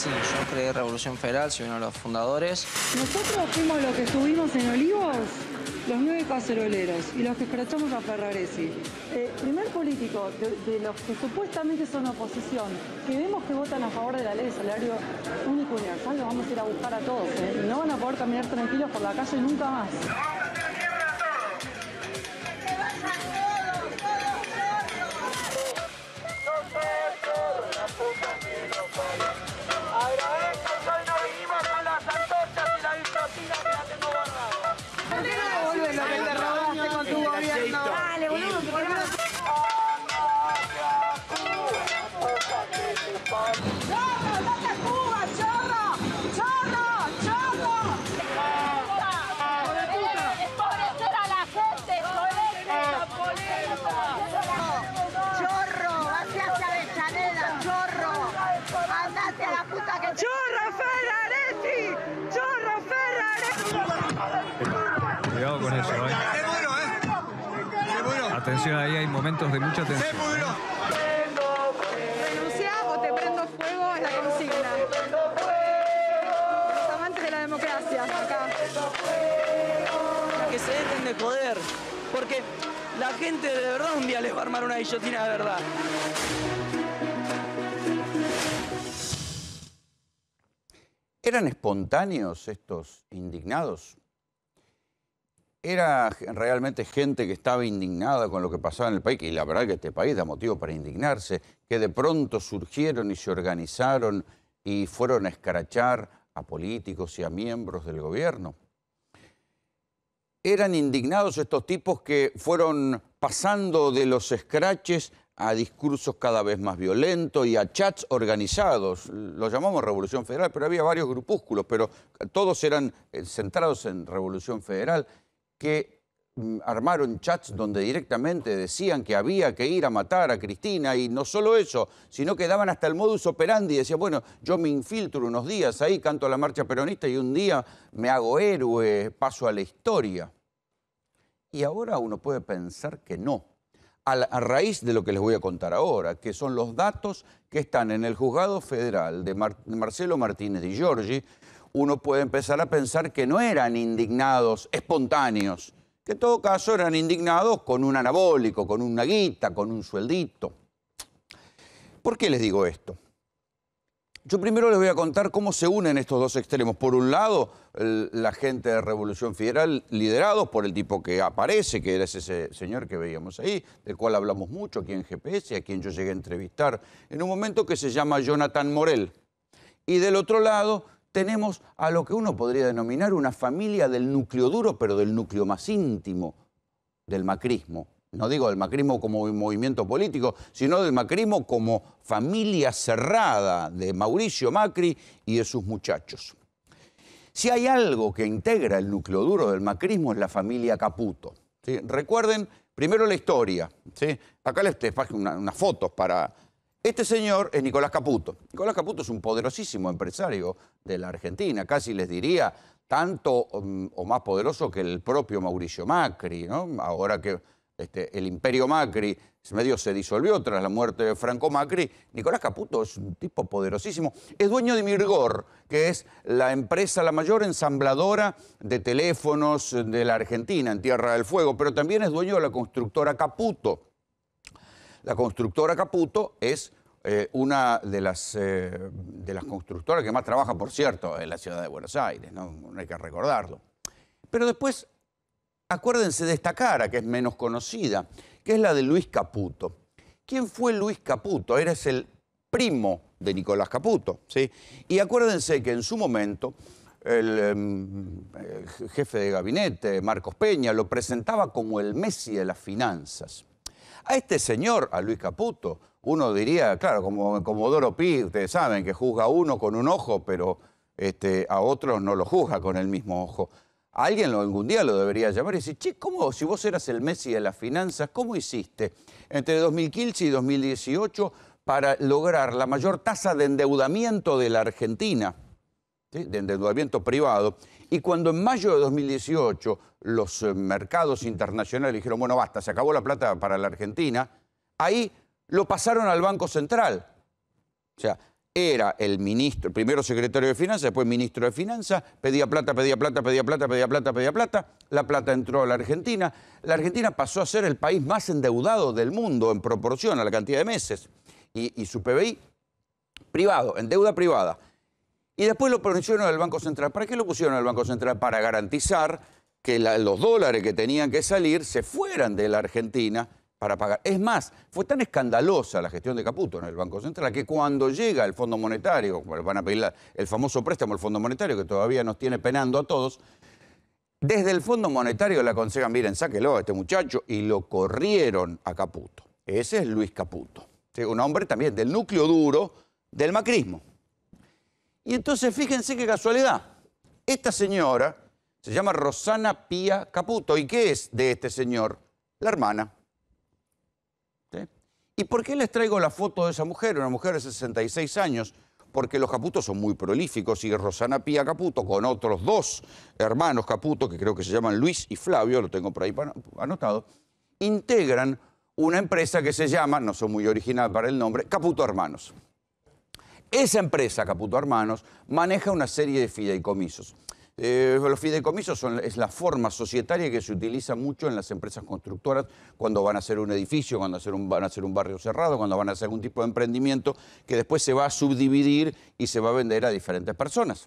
sí, yo creé Revolución Federal, soy uno de los fundadores. Nosotros fuimos los que estuvimos en Olivos, los 9 caceroleros y los que escrachamos a Ferraresi. Primer político de los que supuestamente son oposición, que vemos que votan a favor de la ley de salario único universal, los vamos a ir a buscar a todos, y no van a poder caminar tranquilos por la calle nunca más. Cuidado con eso, ¿eh? Atención, ahí hay momentos de mucha tensión. Renuncia o te prendo fuego es la consigna. Los amantes de la democracia, acá. Que se dejen de joder, porque la gente de verdad un día les va a armar una guillotina de verdad. ¿Eran espontáneos estos indignados? ¿Era realmente gente que estaba indignada con lo que pasaba en el país? Y la verdad que este país da motivo para indignarse, que de pronto surgieron y se organizaron y fueron a escrachar a políticos y a miembros del gobierno. ¿Eran indignados estos tipos que fueron pasando de los escraches a discursos cada vez más violentos y a chats organizados? Lo llamamos Revolución Federal, pero había varios grupúsculos, pero todos eran centrados en Revolución Federal, que armaron chats donde directamente decían que había que ir a matar a Cristina, y no solo eso, sino que daban hasta el modus operandi y decían, bueno, yo me infiltro unos días ahí, canto la marcha peronista y un día me hago héroe, paso a la historia. Y ahora uno puede pensar que no, a raíz de lo que les voy a contar ahora, que son los datos que están en el Juzgado Federal de Marcelo Martínez Di Giorgi. Uno puede empezar a pensar que no eran indignados espontáneos, que en todo caso eran indignados con un anabólico, con una guita, con un sueldito. ¿Por qué les digo esto? Yo primero les voy a contar cómo se unen estos dos extremos. Por un lado, la gente de Revolución Federal, liderados por el tipo que aparece, que era ese señor que veíamos ahí, del cual hablamos mucho aquí en GPS, a quien yo llegué a entrevistar en un momento, que se llama Jonathan Morel. Y del otro lado tenemos a lo que uno podría denominar una familia del núcleo duro, pero del núcleo más íntimo del macrismo. No digo del macrismo como movimiento político, sino del macrismo como familia cerrada de Mauricio Macri y de sus muchachos. Si hay algo que integra el núcleo duro del macrismo es la familia Caputo, ¿sí? Recuerden primero la historia, ¿sí? Acá les traje unas fotos para... Este señor es Nicolás Caputo. Nicolás Caputo es un poderosísimo empresario de la Argentina, casi les diría tanto o más poderoso que el propio Mauricio Macri, ¿no? Ahora que el imperio Macri medio se disolvió tras la muerte de Franco Macri, Nicolás Caputo es un tipo poderosísimo. Es dueño de Mirgor, que es la empresa, la mayor ensambladora de teléfonos de la Argentina, en Tierra del Fuego, pero también es dueño de la constructora Caputo. La constructora Caputo es una de las constructoras que más trabaja, por cierto, en la ciudad de Buenos Aires, ¿no? No hay que recordarlo. Pero después, acuérdense de esta cara, que es menos conocida, que es la de Luis Caputo. ¿Quién fue Luis Caputo? Eres el primo de Nicolás Caputo, ¿sí? Y acuérdense que en su momento el jefe de gabinete, Marcos Peña, lo presentaba como el Messi de las finanzas. A este señor, a Luis Caputo, uno diría, claro, como Comodoro Pi, ustedes saben que juzga a uno con un ojo, pero a otros no lo juzga con el mismo ojo. A alguien algún día lo debería llamar y decir, che, ¿cómo, si vos eras el Messi de las finanzas, cómo hiciste entre 2015 y 2018 para lograr la mayor tasa de endeudamiento de la Argentina, ¿sí? De endeudamiento privado? Y cuando en mayo de 2018 los mercados internacionales dijeron, bueno, basta, se acabó la plata para la Argentina, ahí lo pasaron al Banco Central. O sea, era el ministro, primero secretario de Finanzas, después ministro de Finanzas, pedía plata, pedía plata, pedía plata, pedía plata, pedía plata. La plata entró a la Argentina. La Argentina pasó a ser el país más endeudado del mundo en proporción a la cantidad de meses. Y su PBI privado, en deuda privada. Y después lo pusieron al Banco Central. ¿Para qué lo pusieron al Banco Central? Para garantizar que los dólares que tenían que salir se fueran de la Argentina para pagar. Es más, fue tan escandalosa la gestión de Caputo en el Banco Central que cuando llega el Fondo Monetario, van a pedir el famoso préstamo al Fondo Monetario que todavía nos tiene penando a todos, desde el Fondo Monetario le aconsejan, miren, sáquelo a este muchacho, y lo corrieron a Caputo. Ese es Luis Caputo, un hombre también del núcleo duro del macrismo. Y entonces fíjense qué casualidad, esta señora se llama Rosana Pía Caputo. ¿Y qué es de este señor? La hermana. ¿Sí? ¿Y por qué les traigo la foto de esa mujer? Una mujer de 66 años, porque los Caputos son muy prolíficos y Rosana Pía Caputo, con otros dos hermanos Caputo, que creo que se llaman Luis y Flavio, lo tengo por ahí anotado, integran una empresa que se llama, no soy muy original para el nombre, Caputo Hermanos. Esa empresa, Caputo Hermanos, maneja una serie de fideicomisos. Los fideicomisos es la forma societaria que se utiliza mucho en las empresas constructoras cuando van a hacer un edificio, cuando van a hacer un barrio cerrado, cuando van a hacer algún tipo de emprendimiento que después se va a subdividir y se va a vender a diferentes personas.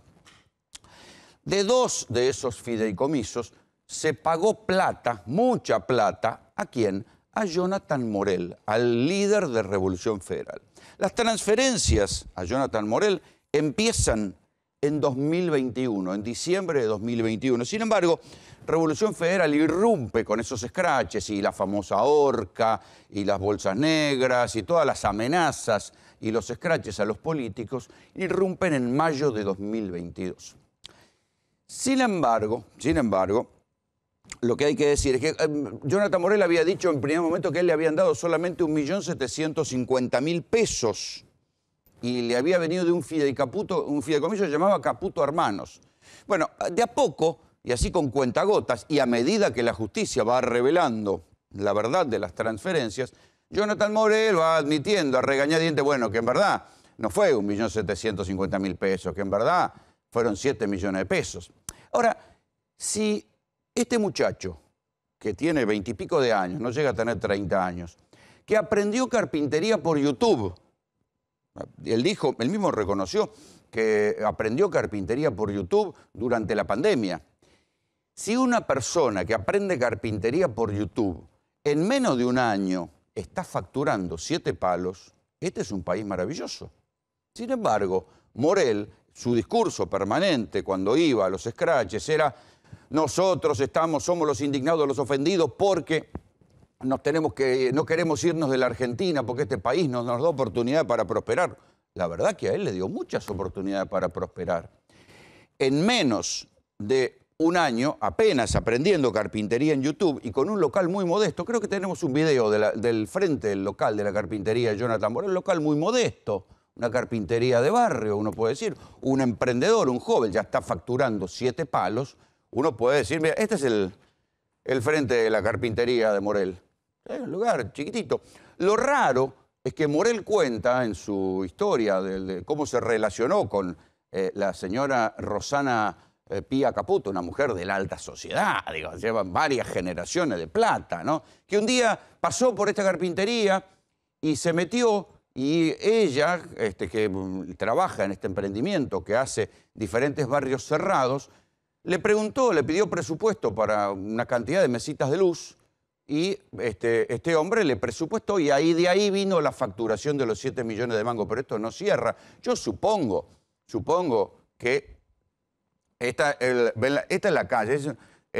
De dos de esos fideicomisos se pagó plata, mucha plata, ¿a quién? A Jonathan Morel, al líder de Revolución Federal. Las transferencias a Jonathan Morel empiezan en 2021, en diciembre de 2021. Sin embargo, Revolución Federal irrumpe con esos scratches y la famosa horca y las bolsas negras y todas las amenazas y los scratches a los políticos irrumpen en mayo de 2022. Sin embargo, lo que hay que decir es que Jonathan Morel había dicho en primer momento que él le habían dado solamente 1.750.000 pesos y le había venido de un fideicomiso que se llamaba Caputo Hermanos. Bueno, de a poco, y así con cuentagotas, y a medida que la justicia va revelando la verdad de las transferencias, Jonathan Morel va admitiendo a regañadientes, bueno, que en verdad no fue 1.750.000 pesos, que en verdad fueron 7 millones de pesos. Ahora, si este muchacho, que tiene 20 y pico de años, no llega a tener 30 años, que aprendió carpintería por YouTube, él mismo reconoció que aprendió carpintería por YouTube durante la pandemia. Si una persona que aprende carpintería por YouTube en menos de un año está facturando 7 palos, este es un país maravilloso. Sin embargo, Morel, su discurso permanente cuando iba a los scratches era: nosotros somos los indignados, los ofendidos porque no queremos irnos de la Argentina porque este país nos da oportunidad para prosperar. La verdad que a él le dio muchas oportunidades para prosperar. En menos de un año, apenas aprendiendo carpintería en YouTube y con un local muy modesto, creo que tenemos un video del frente del local de la carpintería de Jonathan Morel, un local muy modesto, una carpintería de barrio, uno puede decir, un emprendedor, un joven, ya está facturando 7 palos, uno puede decir, mira, este es el frente de la carpintería de Morel. Es un lugar chiquitito. Lo raro es que Morel cuenta en su historia de cómo se relacionó con la señora Rosana Pía Caputo, una mujer de la alta sociedad, digo, llevan varias generaciones de plata, ¿no? Que un día pasó por esta carpintería y se metió, y ella, que trabaja en este emprendimiento que hace diferentes barrios cerrados, le pidió presupuesto para una cantidad de mesitas de luz, y este hombre le presupuestó y de ahí vino la facturación de los 7 millones de mangos. Pero esto no cierra. Yo supongo que esta es la calle.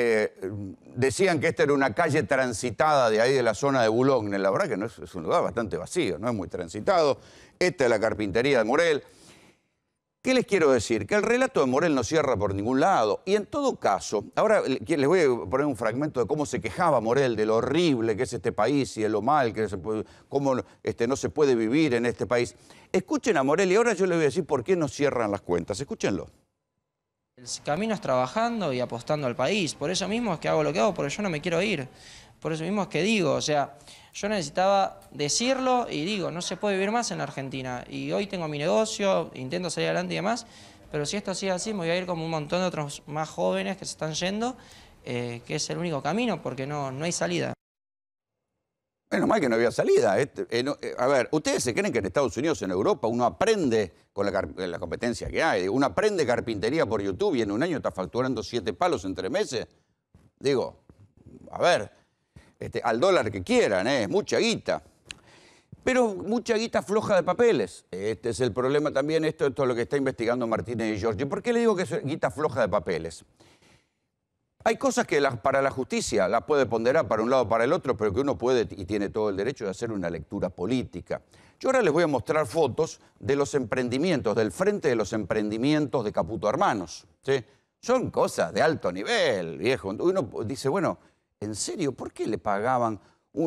Decían que esta era una calle transitada de ahí de la zona de Boulogne. La verdad que no es un lugar bastante vacío, no es muy transitado. Esta es la carpintería de Morel. ¿Qué les quiero decir? Que el relato de Morel no cierra por ningún lado. Y en todo caso, ahora les voy a poner un fragmento de cómo se quejaba Morel de lo horrible que es este país y de lo mal que cómo no se puede vivir en este país. Escuchen a Morel y ahora yo les voy a decir por qué no cierran las cuentas. Escúchenlo. El camino es trabajando y apostando al país. Por eso mismo es que hago lo que hago, porque yo no me quiero ir. Por eso mismo es que digo, o sea, yo necesitaba decirlo y digo, no se puede vivir más en la Argentina. Y hoy tengo mi negocio, intento salir adelante y demás, pero si esto sigue así me voy a ir como un montón de otros más jóvenes que se están yendo, que es el único camino porque no hay salida. Menos mal que no había salida. A ver, ¿ustedes se creen que en Estados Unidos, en Europa, uno aprende con la competencia que hay? Uno aprende carpintería por YouTube y en un año está facturando 7 palos en 3 meses. Digo, a ver, al dólar que quieran, mucha guita. Pero mucha guita floja de papeles. Este es el problema también, esto es lo que está investigando Martínez y Giorgi. ¿Por qué le digo que es guita floja de papeles? Hay cosas que para la justicia las puede ponderar para un lado o para el otro, pero que uno puede y tiene todo el derecho de hacer una lectura política. Yo ahora les voy a mostrar fotos de los emprendimientos, del frente de los emprendimientos de Caputo Hermanos, ¿sí? Son cosas de alto nivel, viejo. Uno dice, bueno, ¿en serio? ¿Por qué le pagaban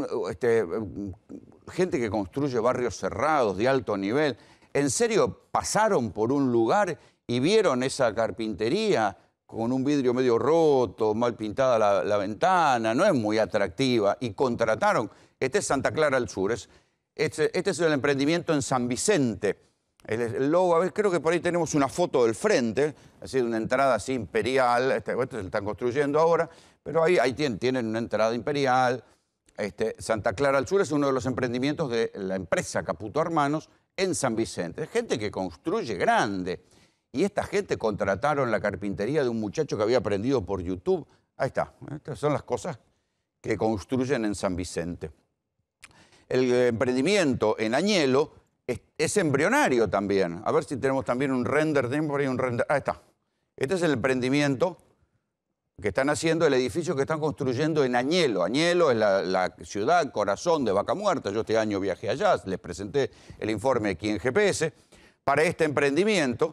gente que construye barrios cerrados de alto nivel? ¿En serio pasaron por un lugar y vieron esa carpintería con un vidrio medio roto, mal pintada la ventana, no es muy atractiva, y contrataron? Este es Santa Clara al Sur, este es el emprendimiento en San Vicente. El logo, a ver, creo que por ahí tenemos una foto del frente, así de una entrada así imperial, esto se lo están construyendo ahora, pero ahí tienen una entrada imperial. Santa Clara al Sur es uno de los emprendimientos de la empresa Caputo Hermanos en San Vicente. Es gente que construye grande. Y esta gente contrataron la carpintería de un muchacho que había aprendido por YouTube. Ahí está. Estas son las cosas que construyen en San Vicente. El emprendimiento en Añelo es embrionario también. A ver si tenemos también un render. Tenemos por ahí un render. Ahí está. Este es el emprendimiento que están haciendo, el edificio que están construyendo en Añelo. Añelo es la ciudad corazón de Vaca Muerta. Yo este año viajé allá, les presenté el informe aquí en GPS. Para este emprendimiento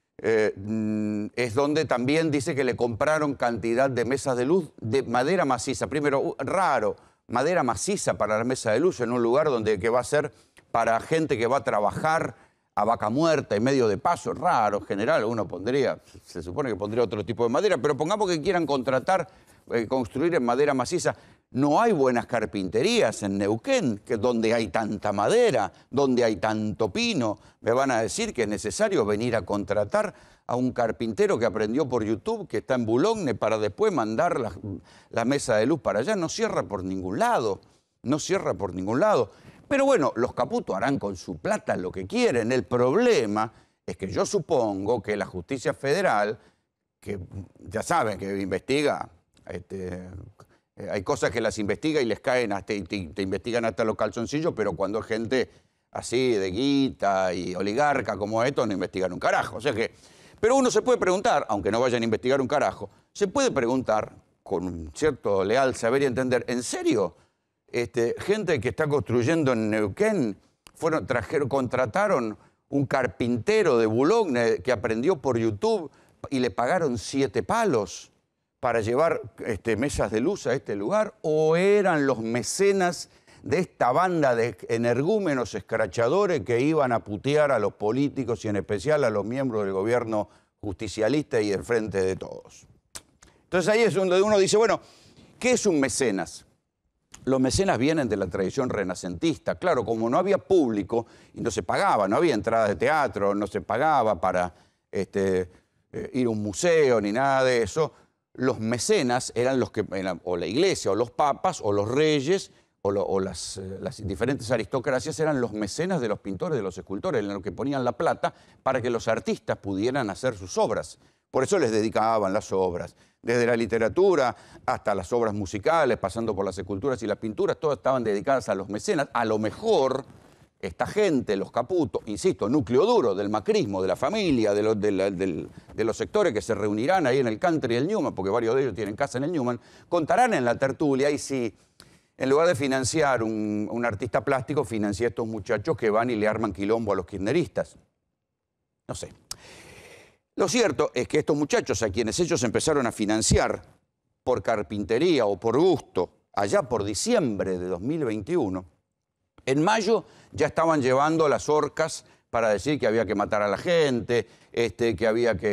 es donde también dice que le compraron cantidad de mesas de luz de madera maciza. Primero, raro, madera maciza para la mesa de luz en un lugar que va a ser para gente que va a trabajar a Vaca Muerta y medio de paso. Raro, en general, uno pondría, se supone que pondría otro tipo de madera, pero pongamos que quieran contratar, construir en madera maciza. No hay buenas carpinterías en Neuquén, donde hay tanta madera, donde hay tanto pino. Me van a decir que es necesario venir a contratar a un carpintero que aprendió por YouTube, que está en Boulogne, para después mandar la mesa de luz para allá. No cierra por ningún lado, no cierra por ningún lado. Pero bueno, los Caputo harán con su plata lo que quieren. El problema es que yo supongo que la justicia federal, que ya saben que investiga, hay cosas que las investiga y les caen, te investigan hasta los calzoncillos, pero cuando es gente así de guita y oligarca como esto, no investigan un carajo. O sea que, pero uno se puede preguntar, aunque no vayan a investigar un carajo, se puede preguntar con un cierto leal saber y entender, ¿en serio? Gente que está construyendo en Neuquén, contrataron un carpintero de Boulogne que aprendió por YouTube y le pagaron 7 palos para llevar mesas de luz a este lugar, o eran los mecenas de esta banda de energúmenos escrachadores que iban a putear a los políticos y en especial a los miembros del gobierno justicialista y del Frente de Todos. Entonces ahí es donde uno dice, bueno, ¿qué es un mecenas? Los mecenas vienen de la tradición renacentista. Claro, como no había público y no se pagaba, no había entradas de teatro, no se pagaba para ir a un museo ni nada de eso, los mecenas eran los que, o la iglesia, o los papas, o los reyes, o las diferentes aristocracias eran los mecenas de los pintores, de los escultores, en los que ponían la plata para que los artistas pudieran hacer sus obras. Por eso les dedicaban las obras. Desde la literatura hasta las obras musicales, pasando por las esculturas y las pinturas, todas estaban dedicadas a los mecenas. A lo mejor esta gente, los Caputo, insisto, núcleo duro del macrismo, de la familia, de los sectores que se reunirán ahí en el Country y el Newman, porque varios de ellos tienen casa en el Newman, contarán en la tertulia y si en lugar de financiar un artista plástico, financia a estos muchachos que van y le arman quilombo a los kirchneristas. No sé. Lo cierto es que estos muchachos, a quienes ellos empezaron a financiar por carpintería o por gusto, allá por diciembre de 2021, en mayo ya estaban llevando las horcas para decir que había que matar a la gente, que había que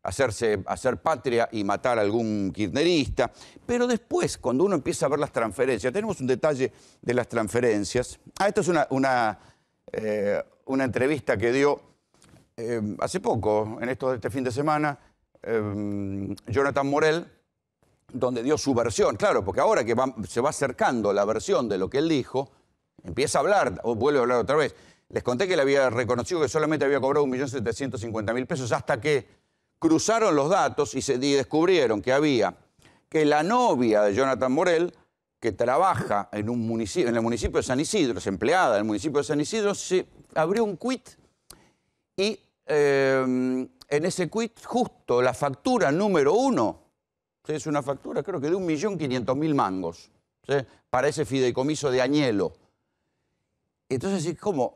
hacer patria y matar a algún kirchnerista. Pero después, cuando uno empieza a ver las transferencias, tenemos un detalle de las transferencias. Esto es una entrevista que dio hace poco, este fin de semana, Jonathan Morel, donde dio su versión. Claro, porque ahora que se va acercando la versión de lo que él dijo, empieza a hablar, o vuelve a hablar otra vez. Les conté que le había reconocido que solamente había cobrado 1.750.000 pesos hasta que cruzaron los datos y descubrieron que la novia de Jonathan Morel, que trabaja en el municipio de San Isidro, es empleada del municipio de San Isidro, se abrió un quit y en ese quit justo la factura número 1, es una factura creo que de 1.500.000 mangos, ¿sí? Para ese fideicomiso de Añelo. Entonces, ¿cómo?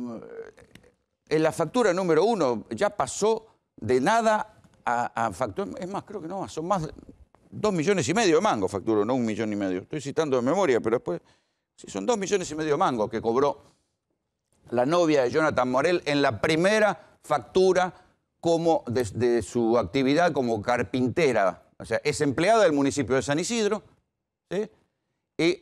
En la factura número 1 ya pasó de nada a factura. Es más, creo que no, son más de 2,5 millones de mangos facturó, no 1,5 millones. Estoy citando de memoria, pero después sí, son 2,5 millones de mangos que cobró la novia de Jonathan Morel en la primera factura de su actividad como carpintera. O sea, es empleada del municipio de San Isidro, ¿sí? Y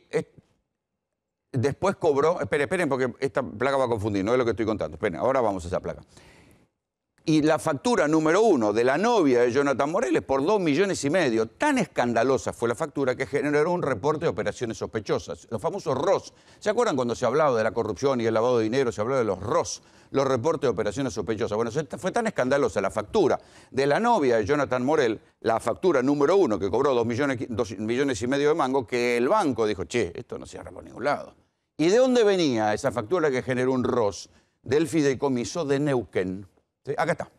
después cobró, esperen porque esta placa va a confundir, no es lo que estoy contando. Esperen, ahora vamos a esa placa. Y la factura número 1 de la novia de Jonathan Morel es por 2,5 millones. Tan escandalosa fue la factura que generó un reporte de operaciones sospechosas, los famosos ROS. ¿Se acuerdan cuando se hablaba de la corrupción y el lavado de dinero? Se hablaba de los ROS, los reportes de operaciones sospechosas. Bueno, fue tan escandalosa la factura de la novia de Jonathan Morel, la factura número 1 que cobró 2,5 millones de mangos, que el banco dijo, che, esto no se cierra por ningún lado. ¿Y de dónde venía esa factura que generó un ROS? Del fideicomiso de Neuquén. ¿Sí? Acá está.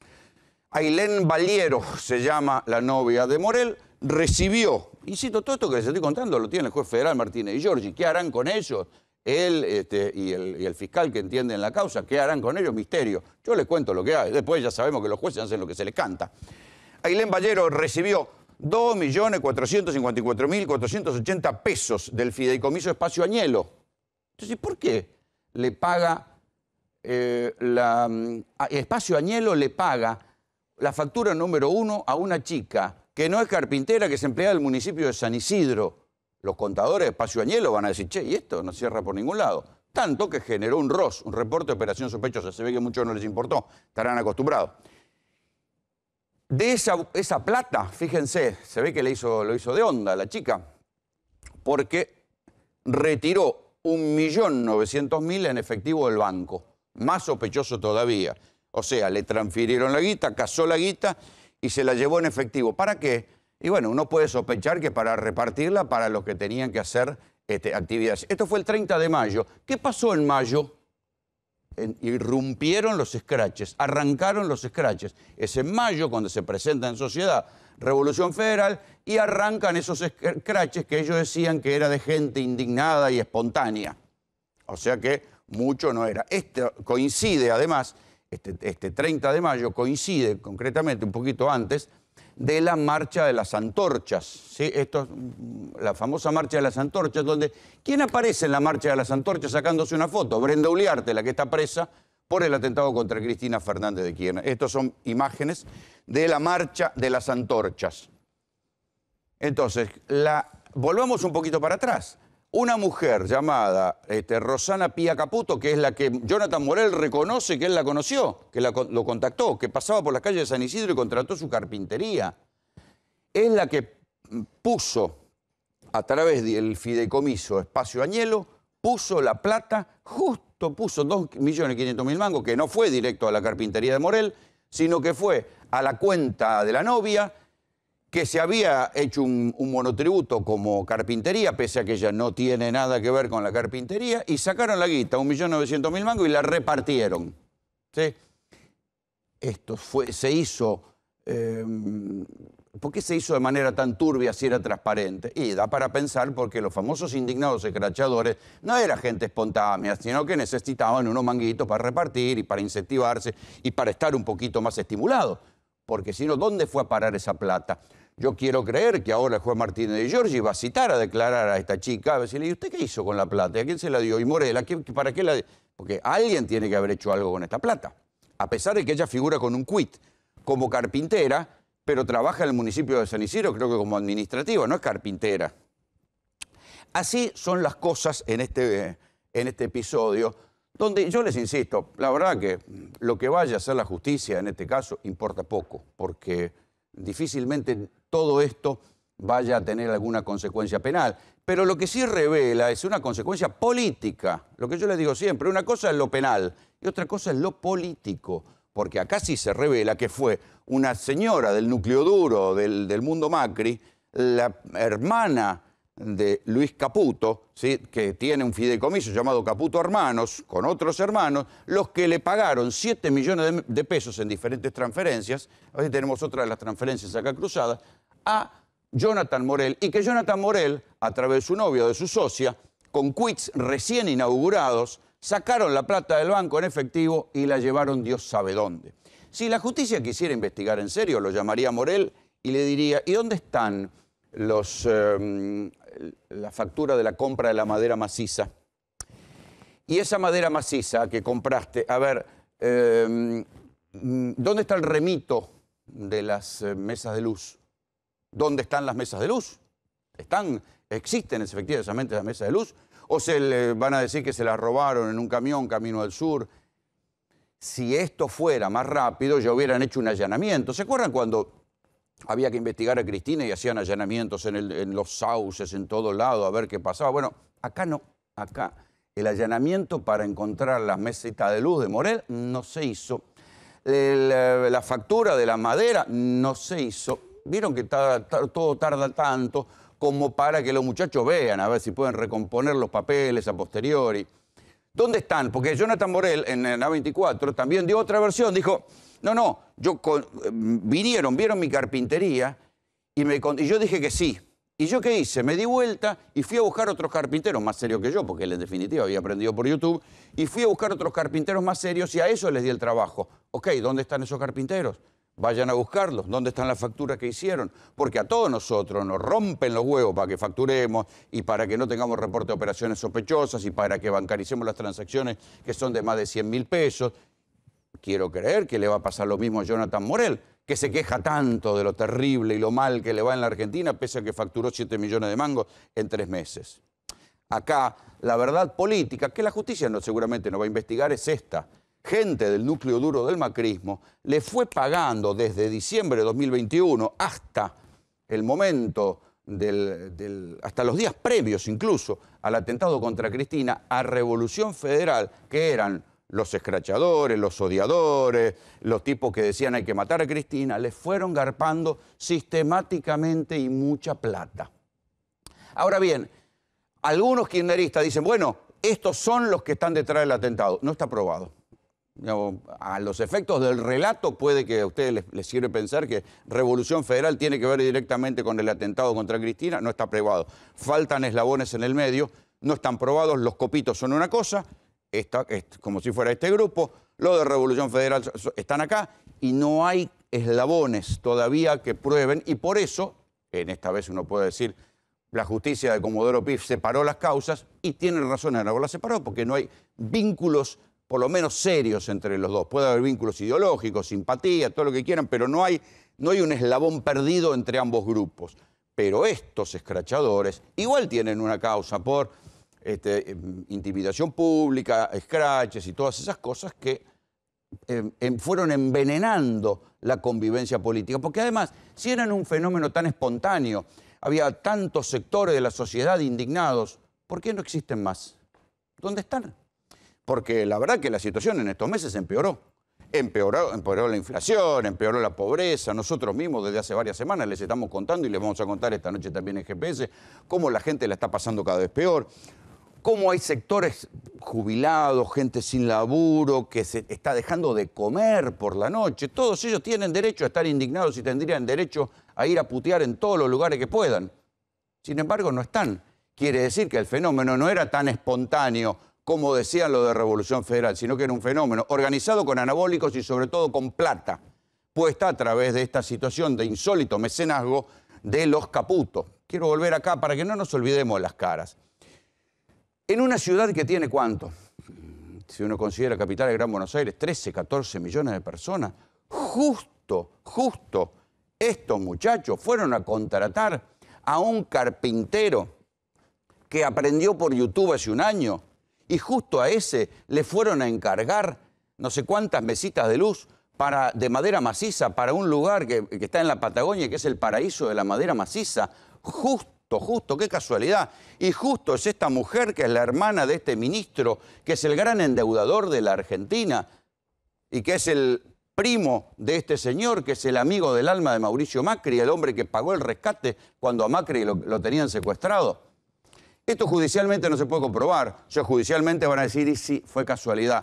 Ailén Valiero se llama la novia de Morel, recibió, insisto, todo esto que les estoy contando lo tiene el juez federal Martínez y Giorgi. ¿Qué harán con ellos? Él y el fiscal que entiende en la causa, ¿qué harán con ellos? Misterio. Yo les cuento lo que hay. Después ya sabemos que los jueces hacen lo que se les canta. Ailén Valiero recibió 2.454.480 pesos del fideicomiso Espacio Añelo. Entonces, ¿por qué le paga Espacio Añelo le paga la factura número 1 a una chica que no es carpintera, que es empleada del municipio de San Isidro? Los contadores de Espacio Añelo van a decir, che, y esto no cierra por ningún lado. Tanto que generó un ROS, un reporte de operación sospechosa. Se ve que a muchos no les importó, estarán acostumbrados. De esa plata, fíjense, se ve que lo hizo de onda la chica, porque retiró 1.900.000 en efectivo del banco. Más sospechoso todavía. O sea, le transfirieron la guita, casó la guita y se la llevó en efectivo. ¿Para qué? Y bueno, uno puede sospechar que para repartirla para los que tenían que hacer actividades. Esto fue el 30 de mayo. ¿Qué pasó en mayo? Irrumpieron los scratches, arrancaron los scratches. Es en mayo cuando se presenta en sociedad Revolución Federal y arrancan esos scratches que ellos decían que era de gente indignada y espontánea. O sea que mucho no era. Este coincide además, este 30 de mayo coincide concretamente un poquito antes de la Marcha de las Antorchas. ¿Sí? Esto es la famosa Marcha de las Antorchas, donde ¿quién aparece en la Marcha de las Antorchas sacándose una foto? Brenda Uliarte, la que está presa por el atentado contra Cristina Fernández de Kirchner. Estas son imágenes de la Marcha de las Antorchas. Entonces, volvamos un poquito para atrás. Una mujer llamada Rosana Pía Caputo, que es la que Jonathan Morel reconoce que él la conoció, que lo contactó, que pasaba por las calles de San Isidro y contrató su carpintería. Es la que puso, a través del fideicomiso Espacio Añelo, puso la plata, justo puso 2.500.000 mangos, que no fue directo a la carpintería de Morel, sino que fue a la cuenta de la novia, que se había hecho un monotributo como carpintería, pese a que ella no tiene nada que ver con la carpintería, y sacaron la guita, 1.900.000 mangos, y la repartieron. ¿Sí? Esto se hizo... ¿Por qué se hizo de manera tan turbia si era transparente? Y da para pensar porque los famosos indignados escrachadores no era gente espontánea, sino que necesitaban unos manguitos para repartir y para incentivarse y para estar un poquito más estimulados. Porque si no, ¿dónde fue a parar esa plata? Yo quiero creer que ahora el juez Martínez de Giorgi va a citar, a declarar a esta chica, a decirle, ¿y usted qué hizo con la plata? ¿Y a quién se la dio? ¿Y Morel? ¿Para qué la dio? Porque alguien tiene que haber hecho algo con esta plata. A pesar de que ella figura con un quit. como carpintera, pero trabaja en el municipio de San Isidro, creo que como administrativa, no es carpintera. Así son las cosas en este episodio, donde yo les insisto, la verdad que lo que vaya a hacer la justicia en este caso importa poco, porque difícilmente todo esto vaya a tener alguna consecuencia penal. Pero lo que sí revela es una consecuencia política, lo que yo les digo siempre, una cosa es lo penal y otra cosa es lo político, porque acá sí se revela que fue una señora del núcleo duro del mundo Macri, la hermana de Luis Caputo, ¿sí?, que tiene un fideicomiso llamado Caputo Hermanos, con otros hermanos, los que le pagaron 7 millones de pesos en diferentes transferencias, hoy tenemos otra de las transferencias acá cruzadas, a Jonathan Morel, y que Jonathan Morel, a través de su novia o de su socia, con quits recién inaugurados, sacaron la plata del banco en efectivo y la llevaron Dios sabe dónde. Si la justicia quisiera investigar en serio, lo llamaría a Morel y le diría, ¿y dónde están la factura de la compra de la madera maciza? Y esa madera maciza que compraste, a ver, ¿dónde está el remito de las mesas de luz? ¿Dónde están las mesas de luz? ¿Existen efectivamente las mesas de luz? ¿O se le van a decir que se las robaron en un camión camino al sur? Si esto fuera más rápido, ya hubieran hecho un allanamiento. ¿Se acuerdan cuando había que investigar a Cristina y hacían allanamientos en los sauces, en todo lado, a ver qué pasaba? Bueno, acá no. Acá el allanamiento para encontrar las mesitas de luz de Morel no se hizo. La factura de la madera no se hizo. Vieron que todo tarda tanto como para que los muchachos vean, a ver si pueden recomponer los papeles a posteriori. ¿Dónde están? Porque Jonathan Morel en la A24 también dio otra versión. Dijo, no, vieron mi carpintería y yo dije que sí. ¿Y yo qué hice? Me di vuelta y fui a buscar otros carpinteros más serios que yo, porque él en definitiva había aprendido por YouTube, y fui a buscar otros carpinteros más serios y a eso les di el trabajo. Ok, ¿dónde están esos carpinteros? Vayan a buscarlos. ¿Dónde están las facturas que hicieron? Porque a todos nosotros nos rompen los huevos para que facturemos y para que no tengamos reporte de operaciones sospechosas y para que bancaricemos las transacciones que son de más de 100.000 pesos. Quiero creer que le va a pasar lo mismo a Jonathan Morel, que se queja tanto de lo terrible y lo mal que le va en la Argentina, pese a que facturó 7 millones de mangos en 3 meses. Acá, la verdad política, que la justicia seguramente no va a investigar, es esta. Gente del núcleo duro del macrismo le fue pagando desde diciembre de 2021 hasta el momento hasta los días previos incluso al atentado contra Cristina, a Revolución Federal, que eran los escrachadores, los odiadores, los tipos que decían hay que matar a Cristina, les fueron garpando sistemáticamente y mucha plata. Ahora bien, algunos kirchneristas dicen, bueno, estos son los que están detrás del atentado. No está probado. A los efectos del relato puede que a ustedes les sirve pensar que Revolución Federal tiene que ver directamente con el atentado contra Cristina. No está probado. Faltan eslabones en el medio, no están probados, los copitos son una cosa, como si fuera este grupo, los de Revolución Federal están acá y no hay eslabones todavía que prueben y por eso, en esta vez uno puede decir, la justicia de Comodoro Pi separó las causas y tiene razón en haberlas separado porque no hay vínculos por lo menos serios entre los dos. Puede haber vínculos ideológicos, simpatía, todo lo que quieran, pero no hay un eslabón perdido entre ambos grupos. Pero estos escrachadores igual tienen una causa por intimidación pública, escraches y todas esas cosas que fueron envenenando la convivencia política. Porque además, si eran un fenómeno tan espontáneo, había tantos sectores de la sociedad indignados, ¿por qué no existen más? ¿Dónde están? Porque la verdad que la situación en estos meses empeoró. Empeoró la inflación, empeoró la pobreza. Nosotros mismos desde hace varias semanas les estamos contando y les vamos a contar esta noche también en GPS cómo la gente la está pasando cada vez peor, cómo hay sectores jubilados, gente sin laburo, que se está dejando de comer por la noche. Todos ellos tienen derecho a estar indignados y tendrían derecho a ir a putear en todos los lugares que puedan. Sin embargo, no están. Quiere decir que el fenómeno no era tan espontáneo como decían lo de Revolución Federal, sino que era un fenómeno organizado con anabólicos y sobre todo con plata, puesta a través de esta situación de insólito mecenazgo de los Caputo. Quiero volver acá para que no nos olvidemos de las caras. En una ciudad que tiene ¿cuánto? Si uno considera capital del Gran Buenos Aires, 13, 14 millones de personas, justo justo estos muchachos fueron a contratar a un carpintero que aprendió por YouTube hace un año y justo a ese le fueron a encargar no sé cuántas mesitas de luz de madera maciza para un lugar que está en la Patagonia, que es el paraíso de la madera maciza. Justo, qué casualidad. Y justo es esta mujer que es la hermana de este ministro, que es el gran endeudador de la Argentina y que es el primo de este señor, que es el amigo del alma de Mauricio Macri, el hombre que pagó el rescate cuando a Macri lo tenían secuestrado. Esto judicialmente no se puede comprobar. O sea, judicialmente van a decir, y sí, fue casualidad.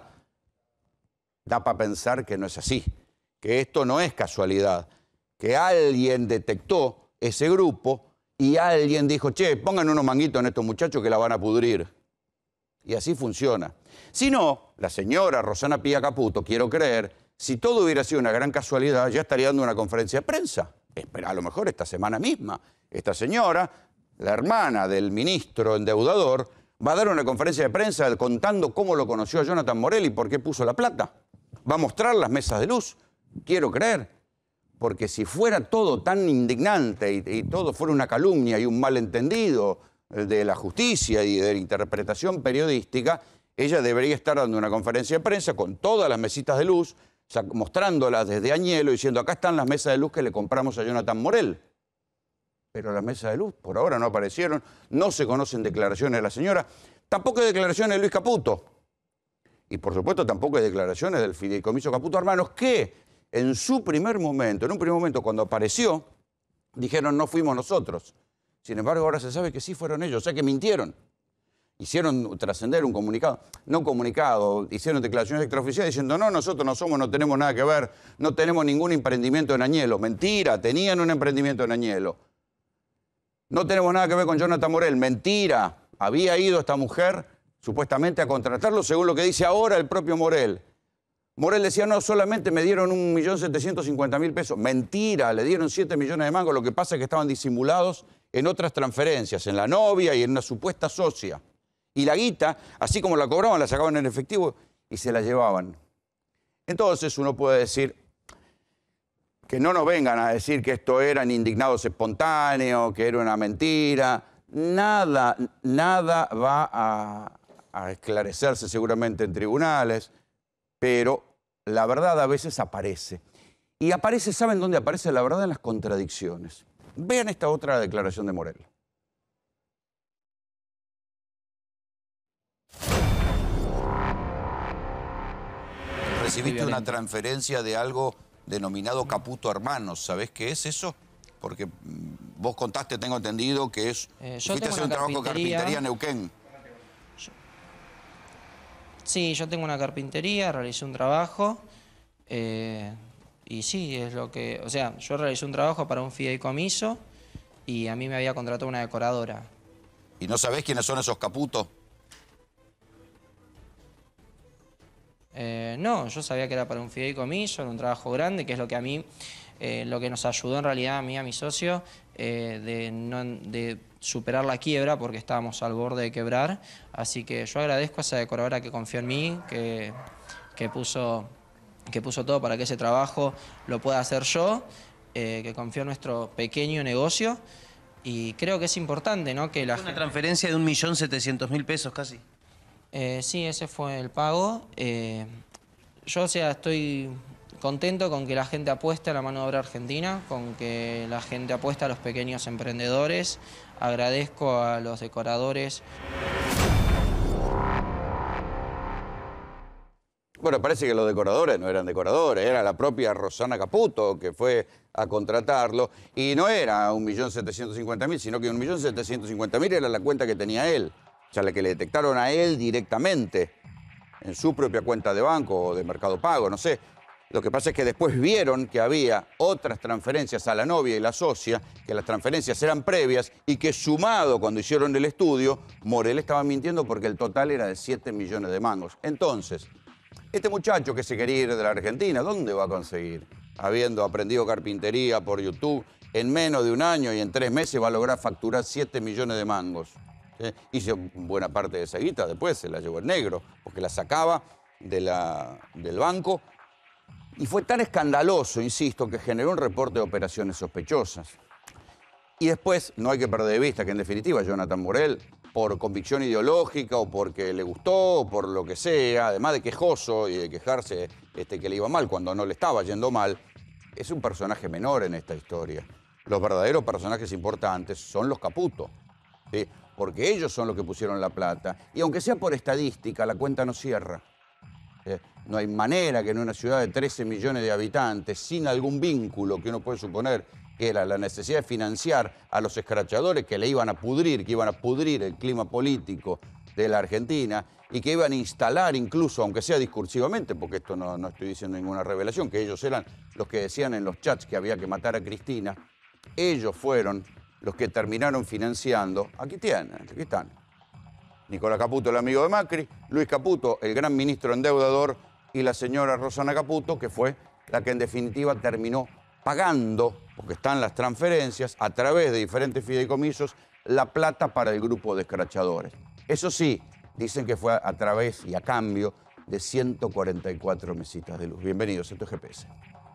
Da para pensar que no es así, que esto no es casualidad, que alguien detectó ese grupo y alguien dijo, che, pongan unos manguitos en estos muchachos que la van a pudrir. Y así funciona. Si no, la señora Rosana Pía Caputo, quiero creer, si todo hubiera sido una gran casualidad, ya estaría dando una conferencia de prensa. Espera, a lo mejor esta semana misma. Esta señora, la hermana del ministro endeudador, va a dar una conferencia de prensa contando cómo lo conoció a Jonathan Morel y por qué puso la plata. Va a mostrar las mesas de luz. Quiero creer. Porque si fuera todo tan indignante y todo fuera una calumnia y un malentendido de la justicia y de la interpretación periodística, ella debería estar dando una conferencia de prensa con todas las mesitas de luz, mostrándolas desde Añelo, diciendo, acá están las mesas de luz que le compramos a Jonathan Morel. Pero las mesas de luz por ahora no aparecieron, no se conocen declaraciones de la señora, tampoco hay declaraciones de Luis Caputo. Y por supuesto tampoco hay declaraciones del Fideicomiso Caputo Hermanos, que en un primer momento cuando apareció, dijeron no fuimos nosotros. Sin embargo, ahora se sabe que sí fueron ellos, o sea que mintieron. Hicieron trascender un comunicado, no un comunicado, hicieron declaraciones extraoficiales diciendo no, nosotros no somos, no tenemos nada que ver, no tenemos ningún emprendimiento en Añelo. Mentira, tenían un emprendimiento en Añelo. No tenemos nada que ver con Jonathan Morel. Mentira, había ido esta mujer supuestamente a contratarlo, según lo que dice ahora el propio Morel. Morel decía, no, solamente me dieron 1.750.000 pesos. Mentira, le dieron 7 millones de mangos. Lo que pasa es que estaban disimulados en otras transferencias, en la novia y en una supuesta socia. Y la guita, así como la cobraban, la sacaban en efectivo y se la llevaban. Entonces uno puede decir que no nos vengan a decir que esto eran indignados espontáneos, que era una mentira. Nada va a esclarecerse seguramente en tribunales, pero la verdad a veces aparece. Y aparece, ¿saben dónde aparece la verdad? En las contradicciones. Vean esta otra declaración de Morel. Recibiste una transferencia de algo denominado Caputo Hermanos. ¿Sabés qué es eso? Porque vos contaste, tengo entendido, que es... fuiste a hacer un trabajo de carpintería en Neuquén. Sí, yo tengo una carpintería, realicé un trabajo y sí, es lo que... O sea, yo realicé un trabajo para un fideicomiso y a mí me había contratado una decoradora. ¿Y no sabés quiénes son esos Caputos? No, yo sabía que era para un fideicomiso, era un trabajo grande, que es lo que a mí, lo que nos ayudó en realidad a mí y a mi socio de superar la quiebra, porque estábamos al borde de quebrar. Así que yo agradezco a esa decoradora que confió en mí, que puso todo para que ese trabajo lo pueda hacer yo, que confió en nuestro pequeño negocio. Y creo que es importante, ¿no? Que una transferencia de 1.700.000 pesos casi. Sí, ese fue el pago. Yo, o sea, estoy contento con que la gente apueste a la mano de obra argentina, con que la gente apueste a los pequeños emprendedores. Agradezco a los decoradores. Bueno, parece que los decoradores no eran decoradores, era la propia Rosana Caputo que fue a contratarlo. Y no era 1.750.000, sino que 1.750.000 era la cuenta que tenía él. O sea, la que le detectaron a él directamente en su propia cuenta de banco o de Mercado Pago, no sé. Lo que pasa es que después vieron que había otras transferencias a la novia y la socia, que las transferencias eran previas y que sumado cuando hicieron el estudio, Morel estaba mintiendo porque el total era de 7 millones de mangos. Entonces, este muchacho que se quería ir de la Argentina, ¿dónde va a conseguir? Habiendo aprendido carpintería por YouTube, en menos de un año y en 3 meses va a lograr facturar 7 millones de mangos. Hizo buena parte de esa guita, después se la llevó en negro, porque la sacaba del banco Y fue tan escandaloso, insisto, que generó un reporte de operaciones sospechosas. Y después, no hay que perder de vista que en definitiva Jonathan Morel, por convicción ideológica o porque le gustó o por lo que sea, además de quejoso y de quejarse que le iba mal cuando no le estaba yendo mal, es un personaje menor en esta historia. Los verdaderos personajes importantes son los Caputo, ¿sí? Porque ellos son los que pusieron la plata. Y aunque sea por estadística, la cuenta no cierra. No hay manera que en una ciudad de 13 millones de habitantes, sin algún vínculo que uno puede suponer que era la necesidad de financiar a los escrachadores que le iban a pudrir, que iban a pudrir el clima político de la Argentina y que iban a instalar incluso, aunque sea discursivamente, porque esto no estoy diciendo ninguna revelación, que ellos eran los que decían en los chats que había que matar a Cristina, ellos fueron los que terminaron financiando. Aquí están. Nicolás Caputo, el amigo de Macri, Luis Caputo, el gran ministro endeudador, y la señora Rosana Caputo, que fue la que en definitiva terminó pagando, porque están las transferencias, a través de diferentes fideicomisos, la plata para el grupo de escrachadores. Eso sí, dicen que fue a través y a cambio de 144 mesitas de luz. Bienvenidos, esto es GPS.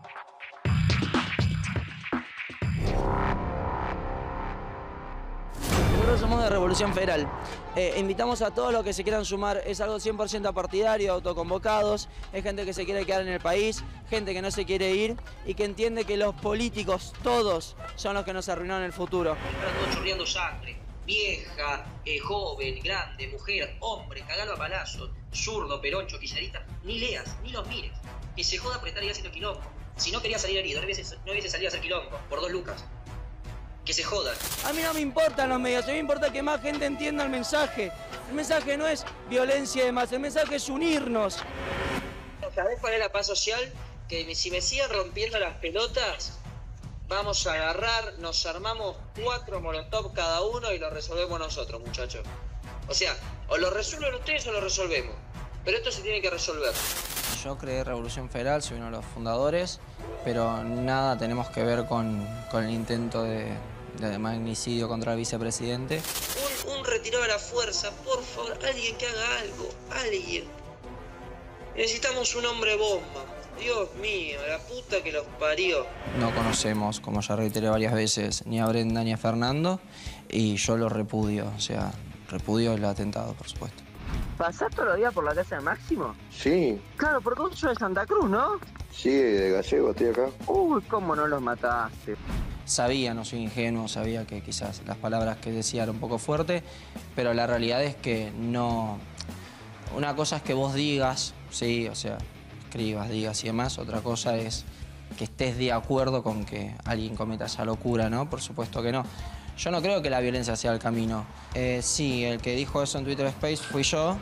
Nosotros somos de Revolución Federal. Invitamos a todos los que se quieran sumar. Es algo 100% apartidario, autoconvocados. Es gente que se quiere quedar en el país, gente que no se quiere ir y que entiende que los políticos, todos, son los que nos arruinaron el futuro. Están todos chorreando sangre. Vieja, joven, grande, mujer, hombre, cagalo a palazos, zurdo, peroncho, kirchnerista. Ni leas, ni los mires. Que se joda por estar ahí haciendo quilombo. Si no quería salir herido, no hubiese salido a hacer quilombo por 2 lucas. Que se jodan. A mí no me importan los medios, a mí me importa que más gente entienda el mensaje. El mensaje no es violencia y demás, el mensaje es unirnos. ¿Sabés cuál es la paz social? Que si me siguen rompiendo las pelotas, vamos a agarrar, nos armamos 4 molotov cada uno y lo resolvemos nosotros, muchachos. O sea, o lo resuelven ustedes o lo resolvemos. Pero esto se tiene que resolver. Yo creé Revolución Federal, soy uno de los fundadores, pero nada tenemos que ver con el intento de magnicidio contra el vicepresidente. Un retirado de la fuerza, por favor, alguien que haga algo, alguien. Necesitamos un hombre bomba. Dios mío, la puta que los parió. No conocemos, como ya reiteré varias veces, ni a Brenda ni a Fernando, y yo lo repudio, o sea, repudio el atentado, por supuesto. ¿Pasás todos los días por la casa de Máximo? Sí. Claro, porque vos sos de Santa Cruz, ¿no? Sí, de Gallego, estoy acá. Uy, ¿cómo no los mataste? Sabía, no soy ingenuo, sabía que quizás las palabras que decía eran un poco fuertes, pero la realidad es que no... Una cosa es que vos digas, sí, o sea, escribas, digas y demás, otra cosa es que estés de acuerdo con que alguien cometa esa locura, ¿no? Por supuesto que no. Yo no creo que la violencia sea el camino. Sí, el que dijo eso en Twitter Space fui yo.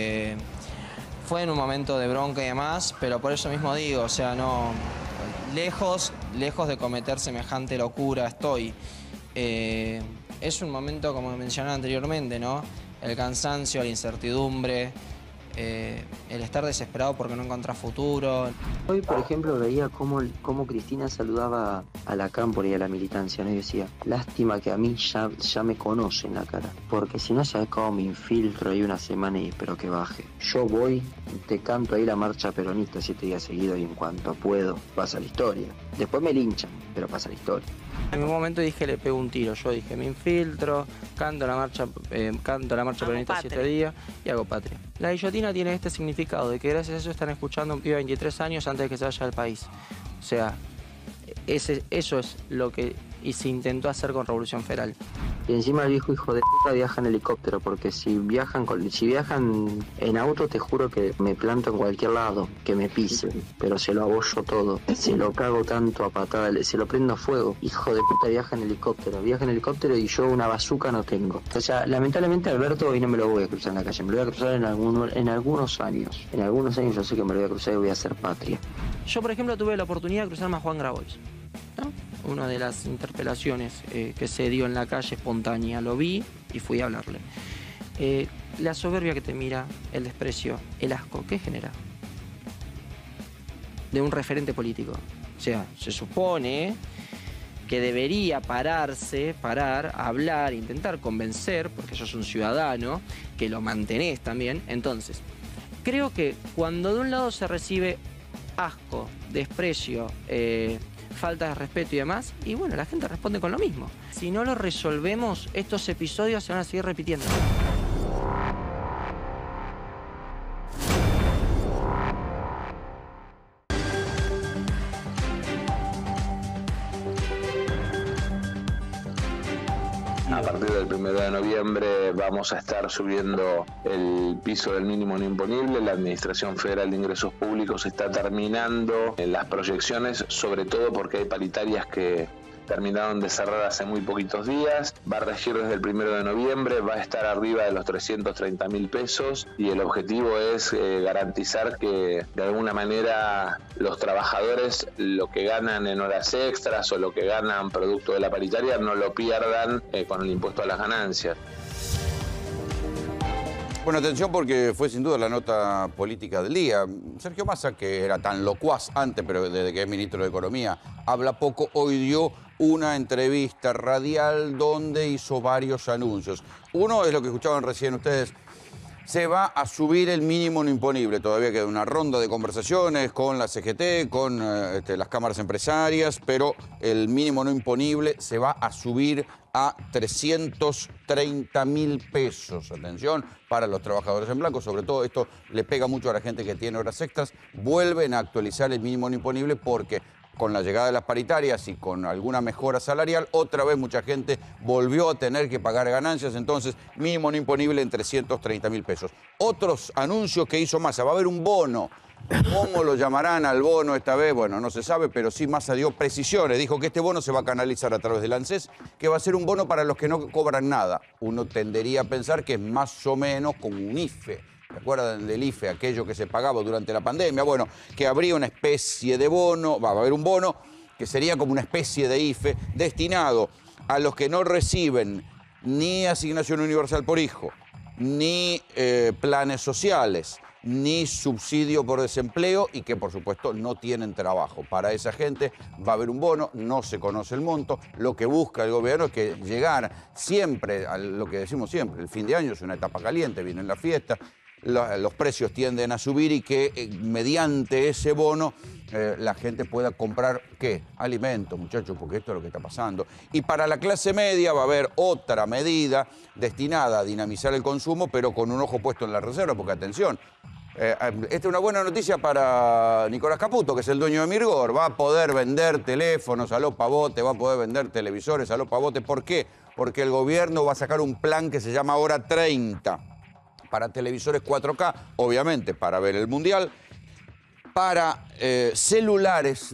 Fue en un momento de bronca y demás, pero por eso mismo digo, o sea, no... Lejos de cometer semejante locura estoy. Es un momento, como mencionaba anteriormente, ¿no? El cansancio, la incertidumbre, el estar desesperado porque no encontrás futuro. Hoy, por ejemplo, veía cómo Cristina saludaba a la cámpora y a la militancia, ¿no? Y decía, lástima que a mí ya me conocen la cara, porque si no sabes cómo me infiltro ahí una semana y espero que baje. Yo voy, te canto ahí la marcha peronista 7 días seguidos y en cuanto puedo, pasa la historia. Después me linchan, pero pasa la historia. En un momento dije, le pego un tiro. Yo dije, me infiltro, canto la marcha peronista 7 días y hago patria. La guillotina tiene este significado de que gracias a eso están escuchando a un pibe de 23 años antes de que se vaya del país. O sea, eso es lo que se intentó hacer con Revolución Federal. Y encima el viejo hijo de puta viaja en helicóptero, porque si viajan en auto, te juro que me planto en cualquier lado, que me pise, pero se lo abollo todo, se lo cago tanto a patada, se lo prendo a fuego. Hijo de puta viaja en helicóptero y yo una bazuca no tengo. O sea, lamentablemente Alberto hoy no me lo voy a cruzar en la calle, me lo voy a cruzar en algunos años. En algunos años yo sé que me lo voy a cruzar y voy a hacer patria. Yo, por ejemplo, tuve la oportunidad de cruzarme a Juan Grabois, ¿no? Una de las interpelaciones que se dio en la calle espontánea, lo vi y fui a hablarle. La soberbia que te mira, el desprecio, el asco, ¿qué genera? De un referente político. O sea, se supone que debería parar, hablar, intentar convencer, porque sos un ciudadano, que lo mantenés también. Entonces, creo que cuando de un lado se recibe asco, desprecio, falta de respeto y demás, y bueno, la gente responde con lo mismo. Si no lo resolvemos, estos episodios se van a seguir repitiendo. A partir del 1 de noviembre vamos a estar subiendo el piso del mínimo no imponible. La Administración Federal de Ingresos Públicos está terminando las proyecciones, sobre todo porque hay paritarias que terminaron de cerrar hace muy poquitos días. Va a regir desde el 1 de noviembre, va a estar arriba de los 330.000 pesos y el objetivo es garantizar que de alguna manera los trabajadores lo que ganan en horas extras o lo que ganan producto de la paritaria no lo pierdan con el impuesto a las ganancias. Bueno, atención porque fue sin duda la nota política del día. Sergio Massa, que era tan locuaz antes, pero desde que es ministro de Economía habla poco, hoy dio una entrevista radial donde hizo varios anuncios. Uno es lo que escuchaban recién ustedes. Se va a subir el mínimo no imponible. Todavía queda una ronda de conversaciones con la CGT, con las cámaras empresarias, pero el mínimo no imponible se va a subir a 330.000 pesos. Atención, para los trabajadores en blanco. Sobre todo esto le pega mucho a la gente que tiene horas extras. Vuelven a actualizar el mínimo no imponible porque con la llegada de las paritarias y con alguna mejora salarial, otra vez mucha gente volvió a tener que pagar ganancias, entonces mínimo no imponible en 330.000 pesos. Otros anuncios que hizo Massa, va a haber un bono. ¿Cómo lo llamarán al bono esta vez? Bueno, no se sabe, pero sí Massa dio precisiones. Dijo que este bono se va a canalizar a través del ANSES, que va a ser un bono para los que no cobran nada. Uno tendería a pensar que es más o menos como un IFE. ¿Se acuerdan del IFE, aquello que se pagaba durante la pandemia? Bueno, que habría una especie de bono, va a haber un bono que sería como una especie de IFE destinado a los que no reciben ni asignación universal por hijo, ni planes sociales, ni subsidio por desempleo y que por supuesto no tienen trabajo. Para esa gente va a haber un bono, no se conoce el monto. Lo que busca el gobierno es que llegar siempre a lo que decimos siempre, el fin de año es una etapa caliente, vienen las fiestas, los precios tienden a subir y que mediante ese bono la gente pueda comprar, ¿qué? Alimentos, muchachos, porque esto es lo que está pasando. Y para la clase media va a haber otra medida destinada a dinamizar el consumo, pero con un ojo puesto en la reserva, porque atención, esta es una buena noticia para Nicolás Caputo, que es el dueño de Mirgor. Va a poder vender teléfonos a lo pavote, va a poder vender televisores a lo pavote. ¿Por qué? Porque el gobierno va a sacar un plan que se llama Hora 30. Para televisores 4K, obviamente, para ver el Mundial, para celulares,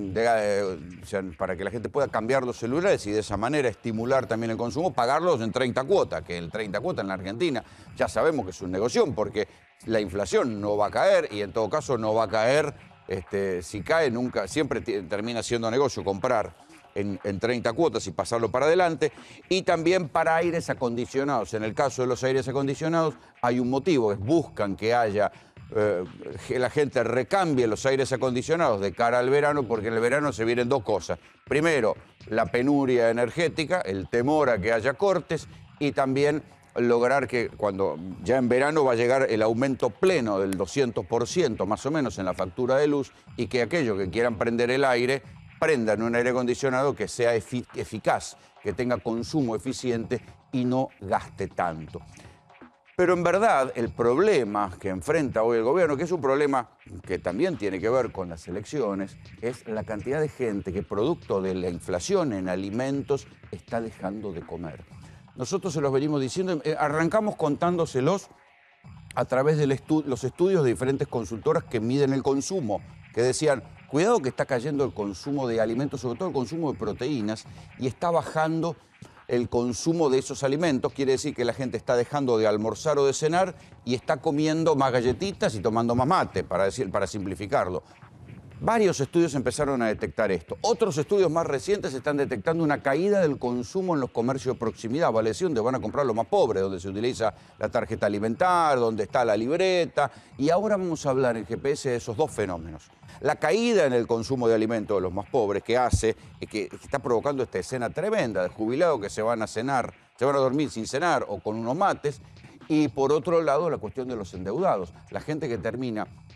para que la gente pueda cambiar los celulares y de esa manera estimular también el consumo, pagarlos en 30 cuotas, que el 30 cuotas en la Argentina ya sabemos que es un negocio porque la inflación no va a caer y en todo caso no va a caer, si cae nunca, siempre termina siendo negocio comprar en 30 cuotas y pasarlo para adelante, y también para aires acondicionados. En el caso de los aires acondicionados hay un motivo, es buscan que haya, que la gente recambie los aires acondicionados de cara al verano, porque en el verano se vienen dos cosas. Primero, la penuria energética, el temor a que haya cortes, y también lograr que cuando ya en verano va a llegar el aumento pleno del 200% más o menos en la factura de luz, y que aquellos que quieran prender el aire prendan un aire acondicionado que sea eficaz, que tenga consumo eficiente y no gaste tanto. Pero en verdad el problema que enfrenta hoy el gobierno, que es un problema que también tiene que ver con las elecciones, es la cantidad de gente que producto de la inflación en alimentos está dejando de comer. Nosotros se los venimos diciendo, arrancamos contándoselos a través de los estudios de diferentes consultoras que miden el consumo, que decían, cuidado que está cayendo el consumo de alimentos, sobre todo el consumo de proteínas, y está bajando el consumo de esos alimentos. Quiere decir que la gente está dejando de almorzar o de cenar y está comiendo más galletitas y tomando más mate, para simplificarlo. Varios estudios empezaron a detectar esto. Otros estudios más recientes están detectando una caída del consumo en los comercios de proximidad, vale decir, donde van a comprar lo más pobre, donde se utiliza la tarjeta alimentar, donde está la libreta. Y ahora vamos a hablar en GPS de esos dos fenómenos. La caída en el consumo de alimentos de los más pobres que está provocando esta escena tremenda de jubilados que se van a cenar, se van a dormir sin cenar o con unos mates. Y por otro lado, la cuestión de los endeudados. La gente que termina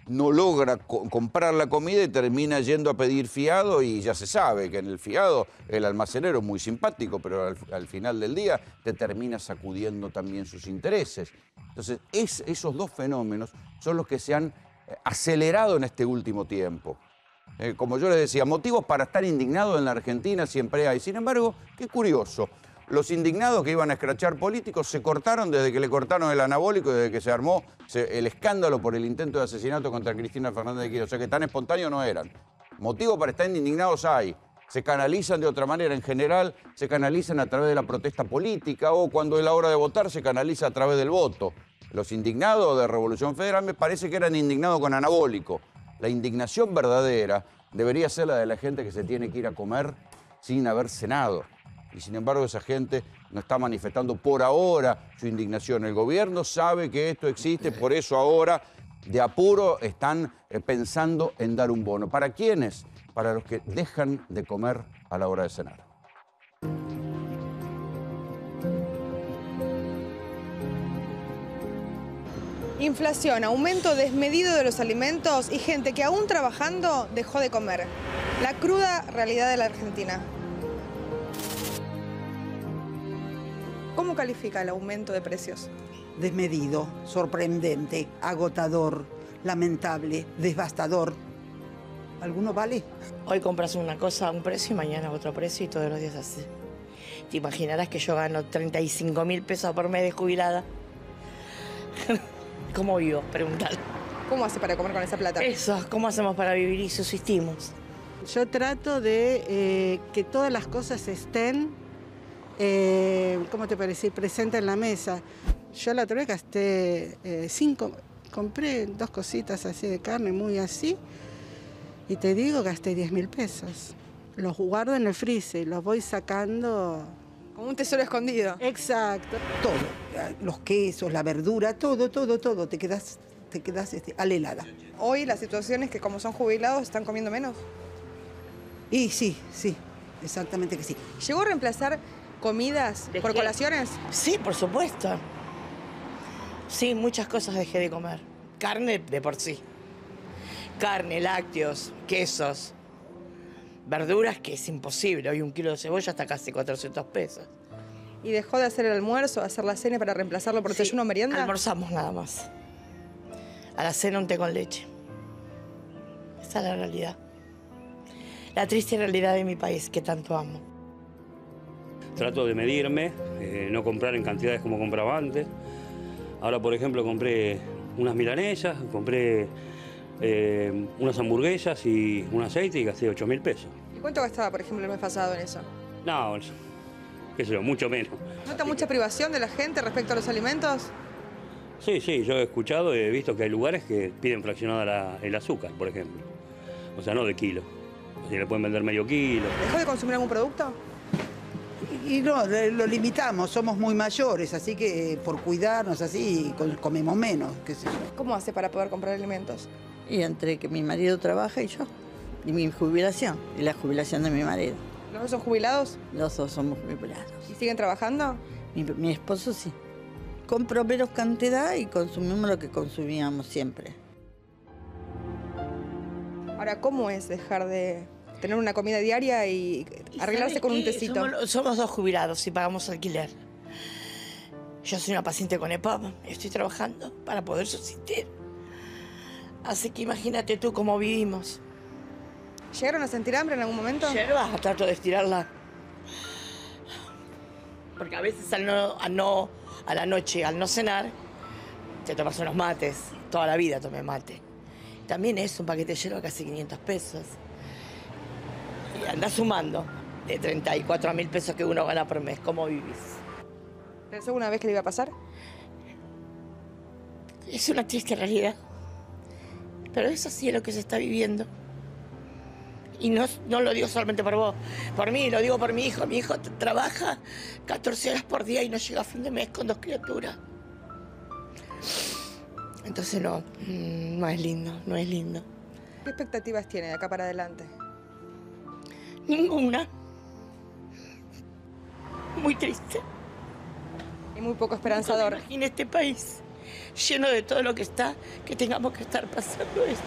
no logra comprar la comida y termina yendo a pedir fiado, y ya se sabe que en el fiado el almacenero es muy simpático, pero al final del día te termina sacudiendo también sus intereses. Entonces, esos dos fenómenos son los que se han acelerado en este último tiempo. Como yo les decía, motivos para estar indignados en la Argentina siempre hay. Sin embargo, qué curioso, los indignados que iban a escrachar políticos se cortaron desde que le cortaron el anabólico, desde que se armó el escándalo por el intento de asesinato contra Cristina Fernández de Kirchner. O sea que tan espontáneos no eran. Motivos para estar indignados hay. Se canalizan de otra manera. En general, se canalizan a través de la protesta política, o cuando es la hora de votar, se canaliza a través del voto. Los indignados de Revolución Federal me parece que eran indignados con anabólico. La indignación verdadera debería ser la de la gente que se tiene que ir a comer sin haber cenado. Y sin embargo esa gente no está manifestando por ahora su indignación. El gobierno sabe que esto existe, por eso ahora de apuro están pensando en dar un bono. ¿Para quiénes? Para los que dejan de comer a la hora de cenar. Inflación, aumento desmedido de los alimentos y gente que aún trabajando dejó de comer. La cruda realidad de la Argentina. ¿Cómo califica el aumento de precios? Desmedido, sorprendente, agotador, lamentable, devastador. ¿Alguno vale? Hoy compras una cosa a un precio y mañana otro precio y todos los días así. Te imaginarás que yo gano 35.000 pesos por mes de jubilada. ¿Cómo vivo? Preguntar. ¿Cómo hace para comer con esa plata? Eso, ¿cómo hacemos para vivir y subsistimos? Yo trato de que todas las cosas estén, ¿cómo te parece?, presentes en la mesa. Yo la otra vez gasté compré 2 cositas así de carne, muy así, y te digo, gasté 10.000 pesos. Los guardo en el freezer y los voy sacando. Como un tesoro escondido. Exacto. Todo, los quesos, la verdura, todo, te quedas alelada. Hoy la situación es que como son jubilados están comiendo menos. Y sí, exactamente que sí. ¿Llegó a reemplazar comidas por colaciones? Sí, por supuesto. Sí, muchas cosas dejé de comer. Carne de por sí. Carne, lácteos, quesos. Verduras, que es imposible. Hoy 1 kilo de cebolla está casi 400 pesos. ¿Y dejó de hacer el almuerzo, hacer la cena para reemplazarlo por desayuno o merienda? Almorzamos nada más. A la cena un té con leche. Esa es la realidad. La triste realidad de mi país, que tanto amo. Trato de medirme, no comprar en cantidades como compraba antes. Ahora, por ejemplo, compré unas milanesas, compré unas hamburguesas y un aceite y gasté 8.000 pesos. ¿Y cuánto gastaba, por ejemplo, el mes pasado en eso? No, qué sé yo, mucho menos. ¿Nota mucha privación de la gente respecto a los alimentos? Sí, yo he escuchado y he visto que hay lugares que piden fraccionada el azúcar, por ejemplo. O sea, no de kilo. O sea, le pueden vender medio kilo. ¿Dejó de consumir algún producto? Y no, lo limitamos, somos muy mayores, así que por cuidarnos así comemos menos, qué sé yo. ¿Cómo hace para poder comprar alimentos? Y entre que mi marido trabaja y yo, y mi jubilación, y la jubilación de mi marido. ¿Los dos son jubilados? Los dos somos jubilados. ¿Y siguen trabajando? Mi esposo sí. Compro menos cantidad y consumimos lo que consumíamos siempre. Ahora, ¿cómo es dejar de tener una comida diaria y arreglarse con un tecito? Somos 2 jubilados y pagamos alquiler. Yo soy una paciente con EPOP, estoy trabajando para poder subsistir. Así que imagínate tú cómo vivimos. ¿Llegaron a sentir hambre en algún momento? Yerba, trato de estirarla. Porque a veces a la noche, al no cenar, te tomas unos mates. Toda la vida tomé mate. También es un paquete de yerba casi 500 pesos. Y andás sumando de 34.000 pesos que uno gana por mes. ¿Cómo vivís? ¿Pensó alguna vez que le iba a pasar? Es una triste realidad. Pero eso sí es lo que se está viviendo. Y no lo digo solamente por vos, por mí, lo digo por mi hijo. Mi hijo trabaja 14 horas por día y no llega a fin de mes con 2 criaturas. Entonces no es lindo, no es lindo. ¿Qué expectativas tiene de acá para adelante? Ninguna. Muy triste. Y muy poco esperanzador. En este país lleno de todo lo que está, que tengamos que estar pasando esto.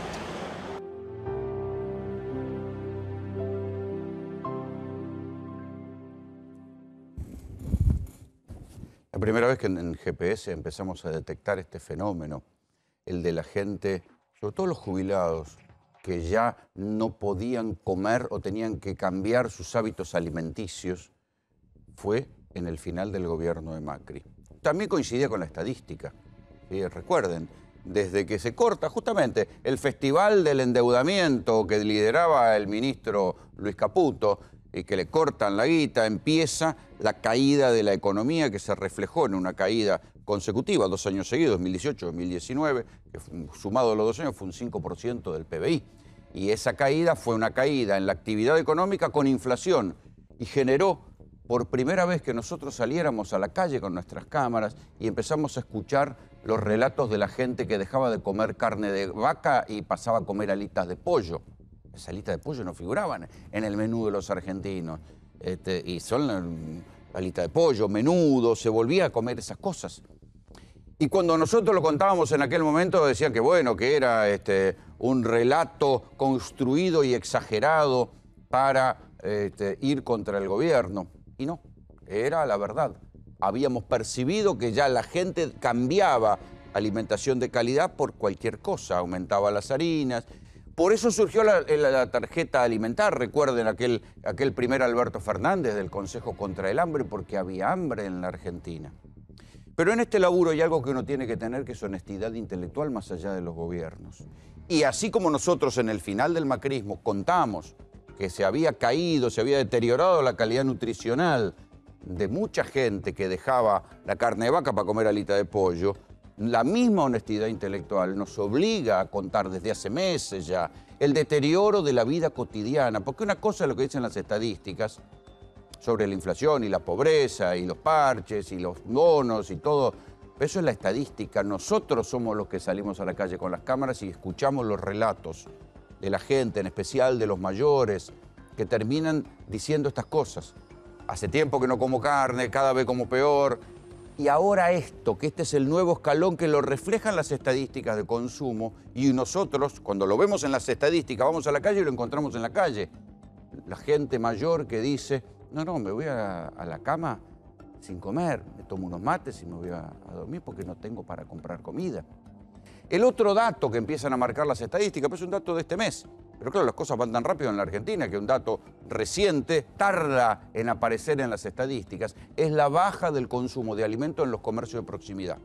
La primera vez que en GPS empezamos a detectar este fenómeno, el de la gente, sobre todo los jubilados, que ya no podían comer o tenían que cambiar sus hábitos alimenticios, fue en el final del gobierno de Macri. También coincidía con la estadística. ¿Sí? Recuerden, desde que se corta justamente el festival del endeudamiento que lideraba el ministro Luis Caputo, y que le cortan la guita, empieza la caída de la economía que se reflejó en una caída consecutiva, 2 años seguidos, 2018, 2019, que sumado a los 2 años fue un 5% del PBI. Y esa caída fue una caída en la actividad económica con inflación y generó por primera vez que nosotros saliéramos a la calle con nuestras cámaras y empezamos a escuchar los relatos de la gente que dejaba de comer carne de vaca y pasaba a comer alitas de pollo. Las alitas de pollo no figuraban en el menú de los argentinos. Y son alitas de pollo, menudo, se volvía a comer esas cosas. Y cuando nosotros lo contábamos en aquel momento decían que bueno, que era un relato construido y exagerado para ir contra el gobierno. Y no, era la verdad. Habíamos percibido que ya la gente cambiaba alimentación de calidad por cualquier cosa, aumentaba las harinas. Por eso surgió la tarjeta alimentar. Recuerden aquel primer Alberto Fernández del Consejo contra el Hambre, porque había hambre en la Argentina. Pero en este laburo hay algo que uno tiene que tener, que es honestidad intelectual más allá de los gobiernos. Y así como nosotros en el final del macrismo contamos que se había caído, se había deteriorado la calidad nutricional de mucha gente que dejaba la carne de vaca para comer alita de pollo, la misma honestidad intelectual nos obliga a contar desde hace meses ya el deterioro de la vida cotidiana, porque una cosa es lo que dicen las estadísticas sobre la inflación y la pobreza y los parches y los bonos y todo, eso es la estadística. Nosotros somos los que salimos a la calle con las cámaras y escuchamos los relatos de la gente, en especial de los mayores, que terminan diciendo estas cosas. Hace tiempo que no como carne, cada vez como peor. Y ahora esto, que este es el nuevo escalón que lo reflejan las estadísticas de consumo, y nosotros, cuando lo vemos en las estadísticas, vamos a la calle y lo encontramos en la calle. La gente mayor que dice, no, me voy a la cama sin comer, me tomo unos mates y me voy a dormir porque no tengo para comprar comida. El otro dato que empiezan a marcar las estadísticas, pues es un dato de este mes. Pero claro, las cosas van tan rápido en la Argentina que un dato reciente tarda en aparecer en las estadísticas. Es la baja del consumo de alimentos en los comercios de proximidad.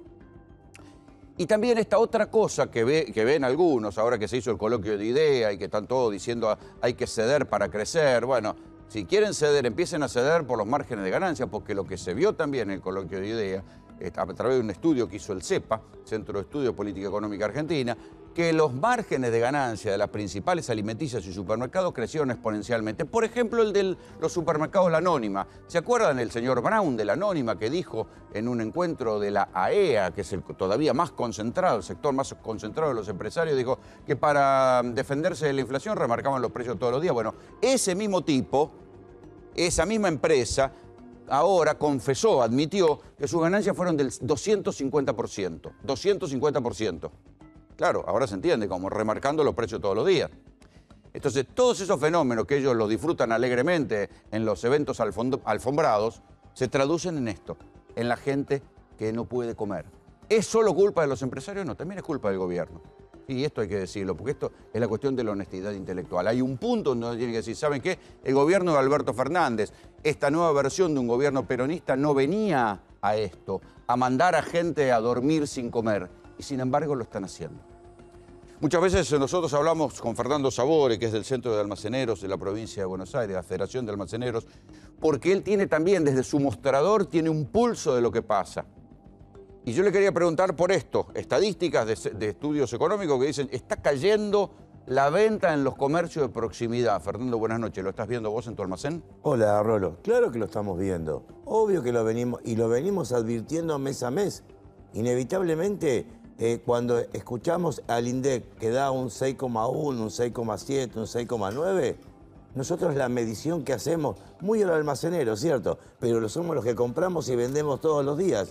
Y también esta otra cosa que ven algunos, ahora que se hizo el coloquio de IDEA y que están todos diciendo hay que ceder para crecer. Bueno, si quieren ceder, empiecen a ceder por los márgenes de ganancia, porque lo que se vio también en el coloquio de IDEA, a través de un estudio que hizo el CEPA, Centro de Estudio de Política Económica Argentina, que los márgenes de ganancia de las principales alimenticias y supermercados crecieron exponencialmente. Por ejemplo, el de los supermercados La Anónima. ¿Se acuerdan el señor Brown de La Anónima que dijo en un encuentro de la AEA, que es el todavía más concentrado, el sector más concentrado de los empresarios, dijo que para defenderse de la inflación remarcaban los precios todos los días? Bueno, ese mismo tipo, esa misma empresa, ahora confesó, admitió que sus ganancias fueron del 250%. 250%. Claro, ahora se entiende, como remarcando los precios todos los días. Entonces, todos esos fenómenos que ellos los disfrutan alegremente en los eventos alfombrados, se traducen en esto, en la gente que no puede comer. ¿Es solo culpa de los empresarios? No, también es culpa del gobierno. Y esto hay que decirlo, porque esto es la cuestión de la honestidad intelectual. Hay un punto donde uno tiene que decir, ¿saben qué? El gobierno de Alberto Fernández, esta nueva versión de un gobierno peronista, no venía a esto, a mandar a gente a dormir sin comer. Y sin embargo lo están haciendo. Muchas veces nosotros hablamos con Fernando Sabore, que es del Centro de Almaceneros de la provincia de Buenos Aires, la Federación de Almaceneros, porque él tiene también, desde su mostrador, tiene un pulso de lo que pasa. Y yo le quería preguntar por esto, estadísticas de estudios económicos que dicen, está cayendo la venta en los comercios de proximidad. Fernando, buenas noches. ¿Lo estás viendo vos en tu almacén? Hola, Rolo. Claro que lo estamos viendo. Obvio que lo venimos advirtiendo mes a mes. Inevitablemente, cuando escuchamos al INDEC que da un 6,1, un 6,7, un 6,9, nosotros la medición que hacemos, muy al almacenero, ¿cierto? Pero somos los que compramos y vendemos todos los días.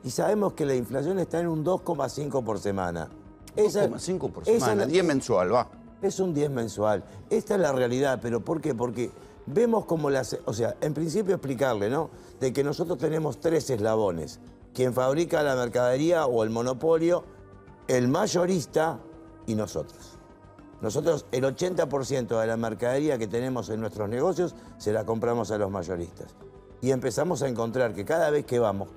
y sabemos que la inflación está en un 2,5 por semana. 2,5 por semana, 10 mensual, va. Es un 10 mensual. Esta es la realidad, pero ¿por qué? Porque vemos como las... O sea, en principio explicarle, ¿no? De que nosotros tenemos 3 eslabones. Quien fabrica la mercadería o el monopolio, el mayorista y nosotros. Nosotros el 80% de la mercadería que tenemos en nuestros negocios se la compramos a los mayoristas. Y empezamos a encontrar que cada vez que vamos,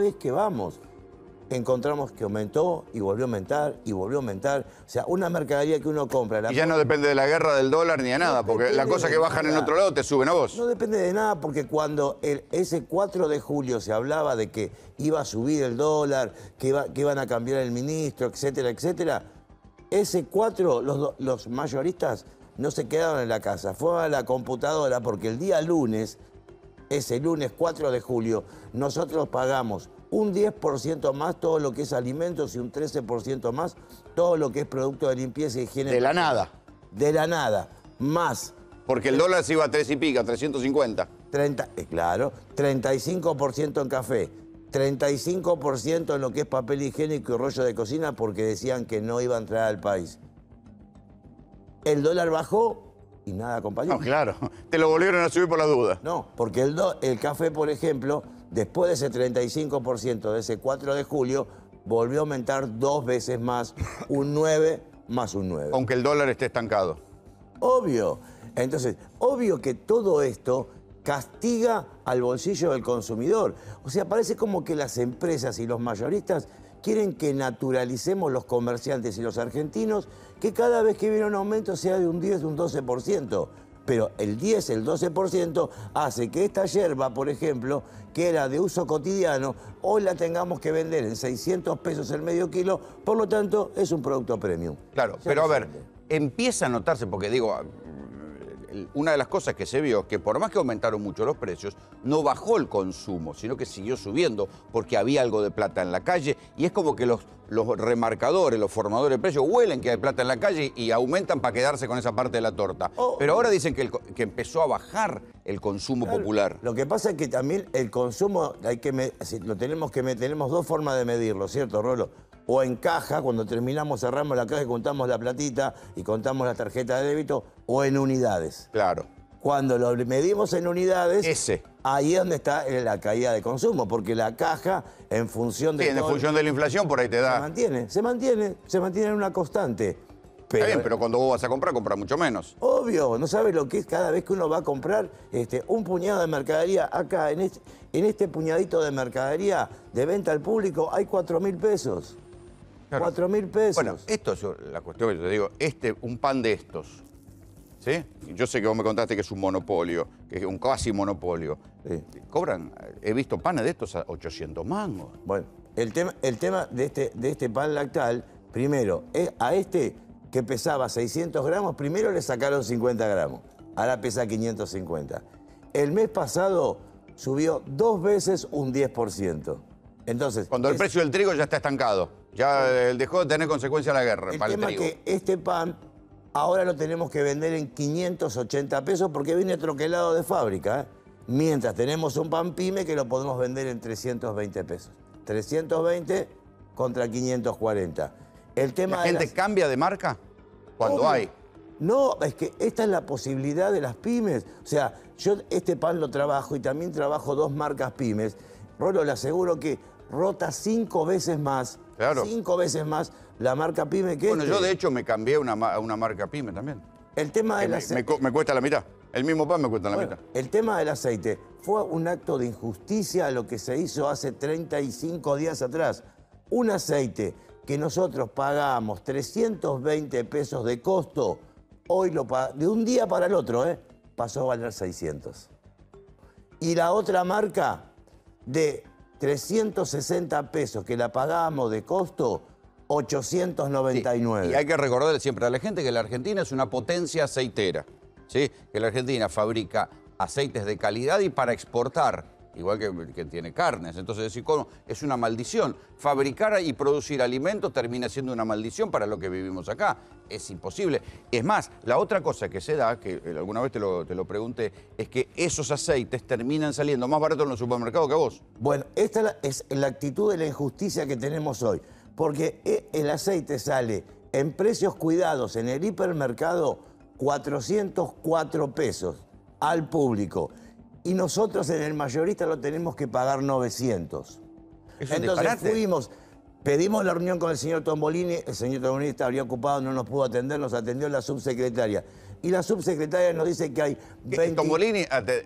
encontramos que aumentó y volvió a aumentar y volvió a aumentar. O sea, una mercadería que uno compra... Y ya no depende de la guerra, del dólar ni de nada, porque las cosas que bajan en otro lado te suben a vos. No depende de nada, porque cuando ese 4 de julio se hablaba de que iba a subir el dólar, que iban a cambiar el ministro, etcétera, etcétera, ese 4, los mayoristas no se quedaron en la casa, fueron a la computadora, porque el día lunes, ese lunes 4 de julio, nosotros pagamos un 10% más todo lo que es alimentos y un 13% más todo lo que es producto de limpieza y higiene. De la nada. De la nada. Más. Porque el dólar se iba a 3 y pica, 350. Claro, 35% en café, 35% en lo que es papel higiénico y rollo de cocina porque decían que no iba a entrar al país. El dólar bajó y nada acompañó. No, claro. Te lo volvieron a subir por la duda. No, porque el café, por ejemplo, después de ese 35% de ese 4 de julio, volvió a aumentar 2 veces más, un 9 más un 9. Aunque el dólar esté estancado. Obvio. Entonces, obvio que todo esto castiga al bolsillo del consumidor. O sea, parece como que las empresas y los mayoristas quieren que naturalicemos los comerciantes y los argentinos, que cada vez que viene un aumento sea de un 10, de un 12%. Pero el 10, el 12% hace que esta yerba, por ejemplo, que era de uso cotidiano, hoy la tengamos que vender en 600 pesos el medio kilo, por lo tanto, es un producto premium. Claro, pero a ver, empieza a notarse, porque digo, una de las cosas que se vio es que por más que aumentaron mucho los precios, no bajó el consumo, sino que siguió subiendo porque había algo de plata en la calle y es como que los remarcadores, los formadores de precios huelen que hay plata en la calle y aumentan para quedarse con esa parte de la torta. Pero ahora dicen que empezó a bajar el consumo popular. Lo que pasa es que también el consumo, tenemos 2 formas de medirlo, ¿cierto, Rolo? O en caja, cuando terminamos, cerramos la caja y contamos la platita y contamos la tarjeta de débito, o en unidades. Claro. Cuando lo medimos en unidades, ahí es donde está la caída de consumo, porque la caja, en función de... Sí, en función de la inflación, por ahí te da... Se mantiene en una constante. Está bien, pero cuando vos vas a comprar mucho menos. Obvio, no sabes lo que es cada vez que uno va a comprar un puñado de mercadería. Acá, en este puñadito de mercadería de venta al público, hay 4.000 pesos. Claro. 4.000 pesos. Bueno, esto es la cuestión que yo te digo. Un pan de estos, ¿sí? Yo sé que vos me contaste que es un monopolio, que es un casi monopolio. Sí. Cobran, he visto panes de estos a 800 mangos. Bueno, el tema de este pan lactal, primero, a este que pesaba 600 gramos, primero le sacaron 50 gramos. Ahora pesa 550. El mes pasado subió 2 veces un 10%. Entonces, cuando el precio del trigo ya está estancado. Ya dejó de tener consecuencia la guerra para el trigo. El tema es que este pan ahora lo tenemos que vender en 580 pesos porque viene troquelado de fábrica. Mientras tenemos un pan pyme que lo podemos vender en 320 pesos. 320 contra 540. El tema ¿La gente cambia de marca cuando hay? No, es que esta es la posibilidad de las pymes. O sea, yo este pan lo trabajo y también trabajo 2 marcas pymes. Rolo, le aseguro que rota 5 veces más. Claro. 5 veces más la marca pyme que Bueno, yo de hecho me cambié a una marca pyme también. El tema del aceite... Me cuesta la mitad. El mismo pan me cuesta la mitad. El tema del aceite fue un acto de injusticia a lo que se hizo hace 35 días atrás. Un aceite que nosotros pagamos 320 pesos de costo, hoy de un día para el otro, pasó a valer 600. Y la otra marca de 360 pesos que la pagábamos de costo, 899. Sí, y hay que recordarle siempre a la gente que la Argentina es una potencia aceitera, ¿sí? Que la Argentina fabrica aceites de calidad y para exportar. igual que tiene carnes. Entonces, decir, ¿cómo? Es una maldición. Fabricar y producir alimentos termina siendo una maldición para lo que vivimos acá. Es imposible. Es más, la otra cosa que se da, que alguna vez te lo pregunté, es que esos aceites terminan saliendo más baratos en los supermercados que a vos. Bueno, esta es la actitud de la injusticia que tenemos hoy. Porque el aceite sale en precios cuidados en el hipermercado 404 pesos al público. Y nosotros en el mayorista lo tenemos que pagar 900. Entonces pedimos la reunión con el señor Tombolini, el señor Tombolini estaba ocupado, no nos pudo atender, nos atendió la subsecretaria. Y la subsecretaria nos dice que hay 20... Tombolini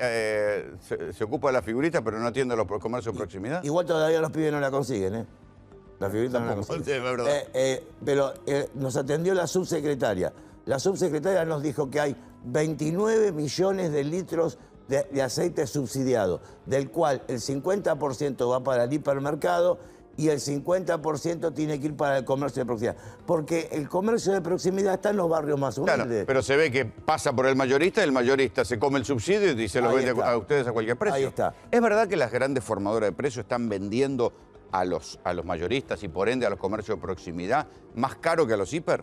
se ocupa de la figurita, pero no atiende a los comercios de proximidad. Igual todavía los pibes no la consiguen, ¿eh? La figurita no la consiguen. Pero nos atendió la subsecretaria. La subsecretaria nos dijo que hay 29 millones de litros de aceite subsidiado, del cual el 50% va para el hipermercado y el 50% tiene que ir para el comercio de proximidad. Porque el comercio de proximidad está en los barrios más humildes. Claro, pero se ve que pasa por el mayorista se come el subsidio y se lo vende a ustedes a cualquier precio. Ahí está. ¿Es verdad que las grandes formadoras de precios están vendiendo a los mayoristas y por ende a los comercios de proximidad más caro que a los hiper?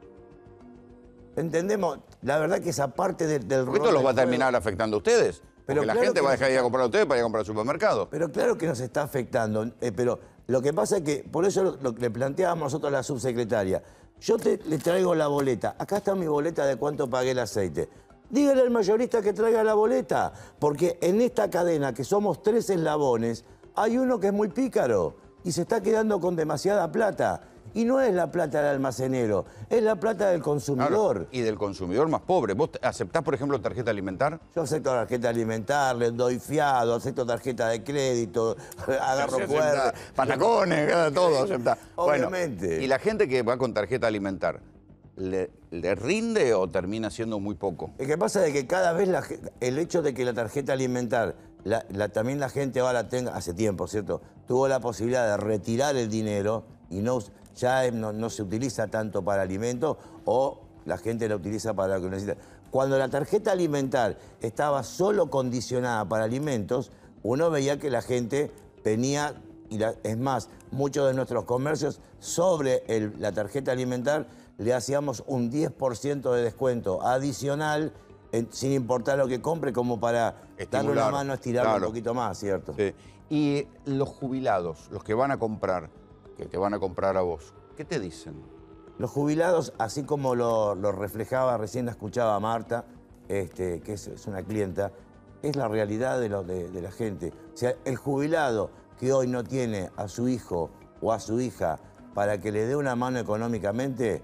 Entendemos, la verdad que esa parte del Porque esto los va a terminar afectando a ustedes. Porque la gente va a dejar de ir a comprar a ustedes para ir a comprar al supermercado. Pero claro que nos está afectando. Pero lo que pasa es que, por eso lo que le planteábamos nosotros a la subsecretaria, yo le traigo la boleta. Acá está mi boleta de cuánto pagué el aceite. Dígale al mayorista que traiga la boleta. Porque en esta cadena, que somos 3 eslabones, hay uno que es muy pícaro y se está quedando con demasiada plata. Y no es la plata del almacenero, es la plata del consumidor. Claro, y del consumidor más pobre. ¿Vos aceptás, por ejemplo, tarjeta alimentar? Yo acepto tarjeta alimentar, le doy fiado, acepto tarjeta de crédito, agarro cuerda. Patacones, todo aceptás. Obviamente. Bueno, y la gente que va con tarjeta alimentar, ¿le rinde o termina siendo muy poco? Lo que pasa es que cada vez el hecho de que la tarjeta alimentar, también la gente ahora tenga, hace tiempo, ¿cierto? Tuvo la posibilidad de retirar el dinero y ya no se utiliza tanto para alimentos o la gente la utiliza para lo que necesita. Cuando la tarjeta alimentar estaba solo condicionada para alimentos, uno veía que la gente venía, es más, muchos de nuestros comercios sobre la tarjeta alimentar le hacíamos un 10% de descuento adicional, sin importar lo que compre, como para darle una mano, estirarlo un poquito más, ¿cierto? Sí. Y los jubilados, los que van a comprar, que te van a comprar a vos, ¿qué te dicen? Los jubilados, así como lo reflejaba, recién la escuchaba Marta, que es una clienta, es la realidad de la gente. O sea, el jubilado que hoy no tiene a su hijo o a su hija para que le dé una mano económicamente,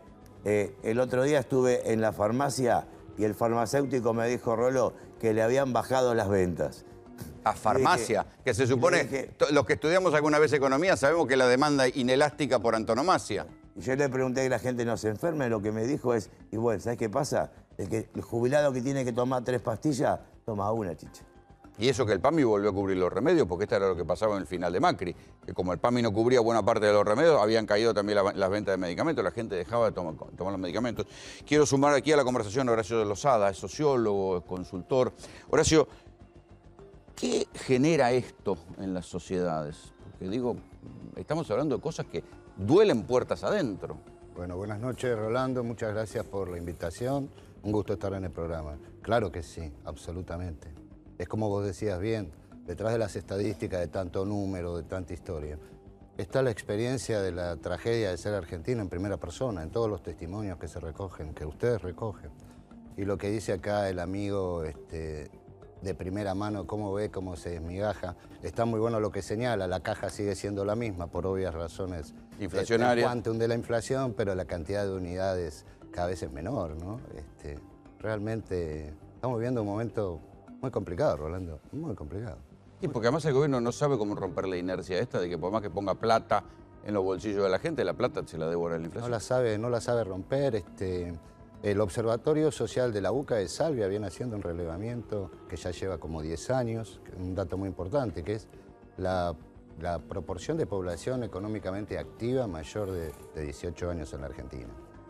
el otro día estuve en la farmacia y el farmacéutico me dijo, Rolo, que le habían bajado las ventas. A farmacia, que se supone, los que estudiamos alguna vez economía sabemos que la demanda inelástica por antonomasia. Y yo le pregunté que la gente no se enferme, lo que me dijo es, y bueno, ¿sabes qué pasa? El jubilado que tiene que tomar 3 pastillas, toma una, chicha. Y eso que el PAMI volvió a cubrir los remedios, porque esto era lo que pasaba en el final de Macri, que como el PAMI no cubría buena parte de los remedios, habían caído también las ventas de medicamentos, la gente dejaba de tomar los medicamentos. Quiero sumar aquí a la conversación a Horacio de Lozada, es sociólogo, es consultor. Horacio, ¿qué genera esto en las sociedades? Porque digo, estamos hablando de cosas que duelen puertas adentro. Bueno, buenas noches, Rolando. Muchas gracias por la invitación. Un gusto estar en el programa. Claro que sí, absolutamente. Es como vos decías bien, detrás de las estadísticas, de tanto número, de tanta historia, está la experiencia de la tragedia de ser argentino en primera persona, en todos los testimonios que se recogen, que ustedes recogen. Y lo que dice acá el amigo de primera mano, cómo ve, cómo se desmigaja. Está muy bueno lo que señala, la caja sigue siendo la misma por obvias razones inflacionarias. El quantum de la inflación, pero la cantidad de unidades cada vez es menor, ¿no? Realmente estamos viviendo un momento muy complicado, Rolando, muy complicado. Sí, porque además el gobierno no sabe cómo romper la inercia esta de que por más que ponga plata en los bolsillos de la gente, la plata se la devora la inflación. No la sabe romper. El Observatorio Social de la UCA de Salvia viene haciendo un relevamiento que ya lleva como 10 años, un dato muy importante, que es la proporción de población económicamente activa mayor de 18 años en la Argentina.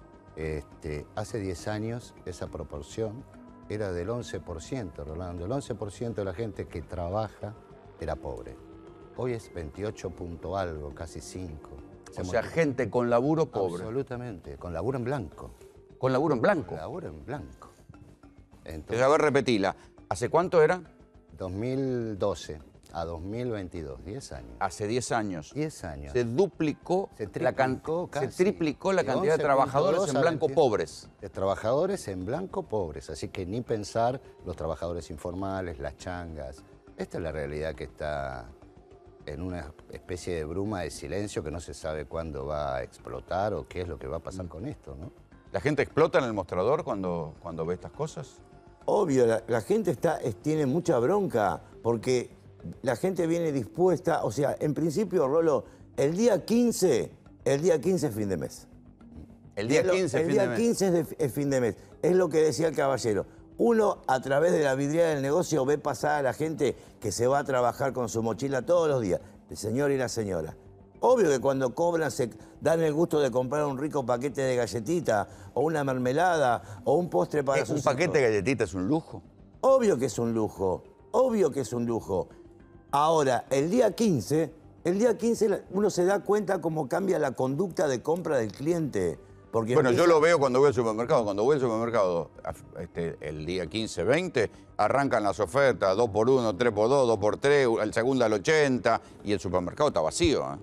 Hace 10 años esa proporción era del 11%, Rolando. El 11% de la gente que trabaja era pobre. Hoy es 28 punto algo, casi 5. O sea, gente con laburo pobre. Absolutamente, con laburo en blanco. ¿Con laburo en blanco? Con laburo en blanco. Entonces, a ver, repetila. ¿Hace cuánto era? 2012 a 2022, 10 años. Hace 10 años. 10 años. Se duplicó, se triplicó la cantidad de trabajadores en blanco pobres. De trabajadores en blanco pobres, así que ni pensar los trabajadores informales, las changas. Esta es la realidad que está en una especie de bruma de silencio que no se sabe cuándo va a explotar o qué es lo que va a pasar con esto, ¿no? ¿La gente explota en el mostrador cuando ve estas cosas? Obvio, la gente tiene mucha bronca porque la gente viene dispuesta, o sea, en principio, Rolo, el día 15 es fin de mes. El día 15 es fin de mes. El día 15 es fin de mes. Es lo que decía el caballero. Uno, a través de la vidriera del negocio, ve pasar a la gente que se va a trabajar con su mochila todos los días, el señor y la señora. Obvio que cuando cobran se dan el gusto de comprar un rico paquete de galletita o una mermelada o un postre para sus hijos. ¿Un paquete de galletita es un lujo? Obvio que es un lujo, obvio que es un lujo. Ahora, el día 15 uno se da cuenta cómo cambia la conducta de compra del cliente. Porque bueno, yo lo veo cuando voy al supermercado. Cuando voy al supermercado el día 15, 20, arrancan las ofertas, 2x1, 3x2, 2x3, el segundo al 80 y el supermercado está vacío, ¿eh?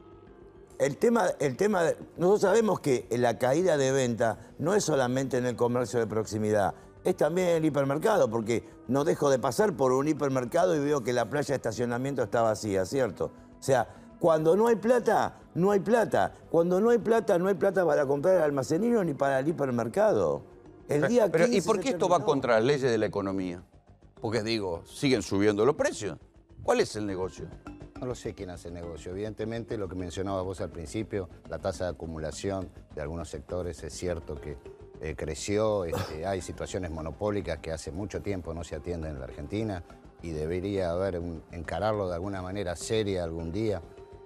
Nosotros sabemos que la caída de venta no es solamente en el comercio de proximidad, es también en el hipermercado, porque no dejo de pasar por un hipermercado y veo que la playa de estacionamiento está vacía, ¿cierto? O sea, cuando no hay plata, no hay plata. Cuando no hay plata, no hay plata para comprar el almacenero ni para el hipermercado. El día 15 ¿y por qué esto va contra las leyes de la economía? Porque digo, siguen subiendo los precios. ¿Cuál es el negocio? No lo sé quién hace el negocio. Evidentemente, lo que mencionabas vos al principio, la tasa de acumulación de algunos sectores es cierto que creció. Hay situaciones monopólicas que hace mucho tiempo no se atienden en la Argentina y debería haber encararlo de alguna manera seria algún día.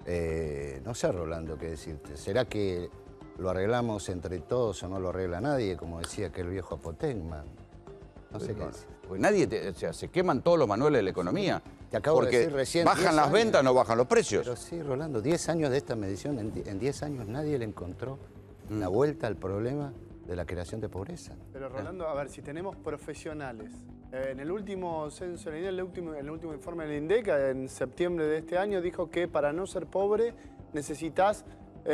No sé, Rolando, qué decirte. ¿Será que lo arreglamos entre todos o no lo arregla nadie? Como decía aquel viejo Apotegma. No sé qué decir. Pues nadie, o sea, se queman todos los manuales de la economía. Te acabo porque de decir recién, bajan las ventas, no bajan los precios. Pero sí, Rolando, 10 años de esta medición, en 10 años nadie le encontró la vuelta al problema de la creación de pobreza. Pero Rolando, a ver, si tenemos profesionales, en el último censo, en el último informe del INDEC, en septiembre de este año, dijo que para no ser pobre necesitas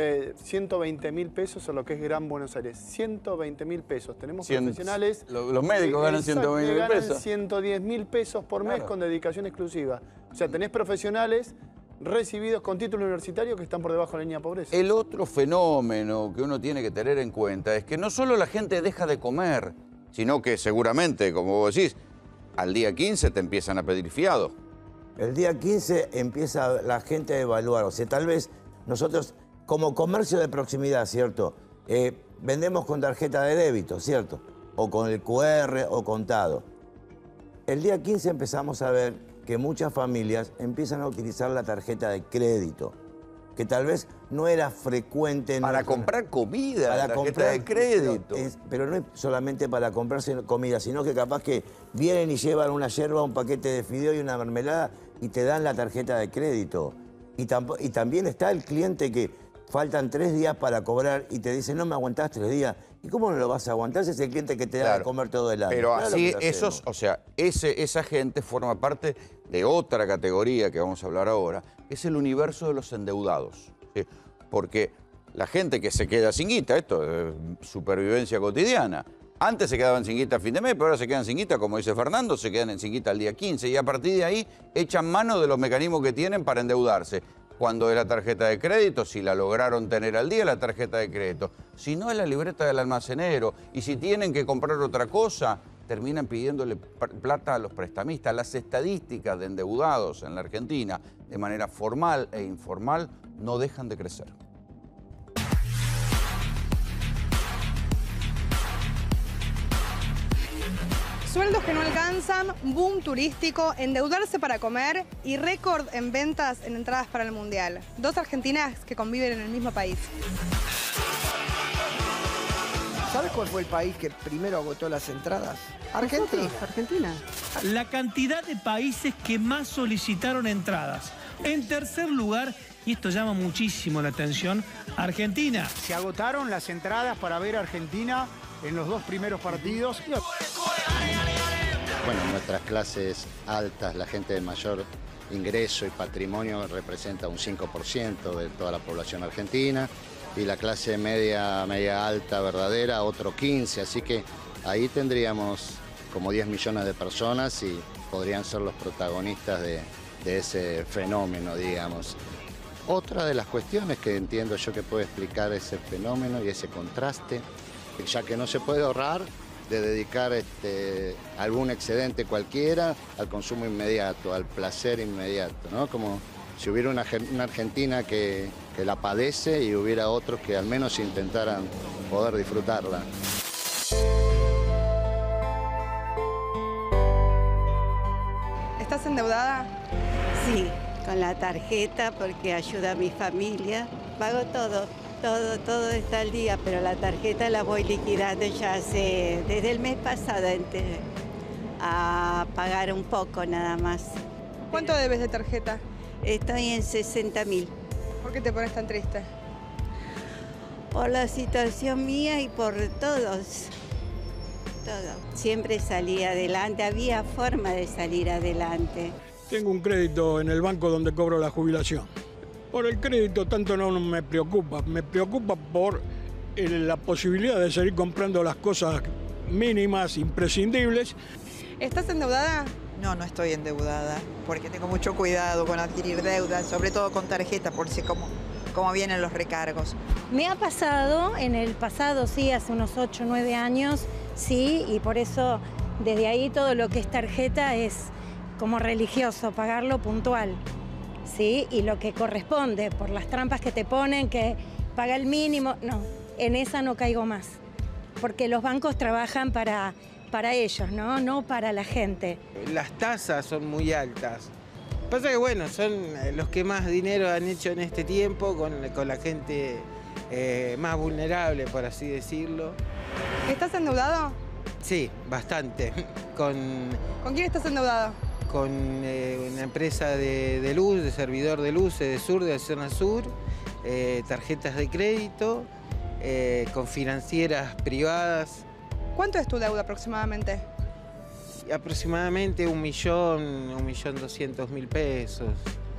120.000 pesos en lo que es Gran Buenos Aires. 120.000 pesos. Tenemos profesionales... Los médicos ganan 120.000 pesos. Ganan 110.000 pesos por mes con dedicación exclusiva. O sea, tenés profesionales recibidos con título universitario que están por debajo de la línea de pobreza. El otro fenómeno que uno tiene que tener en cuenta es que no solo la gente deja de comer, sino que seguramente, como vos decís, al día 15 te empiezan a pedir fiado. El día 15 empieza la gente a evaluar. O sea, tal vez nosotros, como comercio de proximidad, ¿cierto? Vendemos con tarjeta de débito, ¿cierto? O con el QR o contado. El día 15 empezamos a ver que muchas familias empiezan a utilizar la tarjeta de crédito, que tal vez no era frecuente. Para comprar comida, para la tarjeta de crédito. Pero no es solamente para comprarse comida, sino que capaz que vienen y llevan una yerba, un paquete de fideo y una mermelada y te dan la tarjeta de crédito. Y también está el cliente que faltan 3 días para cobrar y te dice, no me aguantás 3 días. ¿Y cómo no lo vas a aguantar si es el cliente que te da de comer todo el año? Pero claro, así, esa gente forma parte de otra categoría que vamos a hablar ahora, que es el universo de los endeudados. ¿Sí? Porque la gente que se queda sin guita, esto es supervivencia cotidiana. Antes se quedaban sin guita a fin de mes, pero ahora se quedan sin guita, como dice Fernando, se quedan sin guita al día 15 y a partir de ahí echan mano de los mecanismos que tienen para endeudarse. Cuando es la tarjeta de crédito, si la lograron tener al día, la tarjeta de crédito. Si no, es la libreta del almacenero. Y si tienen que comprar otra cosa, terminan pidiéndole plata a los prestamistas. Las estadísticas de endeudados en la Argentina, de manera formal e informal, no dejan de crecer. Sueldos que no alcanzan, boom turístico, endeudarse para comer y récord en ventas en entradas para el Mundial. 2 argentinas que conviven en el mismo país. ¿Sabes cuál fue el país que primero agotó las entradas? Argentina. Argentina. La cantidad de países que más solicitaron entradas. En tercer lugar, y esto llama muchísimo la atención, Argentina. Se agotaron las entradas para ver a Argentina en los 2 primeros partidos. Bueno, nuestras clases altas, la gente de mayor ingreso y patrimonio representa un 5% de toda la población argentina, y la clase media alta verdadera otro 15%, así que ahí tendríamos como 10 millones de personas y podrían ser los protagonistas de ese fenómeno, digamos. Otra de las cuestiones que entiendo yo que puede explicar ese fenómeno y ese contraste, ya que no se puede ahorrar, de dedicar algún excedente cualquiera al consumo inmediato, al placer inmediato, ¿no? Como si hubiera una Argentina que la padece y hubiera otros que al menos intentaran poder disfrutarla. ¿Estás endeudada? Sí, con la tarjeta porque ayuda a mi familia. Pago todo está al día, pero la tarjeta la voy liquidando ya desde el mes pasado a pagar un poco nada más. ¿Cuánto debes de tarjeta? Estoy en 60.000. ¿Por qué te pones tan triste? Por la situación mía y por todos. Todo. Siempre salí adelante, había forma de salir adelante. Tengo un crédito en el banco donde cobro la jubilación. Por el crédito tanto no me preocupa por la posibilidad de seguir comprando las cosas mínimas, imprescindibles. ¿Estás endeudada? No, no estoy endeudada, porque tengo mucho cuidado con adquirir deudas, sobre todo con tarjeta, por si como vienen los recargos. Me ha pasado, en el pasado, sí, hace unos 8 o 9 años, sí, y por eso desde ahí todo lo que es tarjeta es como religioso, pagarlo puntual. ¿Sí? Y lo que corresponde, por las trampas que te ponen, que paga el mínimo, no, en esa no caigo más, porque los bancos trabajan para ellos, no para la gente. Las tasas son muy altas. Pasa que bueno, son los que más dinero han hecho en este tiempo con la gente más vulnerable, por así decirlo. ¿Estás endeudado? Sí, bastante. ¿Con quién estás endeudado? Con una empresa de luz, de servidor de luz, de Sur, de Zona Sur, tarjetas de crédito, con financieras privadas. ¿Cuánto es tu deuda aproximadamente? Aproximadamente 1.200.000 pesos.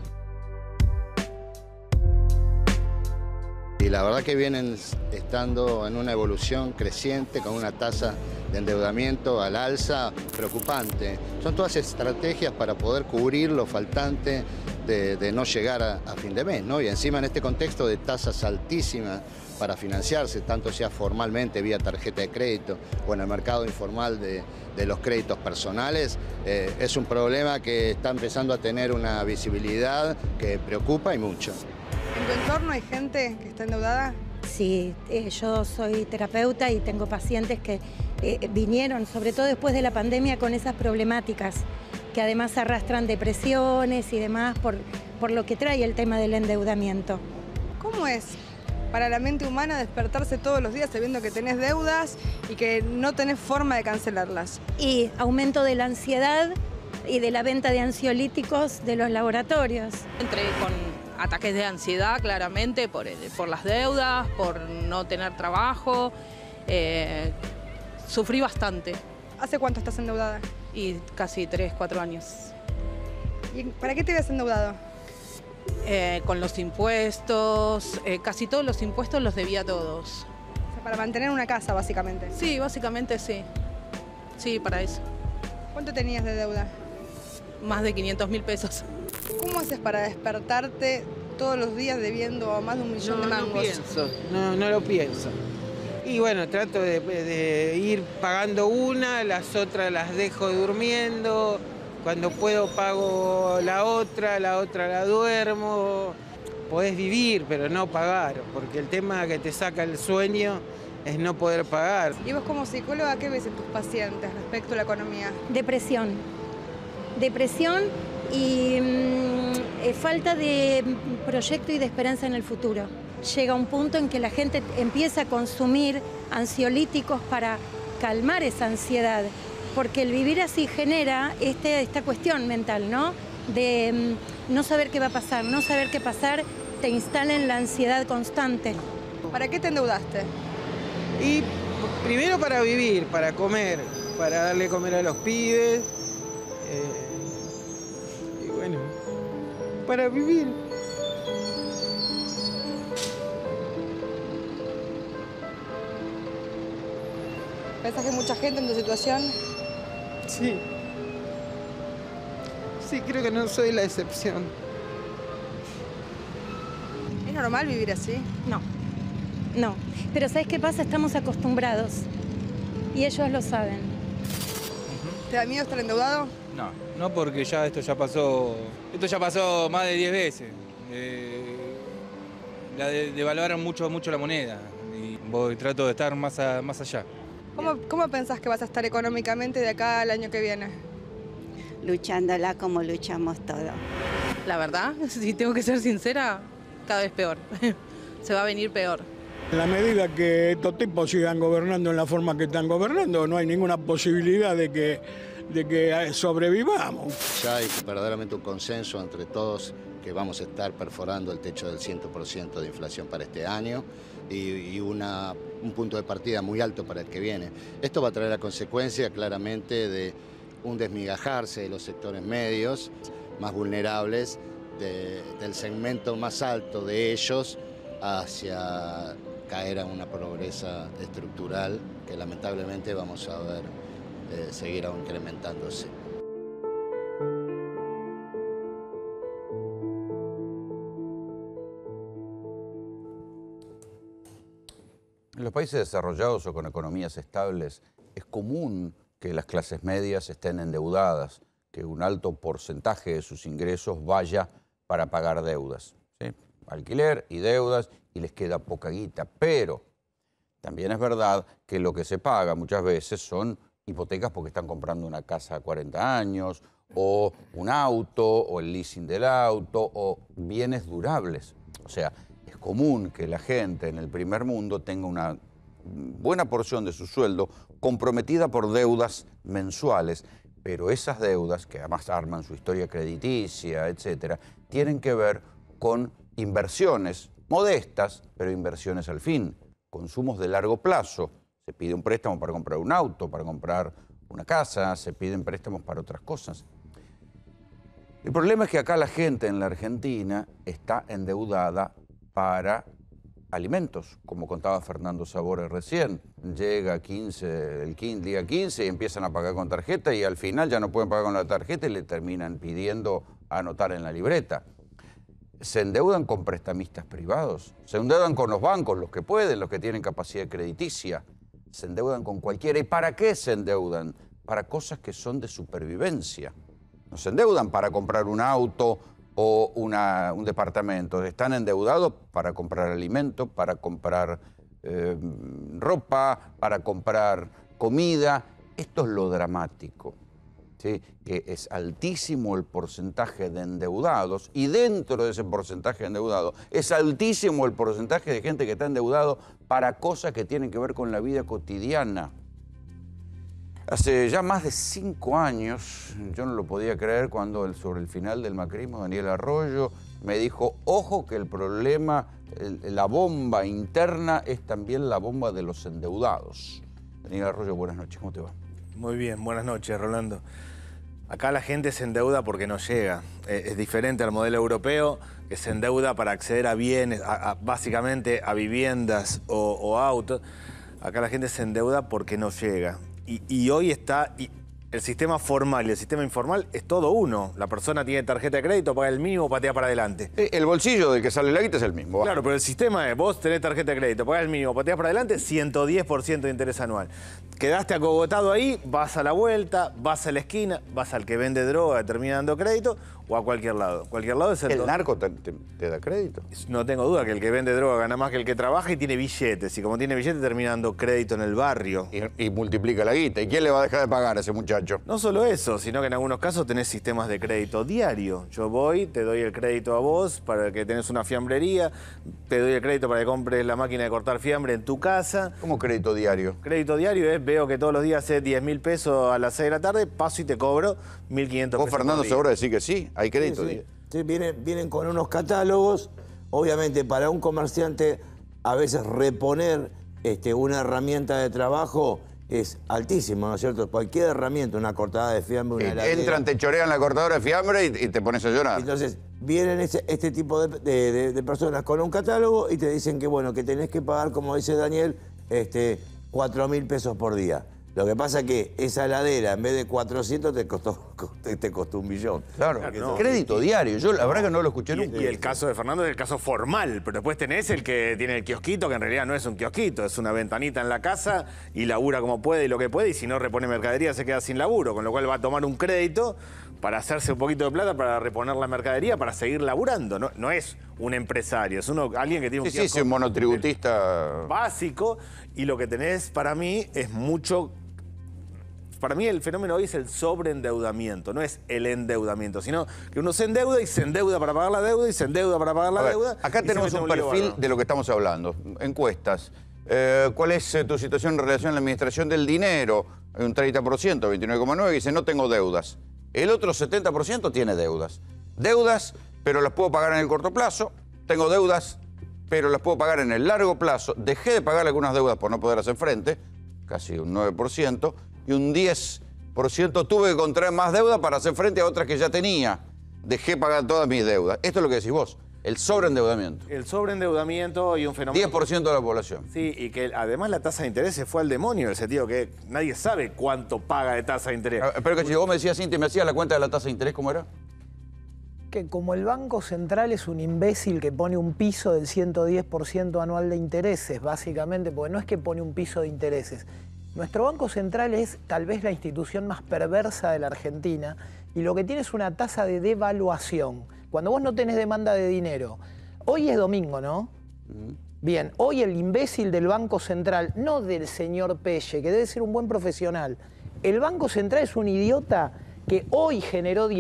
Y la verdad que vienen estando en una evolución creciente con una tasa de endeudamiento al alza preocupante. Son todas estrategias para poder cubrir lo faltante de no llegar a fin de mes, ¿no? Y encima en este contexto de tasas altísimas para financiarse, tanto sea formalmente vía tarjeta de crédito o en el mercado informal de los créditos personales, es un problema que está empezando a tener una visibilidad que preocupa y mucho. ¿En tu entorno hay gente que está endeudada? Sí, yo soy terapeuta y tengo pacientes que vinieron, sobre todo después de la pandemia, con esas problemáticas, que además arrastran depresiones y demás por lo que trae el tema del endeudamiento. ¿Cómo es para la mente humana despertarse todos los días sabiendo que tenés deudas y que no tenés forma de cancelarlas? Y aumento de la ansiedad y de la venta de ansiolíticos de los laboratorios. Entré con ataques de ansiedad, claramente, por las deudas, por no tener trabajo. Sufrí bastante. ¿Hace cuánto estás endeudada? Y casi 3, 4 años. ¿Y para qué te habías endeudado? Con los impuestos, casi todos los impuestos los debía todos. O sea, para mantener una casa, básicamente. Sí, básicamente sí. Sí, para eso. ¿Cuánto tenías de deuda? Más de 500.000 pesos. ¿Cómo haces para despertarte todos los días debiendo a más de 1 millón de mangos? No lo pienso. Y bueno, trato de ir pagando una, las otras las dejo durmiendo. Cuando puedo pago la otra la duermo. Podés vivir, pero no pagar, porque el tema que te saca el sueño es no poder pagar. ¿Y vos como psicóloga qué ves en tus pacientes respecto a la economía? Depresión y falta de proyecto y de esperanza en el futuro. llega un punto en que la gente empieza a consumir ansiolíticos para calmar esa ansiedad, porque el vivir así genera esta cuestión mental, ¿no? De no saber qué va a pasar, no saber qué pasar, te instala en la ansiedad constante. ¿Para qué te endeudaste? Y primero para vivir, para comer, para darle de comer a los pibes. Y bueno, para vivir. ¿Pensás que hay mucha gente en tu situación? Sí. Sí, creo que no soy la excepción. ¿Es normal vivir así? No, no. Pero ¿sabes qué pasa? Estamos acostumbrados y ellos lo saben. ¿Te da miedo estar endeudado? No, no porque esto ya pasó más de 10 veces. Devaluaron mucho la moneda y trato de estar más allá. ¿Cómo pensás que vas a estar económicamente de acá al año que viene? Luchándola como luchamos todos. La verdad, si tengo que ser sincera, cada vez peor. Se va a venir peor. En la medida que estos tipos sigan gobernando en la forma que están gobernando, no hay ninguna posibilidad de que sobrevivamos. Ya hay verdaderamente un consenso entre todos que vamos a estar perforando el techo del 100% de inflación para este año y un punto de partida muy alto para el que viene. Esto va a traer la consecuencia claramente de un desmigajarse de los sectores medios más vulnerables, del segmento más alto de ellos, hacia caer a una pobreza estructural que lamentablemente vamos a ver seguir aún incrementándose. En los países desarrollados o con economías estables es común que las clases medias estén endeudadas, que un alto porcentaje de sus ingresos vaya para pagar deudas, ¿sí? Alquiler y deudas, y les queda poca guita. Pero también es verdad que lo que se paga muchas veces son hipotecas porque están comprando una casa a 40 años, o un auto, o el leasing del auto, o bienes durables. O sea, es común que la gente en el primer mundo tenga una buena porción de su sueldo comprometida por deudas mensuales, pero esas deudas, que además arman su historia crediticia, etcétera, tienen que ver con inversiones modestas, pero inversiones al fin, consumos de largo plazo. Se pide un préstamo para comprar un auto, para comprar una casa, se piden préstamos para otras cosas. El problema es que acá la gente en la Argentina está endeudada para alimentos, como contaba Fernando Sabore recién. Llega el día 15 y empiezan a pagar con tarjeta y al final ya no pueden pagar con la tarjeta y le terminan pidiendo anotar en la libreta. Se endeudan con prestamistas privados, se endeudan con los bancos, los que pueden, los que tienen capacidad crediticia, se endeudan con cualquiera. ¿Y para qué se endeudan? Para cosas que son de supervivencia. No se endeudan para comprar un auto o un departamento. Están endeudados para comprar alimentos, para comprar ropa, para comprar comida. Esto es lo dramático, ¿sí? Que es altísimo el porcentaje de endeudados y dentro de ese porcentaje de endeudados es altísimo el porcentaje de gente que está endeudado para cosas que tienen que ver con la vida cotidiana. Hace ya más de 5 años, yo no lo podía creer cuando sobre el final del macrismo Daniel Arroyo me dijo, ojo que el problema, la bomba interna es también la bomba de los endeudados. Daniel Arroyo, buenas noches, ¿cómo te va? Muy bien, buenas noches, Rolando. Acá la gente se endeuda porque no llega. Es diferente al modelo europeo, que se endeuda para acceder a bienes, básicamente a viviendas o autos. Acá la gente se endeuda porque no llega. Y hoy está... el sistema formal y el sistema informal es todo uno. La persona tiene tarjeta de crédito, paga el mínimo, patea para adelante. El bolsillo del que sale la guita es el mismo. Claro, pero el sistema es, vos tenés tarjeta de crédito, pagás el mínimo, pateás para adelante, 110% de interés anual. Quedaste acogotado ahí, vas a la vuelta, vas a la esquina, vas al que vende droga, termina dando crédito, o a cualquier lado. Cualquier lado es ¿El narco te da crédito? No tengo duda que el que vende droga gana más que el que trabaja y tiene billetes. Y como tiene billetes, termina dando crédito en el barrio. Y multiplica la guita. ¿Y quién le va a dejar de pagar a ese muchacho? muchacho. No solo eso, sino que en algunos casos tenés sistemas de crédito diario. Yo voy, te doy el crédito a vos para que tenés una fiambrería, te doy el crédito para que compres la máquina de cortar fiambre en tu casa. ¿Cómo crédito diario? Crédito diario es, veo que todos los días haces 10.000 pesos a las 6 de la tarde, paso y te cobro 1.500 pesos. ¿Vos, Fernando, seguro de decir que sí? ¿Hay crédito Sí, diario? sí, vienen con unos catálogos. Obviamente, para un comerciante, a veces reponer una herramienta de trabajo es altísimo, ¿no es cierto? Cualquier herramienta, una cortada de fiambre, una heladera. Entran, te chorean la cortadora de fiambre y te pones a llorar. Entonces, vienen este tipo de personas con un catálogo y te dicen que, bueno, que tenés que pagar, como dice Daniel, 4.000 pesos por día. Lo que pasa es que esa heladera, en vez de 400, te costó 1.000.000. Claro, no. Crédito diario. Yo la verdad que no lo escuché nunca. Y el caso de Fernando es el caso formal, pero después tenés el que tiene el kiosquito, que en realidad no es un kiosquito, es una ventanita en la casa y labura como puede y lo que puede, y si no repone mercadería se queda sin laburo, con lo cual va a tomar un crédito para hacerse un poquito de plata, para reponer la mercadería, para seguir laburando. No es un empresario, es alguien que tiene un kiosco. Sí, un monotributista básico, y lo que tenés para mí es mucho... Para mí el fenómeno hoy es el sobreendeudamiento, no es el endeudamiento, sino que uno se endeuda y se endeuda para pagar la deuda y se endeuda para pagar la deuda. Acá tenemos un perfil de lo que estamos hablando. Encuestas. ¿Cuál es tu situación en relación a la administración del dinero? Hay un 30%, 29,9%, que dice no tengo deudas. El otro 70% tiene deudas. Deudas, pero las puedo pagar en el corto plazo. Tengo deudas, pero las puedo pagar en el largo plazo. Dejé de pagar algunas deudas por no poder hacer frente, casi un 9%. Y un 10% tuve que contraer más deuda para hacer frente a otras que ya tenía. Dejé pagar todas mis deudas. Esto es lo que decís vos, el sobreendeudamiento. El sobreendeudamiento y un fenómeno... 10% de la población. Sí, y que además la tasa de interés se fue al demonio, en el sentido que nadie sabe cuánto paga de tasa de interés. Pero que si vos me decías, Cintia, me hacías la cuenta de la tasa de interés, ¿cómo era? Que como el Banco Central es un imbécil que pone un piso del 110% anual de intereses, básicamente, porque no es que pone un piso de intereses. Nuestro Banco Central es tal vez la institución más perversa de la Argentina y lo que tiene es una tasa de devaluación. Cuando vos no tenés demanda de dinero, hoy es domingo, ¿no? Bien, hoy el imbécil del Banco Central, no del señor Pelle, que debe ser un buen profesional, el Banco Central es un idiota que hoy generó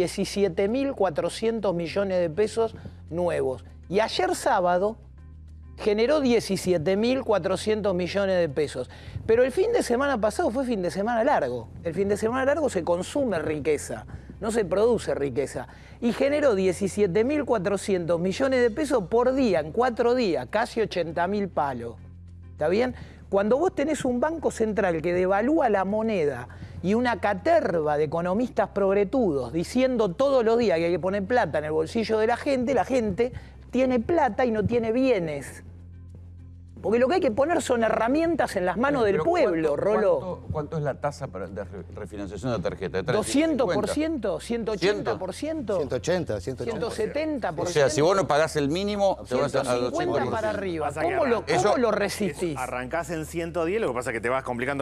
17.400 millones de pesos nuevos y ayer sábado generó 17.400 millones de pesos. Pero el fin de semana pasado fue fin de semana largo. El fin de semana largo se consume riqueza, no se produce riqueza. Y generó 17.400 millones de pesos por día, en 4 días, casi 80.000 palos. ¿Está bien? Cuando vos tenés un banco central que devalúa la moneda y una caterva de economistas progretudos diciendo todos los días que hay que poner plata en el bolsillo de la gente tiene plata y no tiene bienes. Porque lo que hay que poner son herramientas en las manos del pueblo, Rolo. ¿Cuánto es la tasa de refinanciación de tarjeta? ¿200%? ¿180%? 180, 170%. O sea, si vos no pagás el mínimo, te vas a 150 para arriba. ¿Cómo lo resistís? Arrancás en 110, lo que pasa es que te vas complicando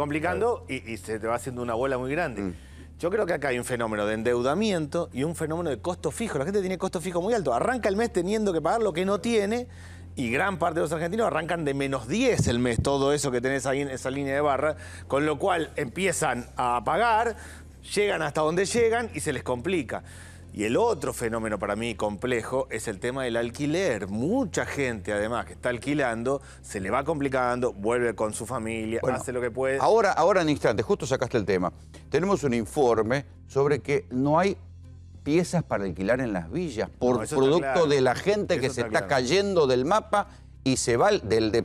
y se te va haciendo una bola muy grande. Yo creo que acá hay un fenómeno de endeudamiento y un fenómeno de costo fijo. La gente tiene costo fijo muy alto. Arranca el mes teniendo que pagar lo que no tiene y gran parte de los argentinos arrancan de -10 el mes, todo eso que tenés ahí en esa línea de barra, con lo cual empiezan a pagar, llegan hasta donde llegan y se les complica. Y el otro fenómeno para mí complejo es el tema del alquiler. Mucha gente, además, que está alquilando, se le va complicando, vuelve con su familia, hace lo que puede. Ahora en instante, justo sacaste el tema. Tenemos un informe sobre que no hay piezas para alquilar en las villas por producto de la gente que se está cayendo del mapa y se va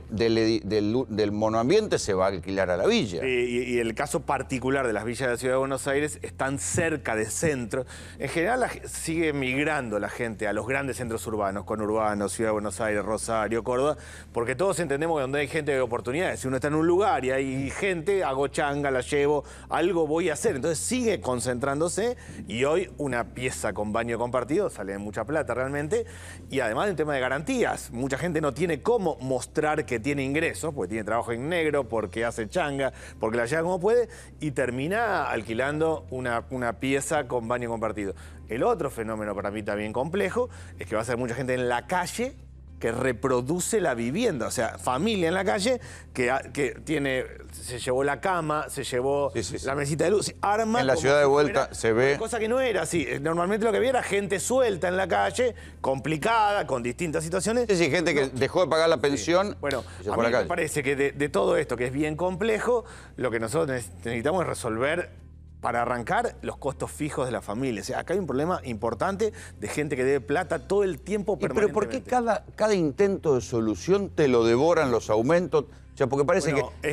del monoambiente, se va a alquilar a la villa. Y el caso particular de las villas de la Ciudad de Buenos Aires están cerca de centros. En general sigue migrando la gente a los grandes centros urbanos, conurbanos, Ciudad de Buenos Aires, Rosario, Córdoba, porque todos entendemos que donde hay gente hay oportunidades. Si uno está en un lugar y hay gente, hago changa, la llevo, algo voy a hacer. Entonces sigue concentrándose y hoy una pieza con baño compartido sale de mucha plata realmente. Y además el tema de garantías. Mucha gente no tiene cómo mostrar que tiene ingresos, porque tiene trabajo en negro, porque hace changa, porque la lleva como puede, y termina alquilando una pieza con baño compartido. El otro fenómeno para mí también complejo es que va a ser mucha gente en la calle que reproduce la vivienda. O sea, familia en la calle que tiene, se llevó la cama, se llevó la mesita de luz, arma. En la ciudad de vuelta se ve. Cosa que no era así. Normalmente lo que había era gente suelta en la calle, complicada, con distintas situaciones. Sí, gente que dejó de pagar la pensión. Bueno, y se a fue mí a la me calle. parece que de todo esto, que es bien complejo, lo que nosotros necesitamos es resolver, para arrancar, los costos fijos de la familia. O sea, acá hay un problema importante de gente que debe plata todo el tiempo Pero ¿por qué cada intento de solución te lo devoran los aumentos? O sea, porque parece que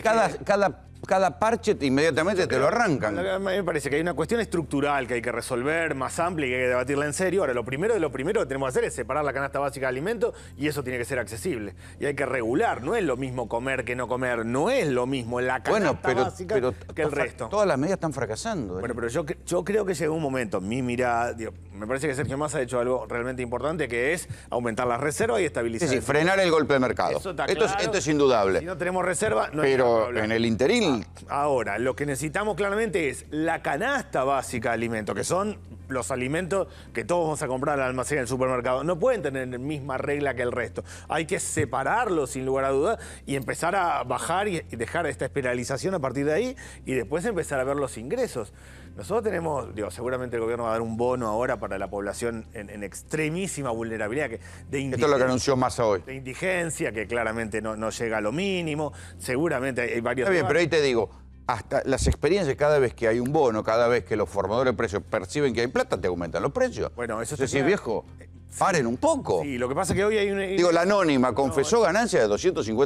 cada parche inmediatamente te lo arrancan. A mí me parece que hay una cuestión estructural que hay que resolver, más amplia, y que hay que debatirla en serio. Ahora, lo primero que tenemos que hacer es separar la canasta básica de alimentos, y eso tiene que ser accesible. Y hay que regular. No es lo mismo comer que no comer. No es lo mismo la canasta básica que el resto. Todas las medidas están fracasando. Bueno, pero yo creo que llegó un momento, mi mirada, me parece que Sergio Massa ha hecho algo realmente importante, que es aumentar las reservas y estabilizar. Sí, frenar el golpe de mercado. Esto es indudable. Si no tenemos reserva, no hay Pero problema. en el interín... Ahora, lo que necesitamos claramente es la canasta básica de alimentos, que son los alimentos que todos vamos a comprar al almacén del supermercado. No pueden tener la misma regla que el resto. Hay que separarlos sin lugar a dudas y empezar a bajar y dejar esta espiralización a partir de ahí, y después empezar a ver los ingresos. Nosotros tenemos, seguramente el gobierno va a dar un bono ahora para la población en extremísima vulnerabilidad. Esto es lo que anunció Massa hoy. De indigencia, que claramente no llega a lo mínimo. Seguramente hay varios... Está bien, pero ahí te digo, hasta las experiencias, cada vez que hay un bono, cada vez que los formadores de precios perciben que hay plata, te aumentan los precios. Bueno, eso es decir, viejo, paren un poco. Sí, lo que pasa es que hoy hay un... Digo, la Anónima confesó ganancias de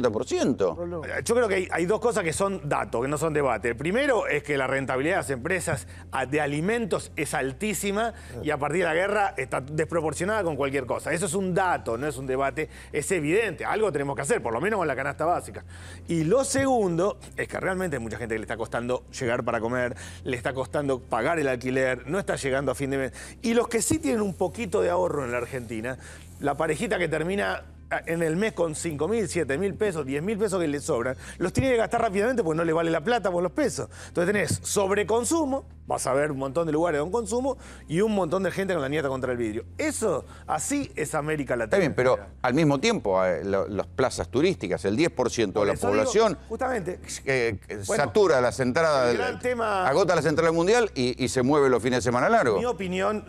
250%. Yo creo que hay dos cosas que son datos, que no son debate. El primero es que la rentabilidad de las empresas de alimentos es altísima, y a partir de la guerra está desproporcionada con cualquier cosa. Eso es un dato, no es un debate, es evidente. Algo tenemos que hacer, por lo menos con la canasta básica. Y lo segundo es que realmente hay mucha gente que le está costando llegar para comer, le está costando pagar el alquiler, no está llegando a fin de mes. Y los que sí tienen un poquito de ahorro en la Argentina, la parejita que termina en el mes con 5.000, 7.000 pesos, 10.000 pesos que le sobran, los tiene que gastar rápidamente porque no le vale la plata por los pesos. Entonces tenés sobreconsumo, vas a ver un montón de lugares con consumo, y un montón de gente con la nieta contra el vidrio. Eso, así es América Latina. Está bien, pero al mismo tiempo, las plazas turísticas, el 10% de la población justamente satura las entradas, agota las entradas mundial y se mueve los fines de semana largos. Mi opinión,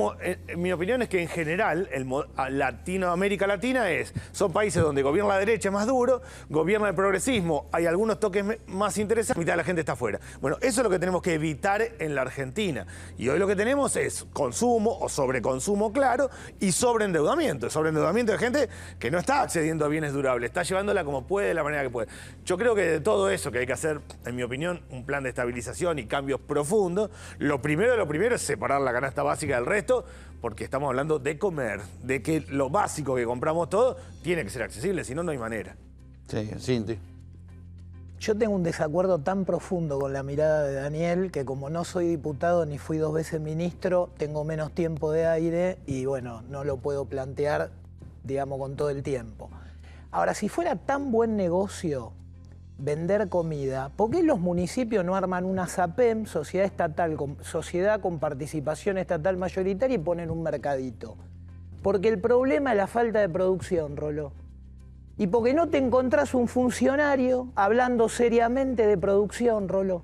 mi opinión es que en general, América Latina son países donde gobierna la derecha más duro, gobierna el progresismo, hay algunos toques más interesantes, la mitad de la gente está afuera. Bueno, eso es lo que tenemos que evitar en la Argentina. Y hoy lo que tenemos es consumo o sobreconsumo, claro, y sobreendeudamiento. Sobreendeudamiento de gente que no está accediendo a bienes durables, está llevándola como puede, de la manera que puede. Yo creo que de todo eso que hay que hacer, en mi opinión, un plan de estabilización y cambios profundos, lo primero es separar la canasta básica del resto, porque estamos hablando de comer, de que lo básico que compramos todo tiene que ser accesible, si no, no hay manera. Sí, Cinti. Yo tengo un desacuerdo tan profundo con la mirada de Daniel que, como no soy diputado ni fui 2 veces ministro, tengo menos tiempo de aire y, bueno, no lo puedo plantear, digamos, con todo el tiempo. Ahora, si fuera tan buen negocio vender comida, ¿por qué los municipios no arman una SAPEM, sociedad con participación estatal mayoritaria, y ponen un mercadito? Porque el problema es la falta de producción, Roló. Y porque no te encontrás un funcionario hablando seriamente de producción, Roló.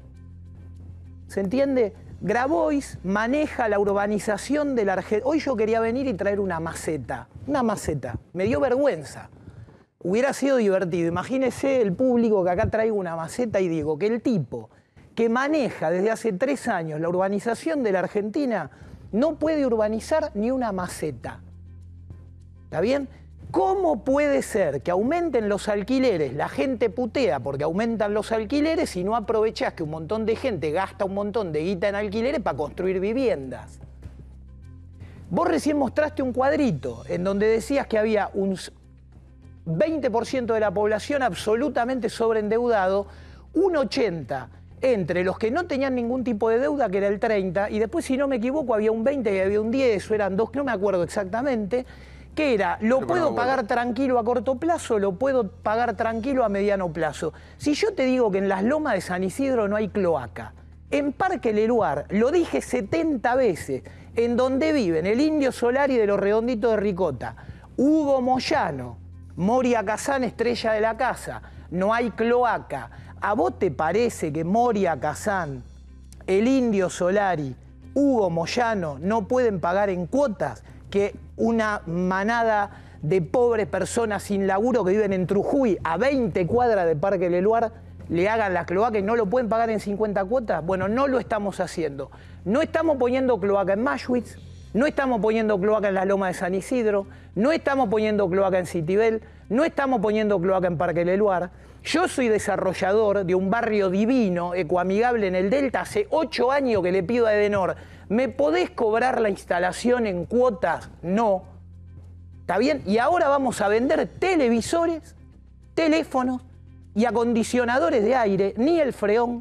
¿Se entiende? Grabois maneja la urbanización de la Argentina. Hoy yo quería venir y traer una maceta. Me dio vergüenza. Hubiera sido divertido. Imagínese el público que acá traigo una maceta y digo que el tipo que maneja desde hace 3 años la urbanización de la Argentina no puede urbanizar ni una maceta. ¿Está bien? ¿Cómo puede ser que aumenten los alquileres? La gente putea porque aumentan los alquileres y no aprovechás que un montón de gente gasta un montón de guita en alquileres para construir viviendas. Vos recién mostraste un cuadrito en donde decías que había un 20% de la población absolutamente sobreendeudado, un 80% entre los que no tenían ningún tipo de deuda, que era el 30%, y después, si no me equivoco, había un 20% y había un 10%, o eran 2, no me acuerdo exactamente, que era, lo puedo pagar tranquilo a corto plazo, lo puedo pagar tranquilo a mediano plazo. Si yo te digo que en las Lomas de San Isidro no hay cloaca, en Parque Leluar, lo dije 70 veces, en donde viven el Indio Solari de los Redonditos de Ricota, Hugo Moyano Moria Kazán, estrella de la casa. No hay cloaca. ¿A vos te parece que Moria Kazán, el Indio Solari, Hugo Moyano no pueden pagar en cuotas? Que una manada de pobres personas sin laburo que viven en Trujuy, a 20 cuadras de Parque Leluar, le hagan la cloaca y no lo pueden pagar en 50 cuotas. Bueno, no lo estamos haciendo. No estamos poniendo cloaca en Maschwitz, no estamos poniendo cloaca en la Loma de San Isidro, no estamos poniendo cloaca en Citibel, no estamos poniendo cloaca en Parque Leluar. Yo soy desarrollador de un barrio divino, ecoamigable en el Delta, hace 8 años que le pido a Edenor, ¿me podés cobrar la instalación en cuotas? No. ¿Está bien? Y ahora vamos a vender televisores, teléfonos y acondicionadores de aire, ni el freón,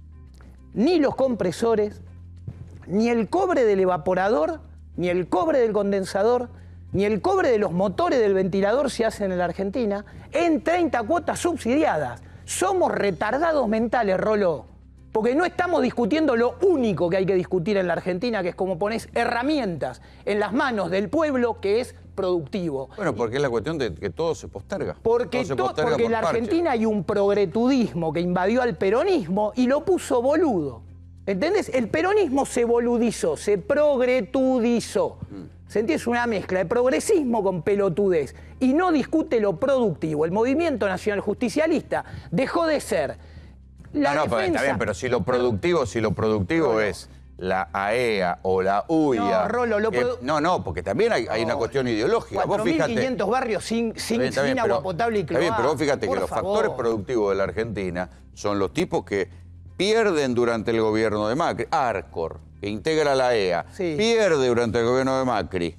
ni los compresores, ni el cobre del evaporador, ni el cobre del condensador, ni el cobre de los motores del ventilador se hacen en la Argentina, en 30 cuotas subsidiadas. Somos retardados mentales, Rolo, porque no estamos discutiendo lo único que hay que discutir en la Argentina, que es cómo pones herramientas en las manos del pueblo que es productivo. Bueno, porque es la cuestión de que todo se posterga. Porque en la Argentina hay un progretudismo que invadió al peronismo y lo puso boludo. ¿Entendés? El peronismo se boludizó, se progretudizó. ¿Se entiende? Es una mezcla de progresismo con pelotudez. Y no discute lo productivo. El movimiento nacional justicialista dejó de ser la defensa... Está bien, pero si lo productivo es la AEA o la UIA... No, Rolo, no, porque también hay una cuestión ideológica. 4.500 barrios sin agua potable y cloaca. Está bien, pero vos fíjate que los factores productivos de la Argentina son los tipos que pierden durante el gobierno de Macri. Arcor, que integra la AEA, pierde durante el gobierno de Macri.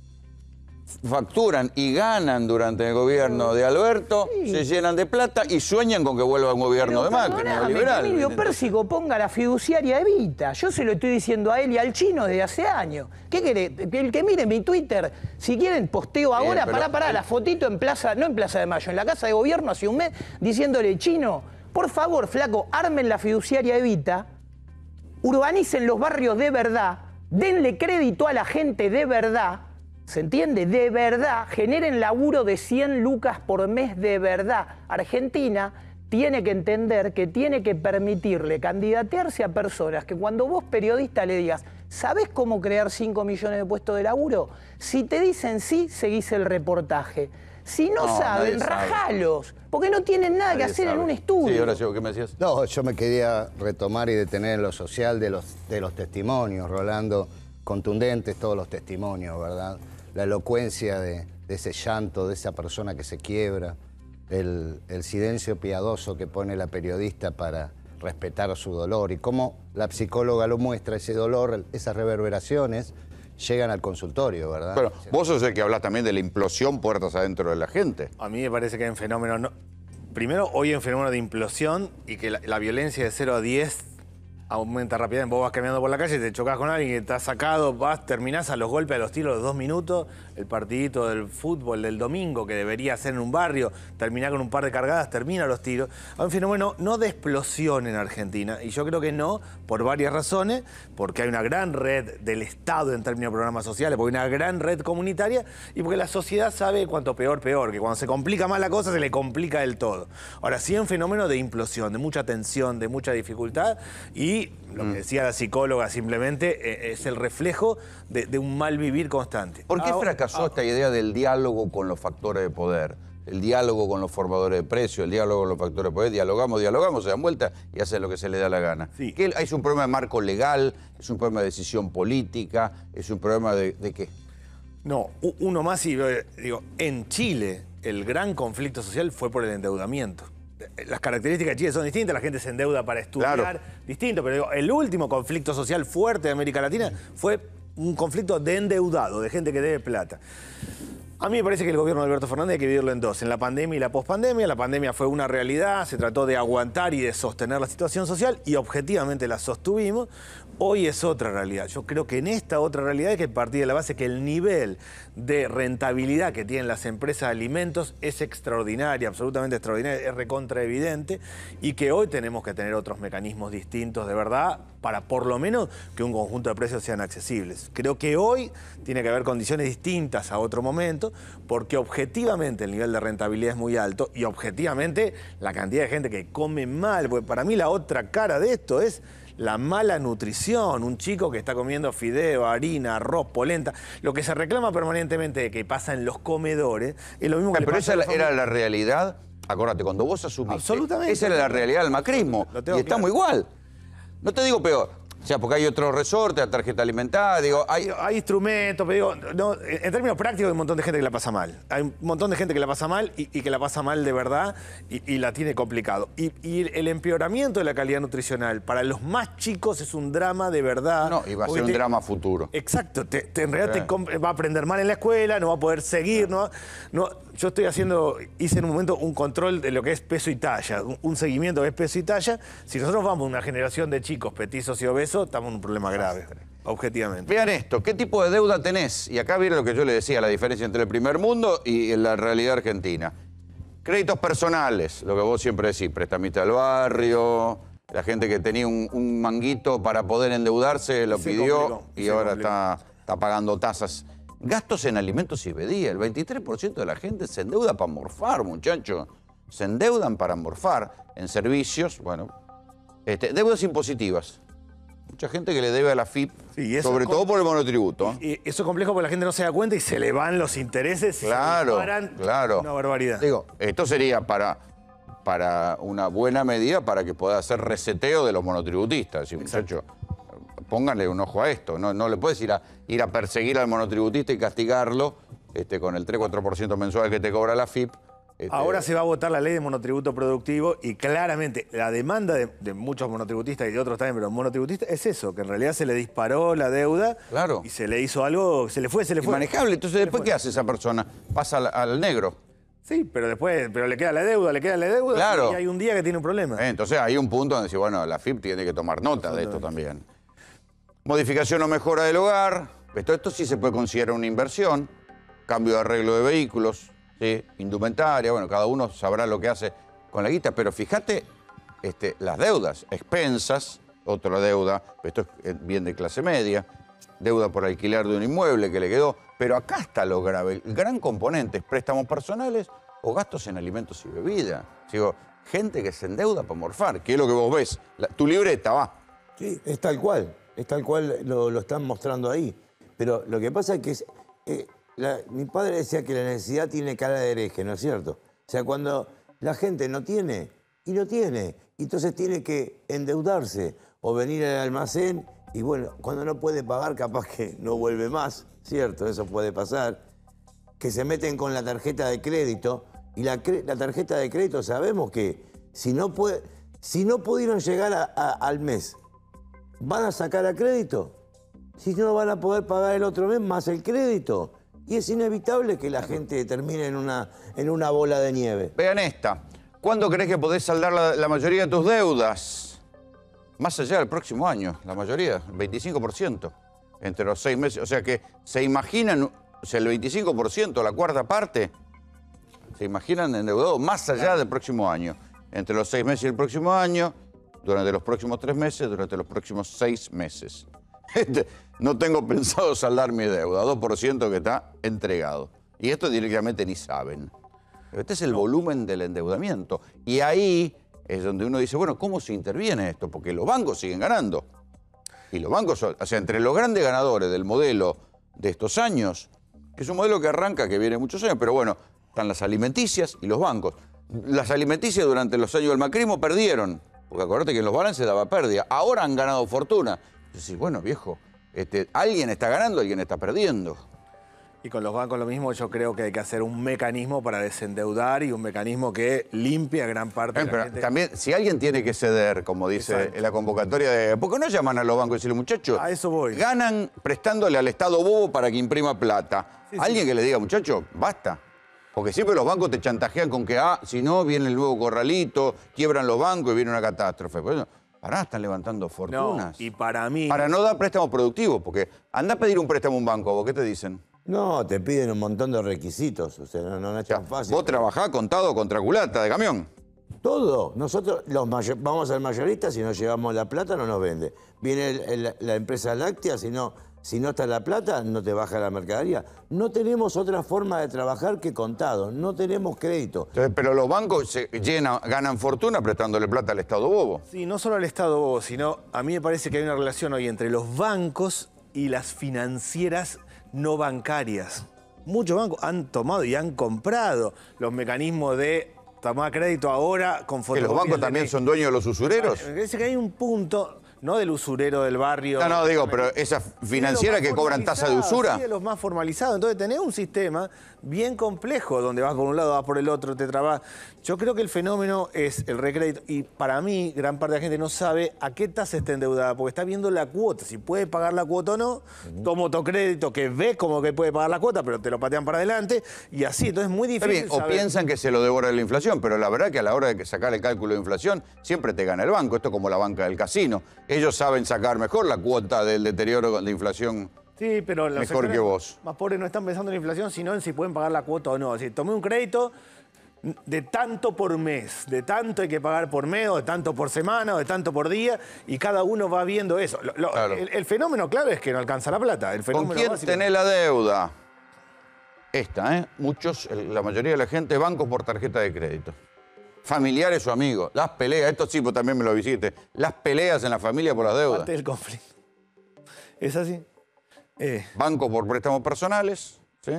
Facturan y ganan durante el gobierno de Alberto, se llenan de plata y sueñan con que vuelva un gobierno de Macri, neoliberal. Emilio Pérsico ponga la fiduciaria Evita. Yo se lo estoy diciendo a él y al chino desde hace años. ¿Qué querés? El que mire mi Twitter, si quieren posteo ahora, pará, la fotito en Plaza, no en Plaza de Mayo, en la Casa de Gobierno hace un mes, diciéndole, chino, por favor, flaco, armen la fiduciaria Evita, urbanicen los barrios de verdad, denle crédito a la gente de verdad, ¿se entiende? De verdad, generen laburo de 100 lucas por mes de verdad. Argentina tiene que entender que tiene que permitirle candidatearse a personas que cuando vos periodista le digas, ¿sabés cómo crear 5 millones de puestos de laburo? Si te dicen sí, seguís el reportaje. Si no saben, rajalos, porque no tienen nada que hacer en un estudio. Sí, Horacio, ¿qué me decías? No, yo me quería retomar y detener en lo social de los testimonios, Rolando, contundentes todos los testimonios, ¿verdad? La elocuencia de ese llanto, de esa persona que se quiebra, el silencio piadoso que pone la periodista para respetar su dolor y cómo la psicóloga lo muestra, ese dolor, esas reverberaciones, llegan al consultorio, ¿verdad? Pero vos sos el que hablas también de la implosión puertas adentro de la gente. A mí me parece que hay un fenómeno... Primero, hoy hay un fenómeno de implosión y que la violencia de 0 a 10 aumenta rápidamente. Vos vas caminando por la calle, te chocás con alguien que está sacado, terminás a los golpes, a los tiros, a los 2 minutos, el partidito del fútbol del domingo que debería ser en un barrio, terminar con un par de cargadas, termina los tiros. Hay un fenómeno no de explosión en Argentina, y yo creo que no, por varias razones, porque hay una gran red del Estado en términos de programas sociales, porque hay una gran red comunitaria, y porque la sociedad sabe cuanto peor, peor, que cuando se complica más la cosa, se le complica del todo. Ahora, sí hay un fenómeno de implosión, de mucha tensión, de mucha dificultad, y lo que decía la psicóloga simplemente es el reflejo de un mal vivir constante. ¿Por qué fracasó esta idea del diálogo con los factores de poder? El diálogo con los formadores de precios, el diálogo con los factores de poder. Dialogamos, se dan vuelta y hacen lo que se les da la gana. Sí. ¿Es un problema de marco legal? ¿Es un problema de decisión política? ¿Es un problema de qué? No, uno más y digo, en Chile el gran conflicto social fue por el endeudamiento. Las características de Chile son distintas, la gente se endeuda para estudiar, distinto, pero digo, el último conflicto social fuerte de América Latina fue un conflicto de endeudado, de gente que debe plata. A mí me parece que el gobierno de Alberto Fernández hay que dividirlo en dos, en la pandemia y la pospandemia. La pandemia fue una realidad, se trató de aguantar y de sostener la situación social y objetivamente la sostuvimos. Hoy es otra realidad. Yo creo que en esta otra realidad hay que partir de la base que el nivel de rentabilidad que tienen las empresas de alimentos es extraordinaria, absolutamente extraordinaria, es recontra evidente, y que hoy tenemos que tener otros mecanismos distintos de verdad para por lo menos que un conjunto de precios sean accesibles. Creo que hoy tiene que haber condiciones distintas a otro momento, porque objetivamente el nivel de rentabilidad es muy alto y objetivamente la cantidad de gente que come mal, porque para mí la otra cara de esto es la mala nutrición, un chico que está comiendo fideo, harina, arroz, polenta, lo que se reclama permanentemente de que pasa en los comedores, es lo mismo que pero esa era la realidad, acordate, cuando vos asumiste, absolutamente, esa era la realidad del macrismo, y estamos igual. No te digo peor. O sea, porque hay otro resorte, la tarjeta alimentaria, digo, hay instrumentos, pero digo, no, en términos prácticos hay un montón de gente que la pasa mal. Hay un montón de gente que la pasa mal y que la pasa mal de verdad y la tiene complicado. Y el empeoramiento de la calidad nutricional para los más chicos es un drama de verdad. No, y va a ser un drama futuro. Exacto, en realidad va a aprender mal en la escuela, no va a poder seguir, no, yo hice en un momento un control de lo que es peso y talla, un seguimiento de lo que es peso y talla. Si nosotros vamos a una generación de chicos petizos y obesos, estamos en un problema grave, objetivamente. Vean esto, ¿qué tipo de deuda tenés? Y acá viene lo que yo le decía, la diferencia entre el primer mundo y la realidad argentina. Créditos personales, lo que vos siempre decís, prestamista del barrio, la gente que tenía un manguito para poder endeudarse, lo pidió y ahora está pagando tasas. Gastos en alimentos y bebida, el 23% de la gente se endeuda para morfar, muchachos. Se endeudan para morfar en servicios, bueno, deudas impositivas. Mucha gente que le debe a la FIP, sobre todo por el monotributo. Y eso es complejo porque la gente no se da cuenta y se le van los intereses y claro, se disparan una barbaridad. Digo, esto sería para una buena medida para que pueda hacer reseteo de los monotributistas. Decir, muchachos, pónganle un ojo a esto. No le puedes ir a perseguir al monotributista y castigarlo con el 3-4% mensual que te cobra la FIP. Ahora se va a votar la ley de monotributo productivo y claramente la demanda de muchos monotributistas y de otros también, pero monotributistas es eso, que en realidad se le disparó la deuda y se le hizo algo, se le fue. Inmanejable. Entonces, ¿después qué hace esa persona? Pasa al negro. Sí, pero le queda la deuda, claro. Y hay un día que tiene un problema. Entonces hay un punto donde dice, bueno, la FIP tiene que tomar nota de esto también. Modificación o mejora del hogar. Esto sí se puede considerar una inversión. Cambio de arreglo de vehículos. ¿Sí? Indumentaria, bueno, cada uno sabrá lo que hace con la guita, pero fíjate las deudas, expensas, otra deuda, esto es bien de clase media, deuda por alquiler de un inmueble que le quedó, pero acá está lo grave, el gran componente es préstamos personales o gastos en alimentos y bebida. Digo, gente que se endeuda para morfar, que es lo que vos ves, tu libreta va. Sí, es tal cual lo están mostrando ahí, pero lo que pasa es que mi padre decía que la necesidad tiene cara de hereje, ¿no es cierto? O sea, cuando la gente no tiene, y entonces tiene que endeudarse o venir al almacén y bueno, cuando no puede pagar capaz que no vuelve más, ¿cierto? Eso puede pasar. Que se meten con la tarjeta de crédito y la tarjeta de crédito sabemos que si no pudieron llegar al mes, ¿van a sacar a crédito? Si no van a poder pagar el otro mes más el crédito. Y es inevitable que la gente termine en una bola de nieve. Vean esta. ¿Cuándo crees que podés saldar la mayoría de tus deudas? Más allá del próximo año, la mayoría, el 25%. Entre los 6 meses. O sea que se imaginan, o sea, el 25%, la cuarta parte, se imaginan endeudados más allá del próximo año. Entre los 6 meses y el próximo año, durante los próximos 3 meses, durante los próximos 6 meses. No tengo pensado saldar mi deuda, 2% que está entregado. Y esto directamente ni saben. Este es el volumen del endeudamiento. Y ahí es donde uno dice, bueno, ¿cómo se interviene esto? Porque los bancos siguen ganando. Y los bancos, o sea, entre los grandes ganadores del modelo de estos años, que es un modelo que arranca, que viene muchos años, pero bueno, están las alimenticias y los bancos. Las alimenticias durante los años del macrismo perdieron, porque acuérdate que en los balances daba pérdida. Ahora han ganado fortuna. Entonces, bueno, viejo, alguien está ganando, alguien está perdiendo. Y con los bancos lo mismo, yo creo que hay que hacer un mecanismo para desendeudar y un mecanismo que limpie a gran parte de la gente. También, si alguien tiene que ceder, como dice en la convocatoria de... ¿Por qué no llaman a los bancos y decirle, muchachos? A eso voy. Ganan prestándole al Estado bobo para que imprima plata. Alguien que le diga, muchachos, basta. Porque siempre los bancos te chantajean con que, si no, viene el nuevo corralito, quiebran los bancos y viene una catástrofe. Pues, Pará, están levantando fortunas. No, y para mí... Para no dar préstamos productivos, porque anda a pedir un préstamo a un banco, ¿vos qué te dicen? No, te piden un montón de requisitos, o sea, no es tan fácil. Vos trabajás contado contra culata de camión. Todo. Nosotros vamos al mayorista, si no llevamos la plata no nos vende. Viene la empresa láctea, si no está la plata, no te baja la mercadería. No tenemos otra forma de trabajar que contado, no tenemos crédito. Entonces, pero los bancos ganan fortuna prestándole plata al Estado bobo. Sí, no solo al Estado bobo, sino a mí me parece que hay una relación hoy entre los bancos y las financieras no bancarias. Muchos bancos han tomado y han comprado los mecanismos de tomar crédito ahora con ¿Que los bancos también son dueños de los usureros? Me parece que hay un punto... No del usurero del barrio. No, digo, pero esa financiera que cobran tasa de usura. Sí, de los más formalizados. Entonces tenés un sistema bien complejo donde vas por un lado, vas por el otro, te trabas. Yo creo que el fenómeno es el recrédito. Y para mí, gran parte de la gente no sabe a qué tasa está endeudada, porque está viendo la cuota. Si puede pagar la cuota o no, toma autocrédito que ves como que puede pagar la cuota, pero te lo patean para adelante. Y así, entonces es muy difícil Bien, o piensan que se lo devora la inflación, pero la verdad que a la hora de sacar el cálculo de inflación, siempre te gana el banco. Esto es como la banca del casino. Ellos saben sacar mejor la cuota del deterioro de inflación. Sí, pero los mejor que vos. Más pobres no están pensando en la inflación, sino en si pueden pagar la cuota o no. Es decir, tomé un crédito de tanto por mes, de tanto hay que pagar por mes, o de tanto por semana, o de tanto por día, y cada uno va viendo eso. Claro. El fenómeno clave es que no alcanza la plata. El ¿Con quién tenés la deuda? Esta, ¿eh? Muchos, la mayoría de la gente, bancos por tarjeta de crédito. Familiares o amigos, las peleas, esto sí, vos también me lo visité, las peleas en la familia por las deudas. Parte del conflicto. ¿Es así? Banco por préstamos personales, ¿sí?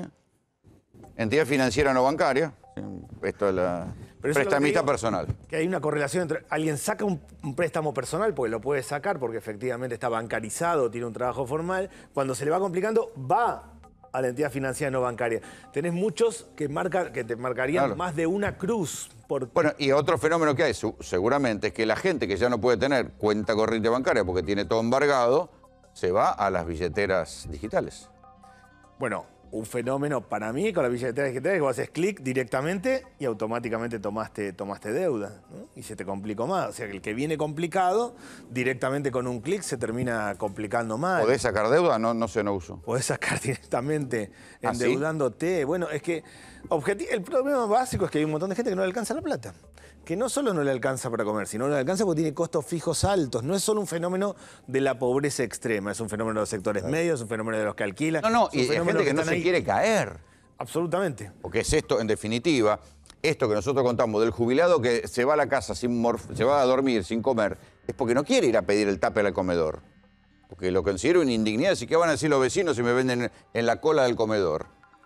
Entidad financiera no bancaria, ¿sí? Esto es la prestamista personal. Que hay una correlación entre alguien saca un préstamo personal, porque lo puede sacar porque efectivamente está bancarizado, tiene un trabajo formal, cuando se le va complicando, va a la entidad financiera no bancaria. Tenés muchos que te marcarían más de una cruz. Bueno, y otro fenómeno que hay seguramente es que la gente que ya no puede tener cuenta corriente bancaria porque tiene todo embargado, se va a las billeteras digitales. Bueno, un fenómeno para mí con las billeteras digitales es que vos haces clic directamente y automáticamente tomaste deuda, ¿no? Y se te complicó más. O sea, que el que viene complicado, directamente con un clic se termina complicando más. ¿Podés sacar deuda? No sé, no uso. Podés sacar directamente endeudándote. ¿Sí? Bueno, es que el problema básico es que hay un montón de gente que no le alcanza la plata. Que no solo no le alcanza para comer, sino no le alcanza porque tiene costos fijos altos. No es solo un fenómeno de la pobreza extrema, es un fenómeno de los sectores medios, es un fenómeno de los que alquilan. No, y hay gente que no se quiere caer. Absolutamente. Porque es esto, en definitiva, esto que nosotros contamos del jubilado que se va a la casa, se va a dormir sin comer, es porque no quiere ir a pedir el tupper al comedor. Porque lo considero una indignidad. Así que van a decir los vecinos si me venden en la cola del comedor.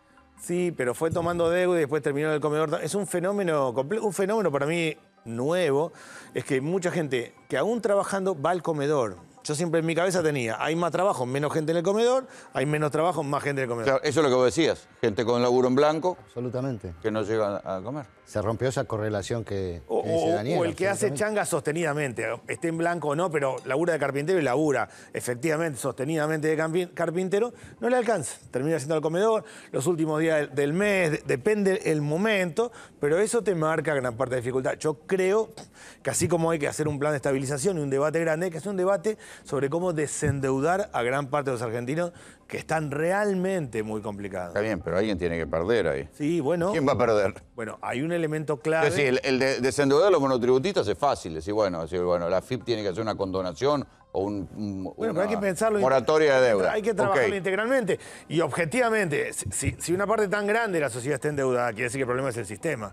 Sí, pero fue tomando deuda y después terminó en el comedor. Es un fenómeno complejo, un fenómeno para mí nuevo. Es que mucha gente que aún trabajando va al comedor. Yo siempre en mi cabeza tenía, hay más trabajo, menos gente en el comedor, hay menos trabajo, más gente en el comedor. Claro, eso es lo que vos decías, gente con laburo en blanco. Absolutamente. Que no llega a comer. Se rompió esa correlación que dice Daniel. O el que hace changa sostenidamente, esté en blanco o no, pero labura de carpintero y labura efectivamente, sostenidamente de carpintero, no le alcanza. Termina siendo al comedor, los últimos días del mes, depende el momento, pero eso te marca gran parte de dificultad. Yo creo que así como hay que hacer un plan de estabilización y un debate grande, hay que hacer un debate sobre cómo desendeudar a gran parte de los argentinos que están realmente muy complicados. Está bien, pero alguien tiene que perder ahí. Sí, bueno. ¿Quién va a perder? Bueno, hay un elemento clave. Es decir, el de desendeudar a los monotributistas es fácil. Decir, bueno, la FIP tiene que hacer una condonación o pero hay que pensarlo moratoria de deuda. Hay que trabajarlo integralmente. Y objetivamente, si una parte tan grande de la sociedad está endeudada, quiere decir que el problema es el sistema.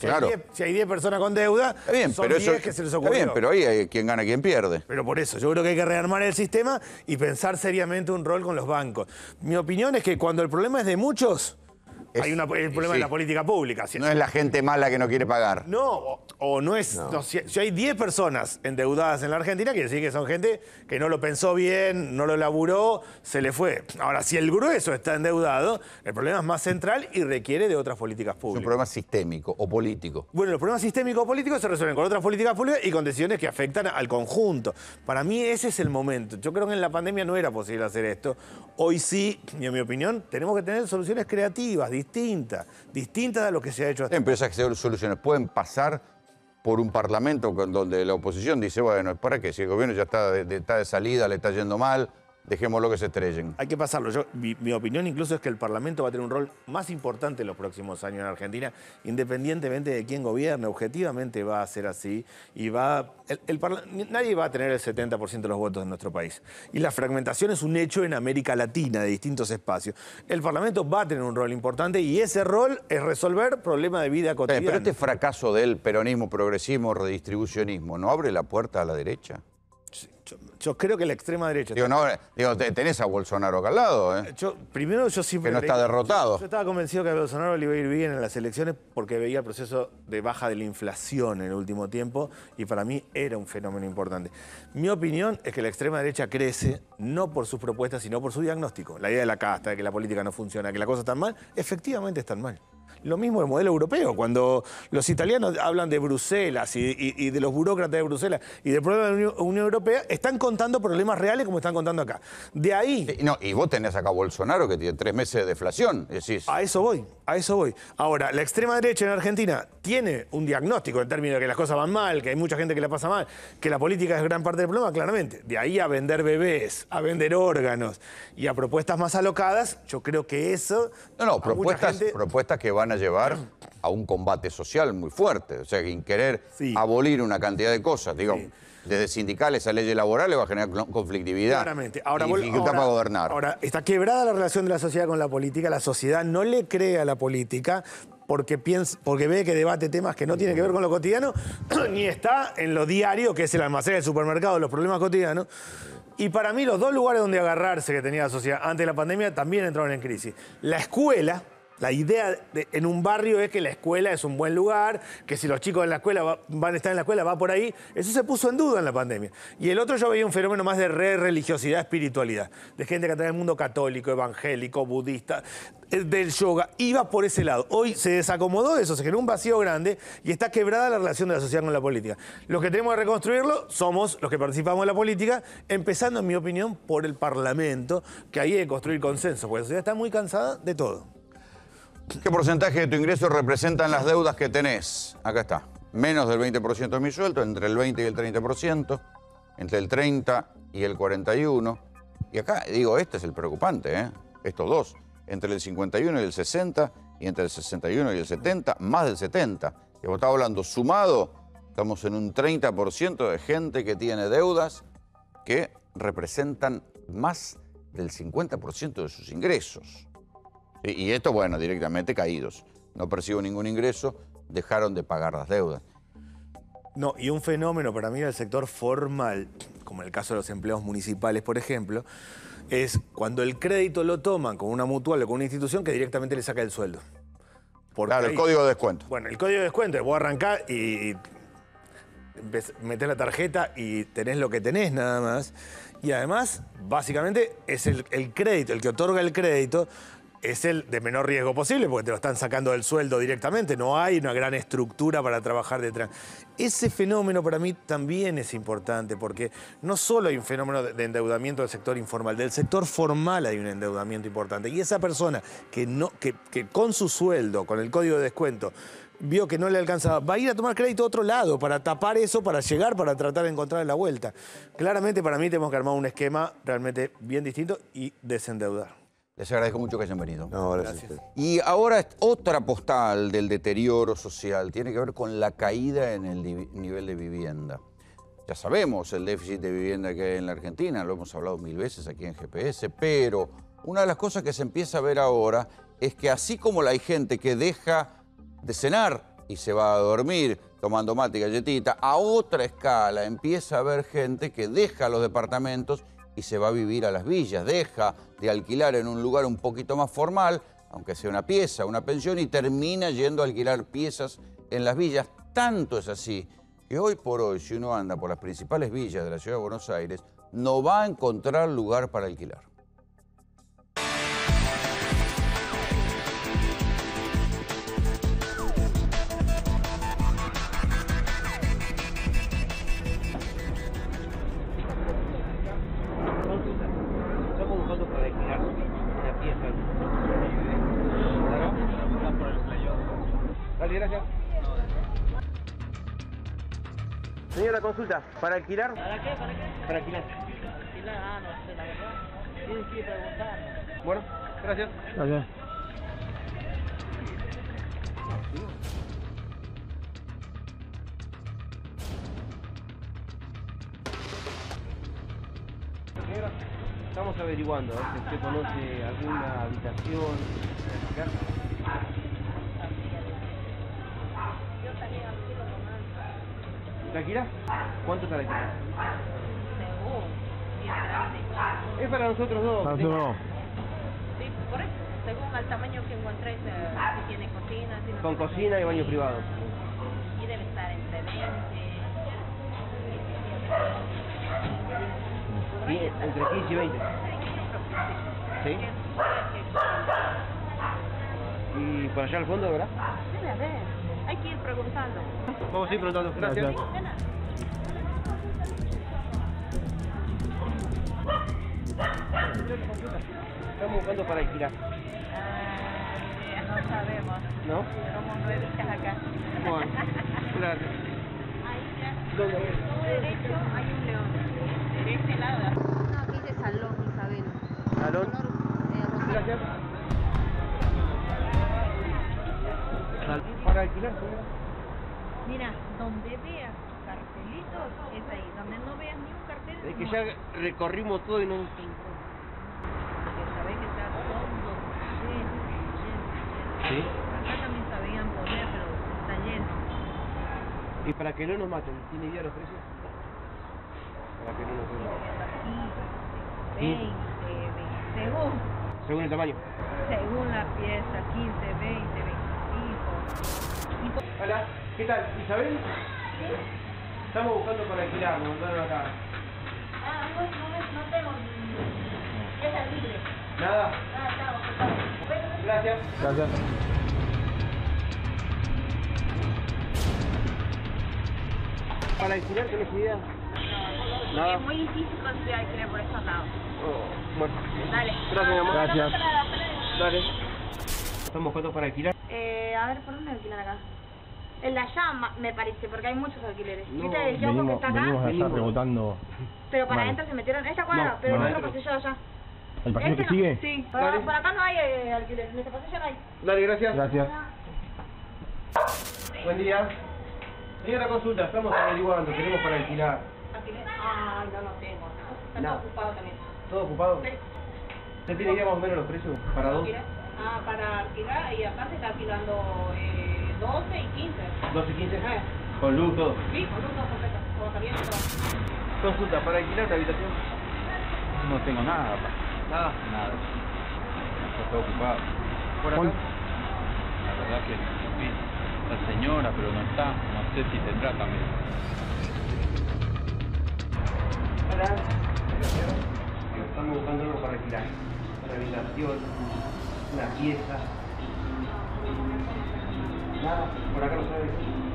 Si hay 10 personas con deuda, son 10 que se les ocurrió. Está bien, pero ahí hay quien gana, quien pierde. Pero por eso, yo creo que hay que rearmar el sistema y pensar seriamente un rol con los bancos. Mi opinión es que cuando el problema es de muchos, hay el problema de la política pública. No es la gente mala que no quiere pagar. No, o no es... No, si hay 10 personas endeudadas en la Argentina, quiere decir que son gente que no lo pensó bien, no lo laburó, se le fue. Ahora, si el grueso está endeudado, el problema es más central y requiere de otras políticas públicas. Es un problema sistémico o político. Bueno, los problemas sistémicos o políticos se resuelven con otras políticas públicas y con decisiones que afectan al conjunto. Para mí ese es el momento. Yo creo que en la pandemia no era posible hacer esto. Hoy sí, y en mi opinión, tenemos que tener soluciones creativas, distintas a lo que se ha hecho hasta ahora. Pero esas soluciones pueden pasar por un parlamento donde la oposición dice, bueno, ¿para qué? Si el gobierno ya está de salida, le está yendo mal, dejémoslo que se estrellen. Hay que pasarlo. Mi opinión incluso es que el Parlamento va a tener un rol más importante en los próximos años en Argentina, independientemente de quién gobierne. Objetivamente va a ser así y nadie va a tener el 70% de los votos en nuestro país. Y la fragmentación es un hecho en América Latina, de distintos espacios. El Parlamento va a tener un rol importante y ese rol es resolver problemas de vida cotidiana. Pero este fracaso del peronismo, progresismo, redistribucionismo, ¿no abre la puerta a la derecha? Yo creo que la extrema derecha... Tenés a Bolsonaro acá al lado, ¿eh? Primero yo siempre... Que no está derrotado. Yo estaba convencido que a Bolsonaro le iba a ir bien en las elecciones porque veía el proceso de baja de la inflación en el último tiempo y para mí era un fenómeno importante. Mi opinión es que la extrema derecha crece no por sus propuestas, sino por su diagnóstico. La idea de la casta, de que la política no funciona, que las cosas están mal, efectivamente están mal. Lo mismo el modelo europeo. Cuando los italianos hablan de Bruselas y de los burócratas de Bruselas y del problema de la Unión Europea, están contando problemas reales como están contando acá. De ahí... Y vos tenés acá a Bolsonaro que tiene 3 meses de deflación, decís. A eso voy. Ahora, la extrema derecha en Argentina tiene un diagnóstico en términos de que las cosas van mal, que hay mucha gente que la pasa mal, que la política es gran parte del problema, claramente. De ahí a vender bebés, a vender órganos y a propuestas más alocadas, yo creo que eso... propuestas que van a llevar a un combate social muy fuerte. O sea, que en querer abolir una cantidad de cosas, digamos, desde sindicales a leyes laborales va a generar conflictividad. Claramente. Y dificultad para gobernar. Ahora, está quebrada la relación de la sociedad con la política. La sociedad no le cree a la política porque ve que debate temas que no tienen que ver con lo cotidiano, ni está en lo diario, que es el almacén del supermercado, los problemas cotidianos. Y para mí los dos lugares donde agarrarse que tenía la sociedad antes de la pandemia también entraron en crisis. La escuela... La idea en un barrio es que la escuela es un buen lugar, que si los chicos en la escuela van a estar en la escuela, va por ahí. Eso se puso en duda en la pandemia. Y el otro yo veía un fenómeno más de religiosidad, espiritualidad. De gente que está en el mundo católico, evangélico, budista, del yoga. Iba por ese lado. Hoy se desacomodó eso, se generó un vacío grande y está quebrada la relación de la sociedad con la política. Los que tenemos que reconstruirlo somos los que participamos en la política, empezando, en mi opinión, por el Parlamento, que ahí hay que construir consenso, porque la sociedad está muy cansada de todo. ¿Qué porcentaje de tu ingreso representan las deudas que tenés? Acá está. Menos del 20% de mi sueldo, entre el 20 y el 30%, entre el 30 y el 41%. Y acá, digo, este es el preocupante, ¿eh? Estos dos. Entre el 51 y el 60, y entre el 61 y el 70, más del 70. Y como estaba hablando, sumado, estamos en un 30% de gente que tiene deudas que representan más del 50% de sus ingresos. Y esto, bueno, directamente caídos. No percibo ningún ingreso, dejaron de pagar las deudas. No, y un fenómeno para mí del sector formal, como en el caso de los empleos municipales, por ejemplo, es cuando el crédito lo toman con una mutual o con una institución que directamente le saca el sueldo. Claro, el código de descuento. Bueno, el código de descuento, vos arrancás y metés la tarjeta y tenés lo que tenés nada más. Y además, básicamente, es el crédito, el que otorga el crédito, es el de menor riesgo posible, porque te lo están sacando del sueldo directamente, no hay una gran estructura para trabajar detrás. Ese fenómeno para mí también es importante, porque no solo hay un fenómeno de endeudamiento del sector informal, del sector formal hay un endeudamiento importante. Y esa persona que con su sueldo, con el código de descuento, vio que no le alcanzaba, va a ir a tomar crédito a otro lado para tapar eso, para llegar, para tratar de encontrar la vuelta. Claramente para mí tenemos que armar un esquema realmente bien distinto y desendeudar. Les agradezco mucho que hayan venido. No, gracias. Y ahora otra postal del deterioro social tiene que ver con la caída en el nivel de vivienda. Ya sabemos el déficit de vivienda que hay en la Argentina, lo hemos hablado 1000 veces aquí en GPS, pero una de las cosas que se empieza a ver ahora es que así como hay gente que deja de cenar y se va a dormir tomando mate y galletita, a otra escala empieza a haber gente que deja los departamentos y se va a vivir a las villas, deja de alquilar en un lugar un poquito más formal, aunque sea una pieza, una pensión, y termina yendo a alquilar piezas en las villas. Tanto es así que hoy por hoy, si uno anda por las principales villas de la ciudad de Buenos Aires, no va a encontrar lugar para alquilar. Señora, consulta, ¿para alquilar? ¿Para qué? ¿Para qué? Para alquilar. Alquilar, no sé, la verdad. Tienes que ir preguntando. Bueno, gracias. Gracias. Señora, estamos averiguando, a ver si usted conoce alguna habitación para alquilar. Yo también alquilo con algo. ¿Te alquilas? ¿Cuánto te alquilas? Según, si es grande. Es para nosotros dos. Para nosotros dos. Sí, por eso. Según el tamaño que encontréis, si tiene cocina, si no Con tiene cocina y baño privado. Y debe estar entre 20. Entre 15 y 20. ¿Sí? Y por allá al fondo, ¿verdad? Debe haber. Hay que ir preguntando. Vamos a ir preguntando. Gracias. Sí, de nada. Estamos buscando para alquilar. No sabemos. ¿No? Somos nuevitas acá. Bueno, gracias. ¿Dónde? Todo derecho hay un león. De este lado. No, aquí de Salón, Isabel. ¿Salón? Gracias. ¿Para alquilar, señora? Mira, donde veas cartelitos es ahí. Donde no veas ni un cartel Es que ya recorrimos todo y no... Porque sabés que está todo lleno. ¿Sí? Acá también sabían poner, pero está lleno. ¿Y para que no nos maten? ¿Tiene idea de los precios? Para que no nos maten. 20, 20, Según el tamaño. según la pieza, 15, 20, 25. Hola, ¿qué tal? ¿Isabel? Estamos buscando para alquilar, nos mandaron acá. Ah, no tengo pieza libre. ¿Nada? Gracias. Gracias. ¿Para alquilar tenés idea? Nada. Es muy difícil conseguir alquiler por estos lados. Oh, bueno. Dale. Gracias, mi amor. Gracias. Dale. Estamos buscando para alquilar. A ver, ¿por dónde alquilan acá? En la llama, me parece, porque hay muchos alquileres. No, ¿Viste el kiosco que está acá? allá rebotando. Pero para Vale. adentro se metieron. Esta cuadra, No, pero no, el otro adentro. pasillo allá. ¿El pasillo que no. sigue? Sí. Dale. Por acá no hay alquiler. En este pasillo no hay. Dale, gracias. Gracias. Buen día. Señora, consulta, estamos averiguando, queremos para alquilar. ¿Alquiler? Ay, no tengo. Está No. todo ocupado también. ¿Todo ocupado? Sí. ¿Usted tiene idea más o menos los precios? ¿Para dos? Ah, para alquilar, y acá se está alquilando 12 y 15. 12 y 15. Con luz, todo. Sí, con luz todo completo. Todo está bien, todo. Consulta, para alquilar una habitación. No tengo nada, Nada. nada. Está ocupado. ¿Por acá? La verdad que, en fin, la señora, pero no está. No sé si tendrá también. Hola. Estamos buscando algo para alquilar. Una habitación, una pieza. Nada, por acá no sabe.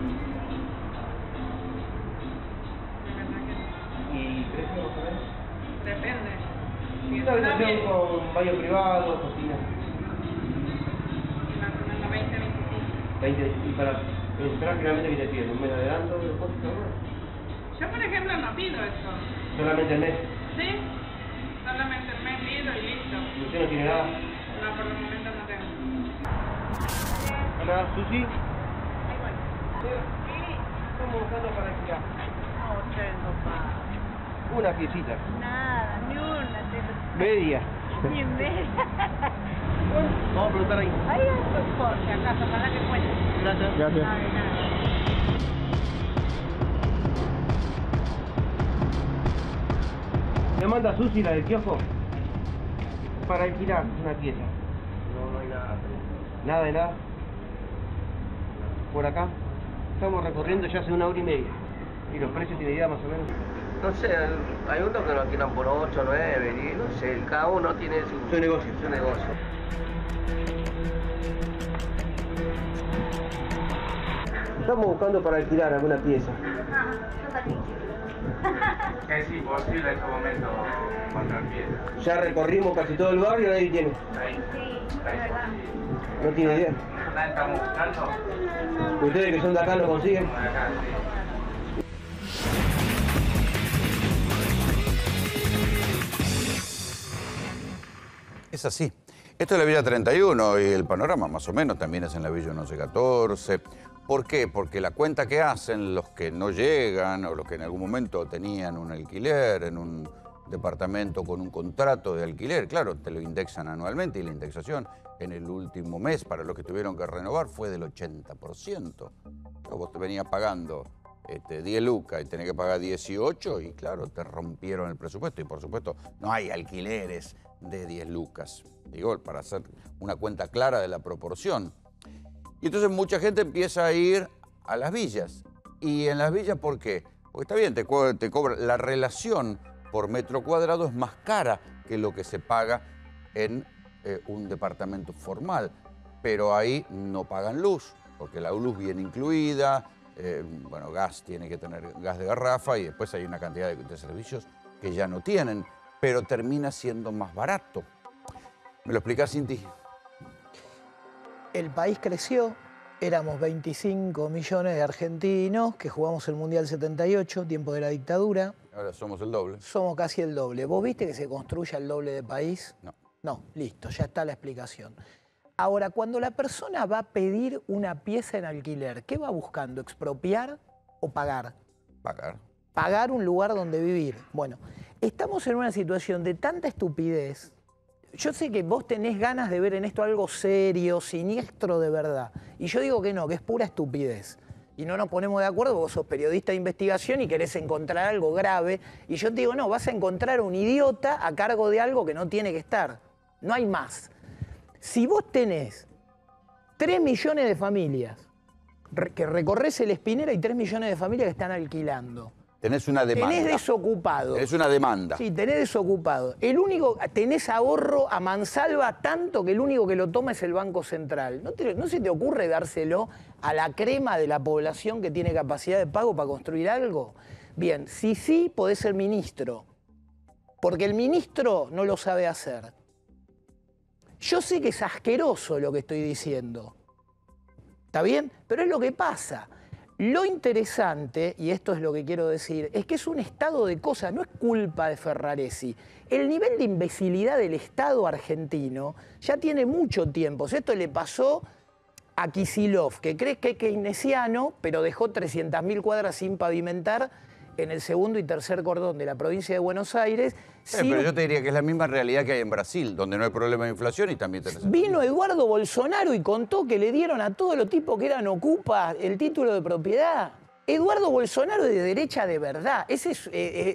¿Y precio no sabes? Depende. Una habitación con baño privado, cocina. Más o menos 20, 25. 20, y para entrar generalmente que te piden un mes de adelanto, depósito, ¿no? Yo, por ejemplo, no pido eso. Solamente el mes. ¿Sí? Solamente el mes pido y listo. ¿Y usted no tiene nada? No, por el momento no tengo. Hola, Susi. Estamos buscando para alquilar. No tengo más. Una piecita. Nada, ni una tengo. Media. Ni media. Vamos a preguntar ahí. Ahí es por si acaso, ojalá que cuente. Gracias. Gracias. Nada, de nada. Me manda Susi, la del kiosco, para alquilar una pieza. No hay nada. ¿Nada de nada? Por acá. Estamos recorriendo ya hace 1 hora y media. ¿Y los precios tiene idea más o menos? No sé, hay unos que lo alquilan por 8, 9, y no sé, cada uno tiene su negocio. Su negocio. Estamos buscando para alquilar alguna pieza. Es imposible en este momento encontrar piezas. Ya recorrimos casi todo el barrio y nadie tiene. No tiene idea. ¿Nadie estamos buscando? ¿Ustedes que son de acá lo consiguen? Por acá, sí. Es así. Esto es la Villa 31 y el panorama más o menos también es en la Villa 1114. ¿Por qué? Porque la cuenta que hacen los que no llegan o los que en algún momento tenían un alquiler en un departamento con un contrato de alquiler, claro, te lo indexan anualmente y la indexación en el último mes para los que tuvieron que renovar fue del 80%. Vos te venías pagando 10 lucas y tenés que pagar 18 y claro, te rompieron el presupuesto y por supuesto no hay alquileres de 10 lucas. Digo, para hacer una cuenta clara de la proporción. Y entonces mucha gente empieza a ir a las villas. ¿Y en las villas por qué? Porque está bien, te cobra la relación por metro cuadrado es más cara que lo que se paga en un departamento formal. Pero ahí no pagan luz, porque la luz viene incluida, bueno, gas tiene que tener gas de garrafa y después hay una cantidad de servicios que ya no tienen, pero termina siendo más barato. ¿Me lo explicás, Cinti? El país creció, éramos 25 millones de argentinos que jugamos el Mundial 78, tiempo de la dictadura. Ahora somos el doble. Somos casi el doble. ¿Vos viste que se construya el doble de país? No. No, listo, ya está la explicación. Ahora, cuando la persona va a pedir una pieza en alquiler, ¿qué va buscando? ¿Expropiar o pagar? Pagar. Pagar un lugar donde vivir. Bueno, estamos en una situación de tanta estupidez. Yo sé que vos tenés ganas de ver en esto algo serio, siniestro de verdad. Y yo digo que no, que es pura estupidez. Y no nos ponemos de acuerdo, vos sos periodista de investigación y querés encontrar algo grave. Y yo te digo, no, vas a encontrar un idiota a cargo de algo que no tiene que estar. No hay más. Si vos tenés 3 millones de familias que recorres el Espinera y 3 millones de familias que están alquilando. Tenés una demanda. Tenés desocupado. Tenés una demanda. Sí, tenés desocupado. Tenés ahorro a mansalva tanto que el único que lo toma es el Banco Central. ¿No se te ocurre dárselo a la crema de la población que tiene capacidad de pago para construir algo? Bien, si sí, podés ser ministro. Porque el ministro no lo sabe hacer. Yo sé que es asqueroso lo que estoy diciendo. ¿Está bien? Pero es lo que pasa. Lo interesante, y esto es lo que quiero decir, es que es un estado de cosas, no es culpa de Ferraresi. El nivel de imbecilidad del Estado argentino ya tiene mucho tiempo. Esto le pasó a Kicillof, que cree que es keynesiano, pero dejó 300.000 cuadras sin pavimentar en el segundo y tercer cordón de la provincia de Buenos Aires. Pero yo te diría que es la misma realidad que hay en Brasil, donde no hay problema de inflación y también tenés... Vino Eduardo Bolsonaro y contó que le dieron a todos los tipos que eran ocupas el título de propiedad. Eduardo Bolsonaro es de derecha de verdad. Ese es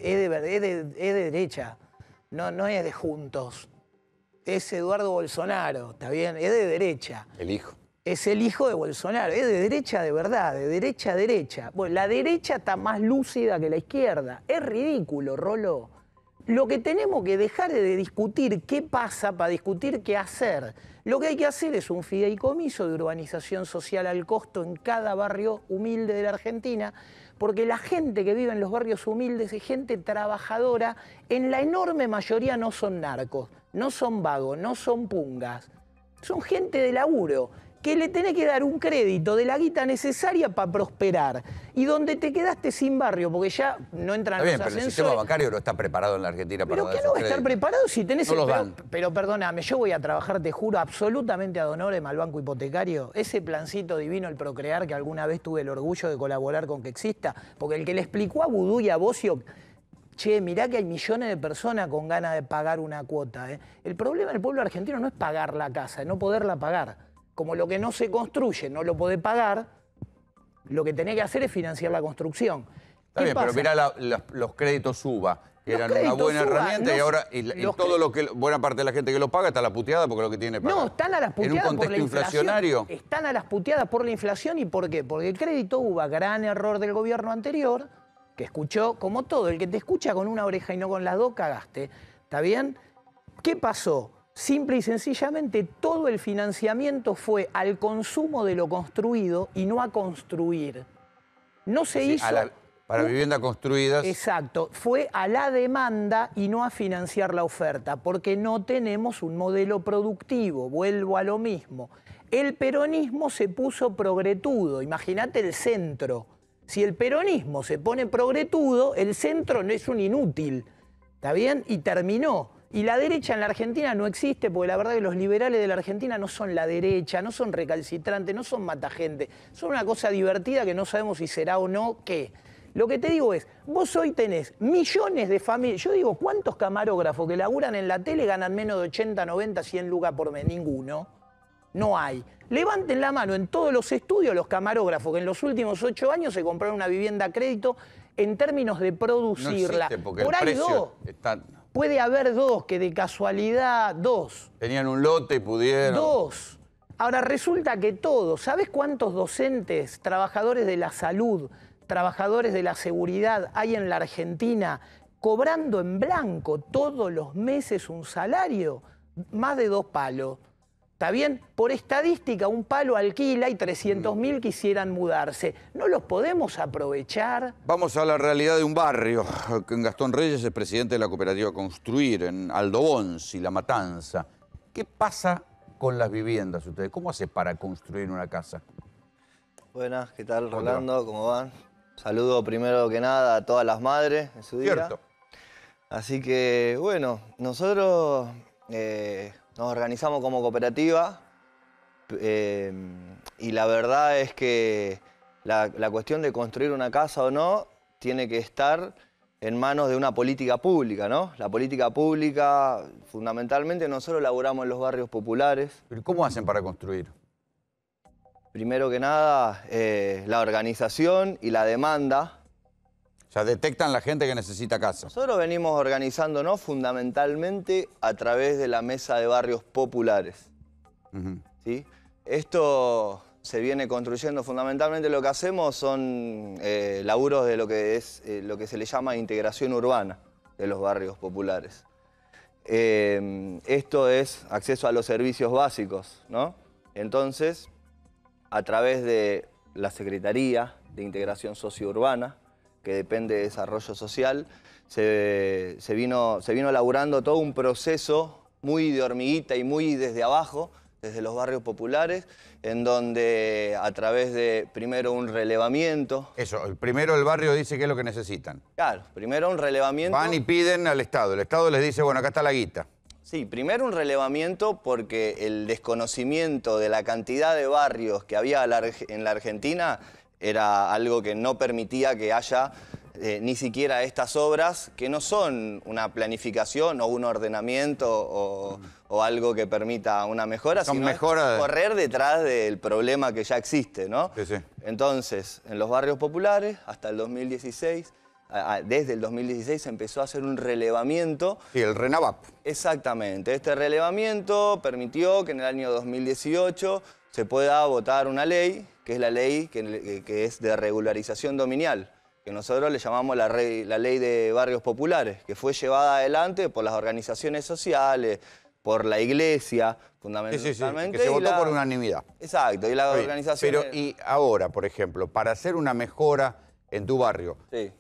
de derecha, no es de Juntos. Es Eduardo Bolsonaro, ¿está bien? Es de derecha. El hijo. Es el hijo de Bolsonaro, es de derecha de verdad, de derecha a derecha. Bueno, la derecha está más lúcida que la izquierda. Es ridículo, Rolo. Lo que tenemos que dejar es de discutir qué pasa para discutir qué hacer. Lo que hay que hacer es un fideicomiso de urbanización social al costo en cada barrio humilde de la Argentina, porque la gente que vive en los barrios humildes es gente trabajadora, en la enorme mayoría no son narcos, no son vagos, no son pungas, son gente de laburo, que le tenés que dar un crédito de la guita necesaria para prosperar. Y donde te quedaste sin barrio, porque ya no entran los ascensores... Pero el sistema bancario no está preparado en la Argentina para dar ¿Pero qué no va a estar preparado si tenés... No los dan. Pero perdóname, yo voy a trabajar, te juro, absolutamente ad honorem al Banco Hipotecario. Ese plancito divino, el Procrear, que alguna vez tuve el orgullo de colaborar con que exista, porque el que le explicó a Vudú y a Bocio... Che, mirá que hay millones de personas con ganas de pagar una cuota. El problema del pueblo argentino no es pagar la casa, es no poderla pagar. Como lo que no se construye no lo podés pagar, lo que tenés que hacer es financiar la construcción. Está bien, pero mirá los créditos UBA, que eran una buena herramienta y ahora todo lo que buena parte de la gente que lo paga está a la puteada porque lo que tiene que pagar. No, están a las puteadas en un contexto por la inflación. Inflacionario. Están a las puteadas por la inflación. ¿Y por qué? Porque el crédito UBA, gran error del gobierno anterior, que escuchó, como todo, el que te escucha con una oreja y no con las dos, cagaste. ¿Está bien? ¿Qué pasó? Simple y sencillamente todo el financiamiento fue al consumo de lo construido y no a construir. No se hizo... Para viviendas construidas. Exacto. Fue a la demanda y no a financiar la oferta, porque no tenemos un modelo productivo. Vuelvo a lo mismo. El peronismo se puso progretudo. Imagínate el centro. Si el peronismo se pone progretudo, el centro no es un inútil. ¿Está bien? Y terminó. Y la derecha en la Argentina no existe, porque la verdad es que los liberales de la Argentina no son la derecha, no son recalcitrantes, no son matagente. Son una cosa divertida que no sabemos si será o no qué. Lo que te digo es, vos hoy tenés millones de familias. Yo digo, ¿cuántos camarógrafos que laburan en la tele ganan menos de 80, 90, 100 lucas por mes? Ninguno. No hay. Levanten la mano en todos los estudios los camarógrafos que en los últimos 8 años se compraron una vivienda a crédito en términos de producirla. No existe, porque por el ahí precio está... Puede haber 2, que de casualidad 2. Tenían un lote y pudieron... 2. Ahora resulta que todos, ¿sabés cuántos docentes, trabajadores de la salud, trabajadores de la seguridad hay en la Argentina cobrando en blanco todos los meses un salario? Más de 2 palos. ¿Está bien? Por estadística, un palo alquila y 300.000 quisieran mudarse. ¿No los podemos aprovechar? Vamos a la realidad de un barrio. Gastón Reyes es presidente de la cooperativa Construir, en Aldo Bonzi, La Matanza. ¿Qué pasa con las viviendas ustedes? ¿Cómo hace para construir una casa? Buenas, ¿qué tal, Rolando? ¿Cómo van? Saludo primero que nada a todas las madres en su día. Cierto. Así que, bueno, nosotros nos organizamos como cooperativa y la verdad es que la cuestión de construir una casa o no tiene que estar en manos de una política pública, ¿no? La política pública, fundamentalmente, nosotros laburamos en los barrios populares. ¿Pero cómo hacen para construir? Primero que nada, la organización y la demanda. O sea, detectan la gente que necesita casa. Nosotros venimos organizándonos fundamentalmente a través de la Mesa de Barrios Populares. ¿Sí? Esto se viene construyendo fundamentalmente. Lo que hacemos son laburos de lo que se le llama integración urbana de los barrios populares. Esto es acceso a los servicios básicos, ¿no? Entonces, a través de la Secretaría de Integración Sociourbana, que depende de Desarrollo Social, se vino elaborando todo un proceso muy de hormiguita y muy desde abajo, desde los barrios populares, en donde a través de primero un relevamiento... Eso, primero el barrio dice qué es lo que necesitan. Claro, primero un relevamiento... Van y piden al Estado, el Estado les dice, bueno, acá está la guita. Sí, primero un relevamiento porque el desconocimiento de la cantidad de barrios que había en la Argentina era algo que no permitía que haya ni siquiera estas obras, que no son una planificación o un ordenamiento o algo que permita una mejora, son sino mejoras... correr detrás del problema que ya existe, ¿no? Sí, sí. Entonces, en los barrios populares, hasta el 2016, desde el 2016 se empezó a hacer un relevamiento. Sí, el RENAVAP. Exactamente. Este relevamiento permitió que en el año 2018 se pueda votar una ley, que es la ley que es de regularización dominial, que nosotros le llamamos la ley de barrios populares, que fue llevada adelante por las organizaciones sociales, por la iglesia, fundamentalmente. Sí, que se votó por unanimidad. Exacto, y la organización... Pero, y ahora, por ejemplo, para hacer una mejora en tu barrio,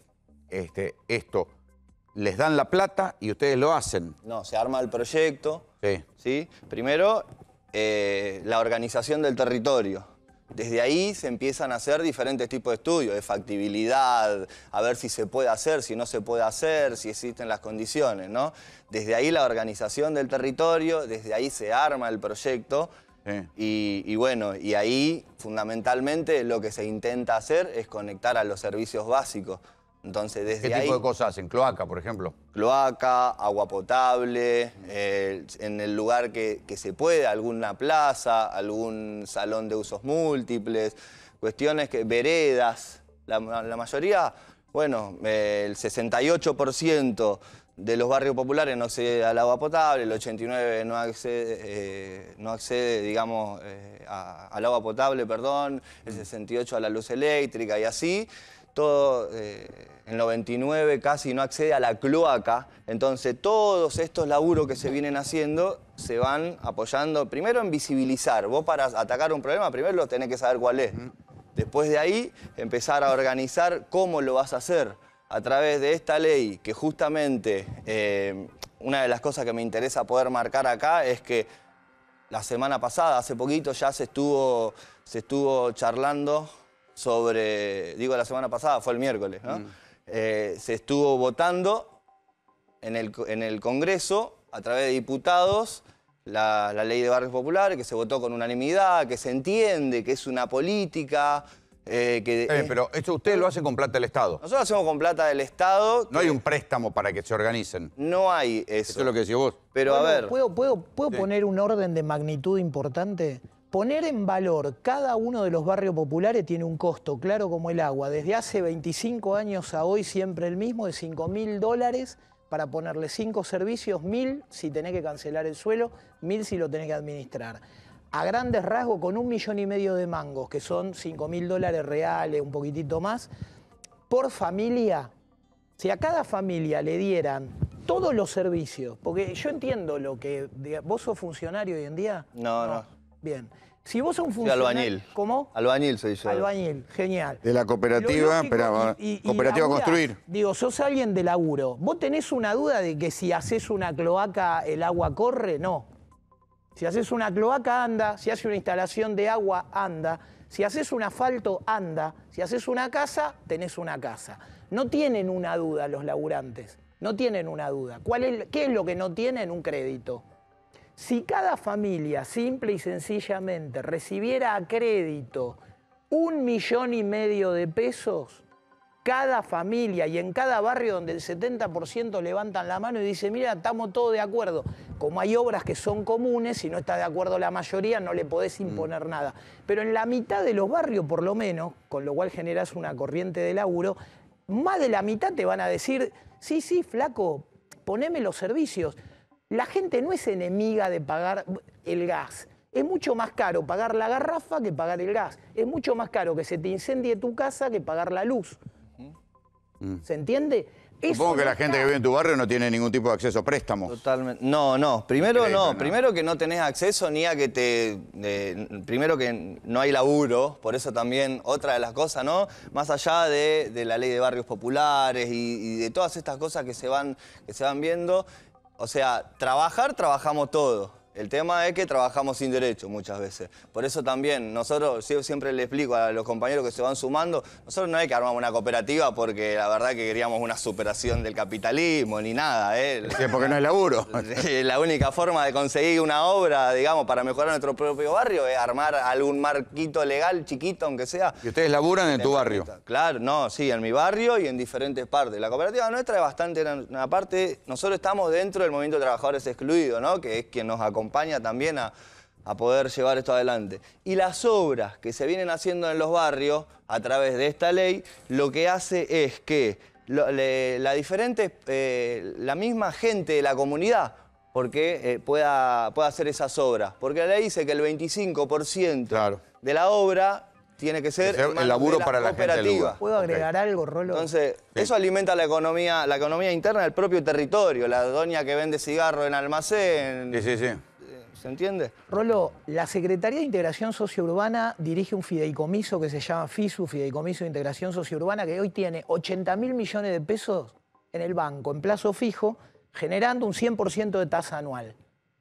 esto, ¿les dan la plata y ustedes lo hacen? No, se arma el proyecto. Sí. Primero, la organización del territorio. Desde ahí se empiezan a hacer diferentes tipos de estudios, de factibilidad, a ver si se puede hacer, si no se puede hacer, si existen las condiciones, ¿no? Desde ahí la organización del territorio, desde ahí se arma el proyecto. Y bueno, y ahí fundamentalmente lo que se intenta hacer es conectar a los servicios básicos. Entonces, desde ¿Qué ahí, tipo de cosas hacen? ¿Cloaca, por ejemplo? Cloaca, agua potable, en el lugar que se puede, alguna plaza, algún salón de usos múltiples, cuestiones que, veredas, la mayoría, bueno, el 68% de los barrios populares no accede al agua potable, el 89% no accede, digamos, al agua potable, perdón, el 68% a la luz eléctrica y así. Todo, el 99% casi no accede a la cloaca, entonces todos estos laburos que se vienen haciendo se van apoyando primero en visibilizar. Vos para atacar un problema primero lo tenés que saber cuál es. Después de ahí empezar a organizar cómo lo vas a hacer a través de esta ley que justamente una de las cosas que me interesa poder marcar acá es que la semana pasada, hace poquito ya se estuvo charlando sobre, digo la semana pasada, fue el miércoles, ¿no? Se estuvo votando en el Congreso a través de diputados, la ley de barrios populares, que se votó con unanimidad, que se entiende que es una política... pero esto ustedes lo hacen con plata del Estado. Nosotros hacemos con plata del Estado. No hay un préstamo para que se organicen. No hay eso. Eso es lo que decís vos. Pero Bueno, a ver... ¿Puedo poner un orden de magnitud importante? Poner en valor cada uno de los barrios populares tiene un costo, claro como el agua. Desde hace 25 años a hoy siempre el mismo, de $5.000 para ponerle 5 servicios, 1.000 si tenés que cancelar el suelo, 1.000 si lo tenés que administrar. A grandes rasgos, con 1,5 millones de mangos, que son $5.000 reales, un poquitito más, por familia, si a cada familia le dieran todos los servicios, porque yo entiendo lo que... ¿Vos sos funcionario hoy en día? No. Bien. Si vos sos un Soy funcionario... albañil. ¿Cómo? Albañil soy yo. Albañil, genial. De la cooperativa, cooperativa laburás, Construir. Digo, sos alguien de laburo. ¿Vos tenés una duda de que si haces una cloaca el agua corre? No. Si haces una cloaca, anda. Si haces una instalación de agua, anda. Si haces un asfalto, anda. Si haces una casa, tenés una casa. No tienen una duda los laburantes. No tienen una duda. ¿Qué es lo que no tienen? Un crédito. Si cada familia, simple y sencillamente, recibiera a crédito 1,5 millones de pesos, cada familia y en cada barrio donde el 70% levantan la mano y dicen, mira, estamos todos de acuerdo. Como hay obras que son comunes, si no está de acuerdo la mayoría, no le podés imponer nada. Pero en la mitad de los barrios, por lo menos, con lo cual generás una corriente de laburo, más de la mitad te van a decir, sí, flaco, poneme los servicios. La gente no es enemiga de pagar el gas. Es mucho más caro pagar la garrafa que pagar el gas. Es mucho más caro que se te incendie tu casa que pagar la luz. ¿Se entiende? Supongo que la gente que vive en tu barrio no tiene ningún tipo de acceso a préstamos. Totalmente. No. Primero no. Primero que no tenés acceso ni a que primero que no hay laburo. Por eso también otra de las cosas, ¿no? Más allá de la ley de barrios populares y de todas estas cosas que se van viendo. O sea, trabajamos todos. El tema es que trabajamos sin derecho muchas veces. Por eso también nosotros, yo siempre le explico a los compañeros que se van sumando, nosotros no es que armamos una cooperativa porque la verdad que queríamos una superación del capitalismo ni nada. Sí, porque no hay laburo. La única forma de conseguir una obra, digamos, para mejorar nuestro propio barrio es armar algún marquito legal chiquito, aunque sea. ¿Y ustedes laburan en tu barrio? Claro, no, sí, en mi barrio y en diferentes partes. La cooperativa nuestra es bastante, aparte, nosotros estamos dentro del movimiento de trabajadores excluidos, ¿no? Que es quien nos acompaña también a poder llevar esto adelante. Y las obras que se vienen haciendo en los barrios, a través de esta ley, lo que hace es que la misma gente de la comunidad porque pueda hacer esas obras. Porque la ley dice que el 25% de la obra tiene que ser el laburo para la gente del lugar. ¿Puedo agregar algo, Rolo? Entonces, eso alimenta la economía interna del propio territorio. La doña que vende cigarros en almacén. Sí. ¿Se entiende? Rolo, la Secretaría de Integración Sociourbana dirige un fideicomiso que se llama FISU, Fideicomiso de Integración Sociourbana, que hoy tiene 80.000 millones de pesos en el banco, en plazo fijo, generando un 100% de tasa anual.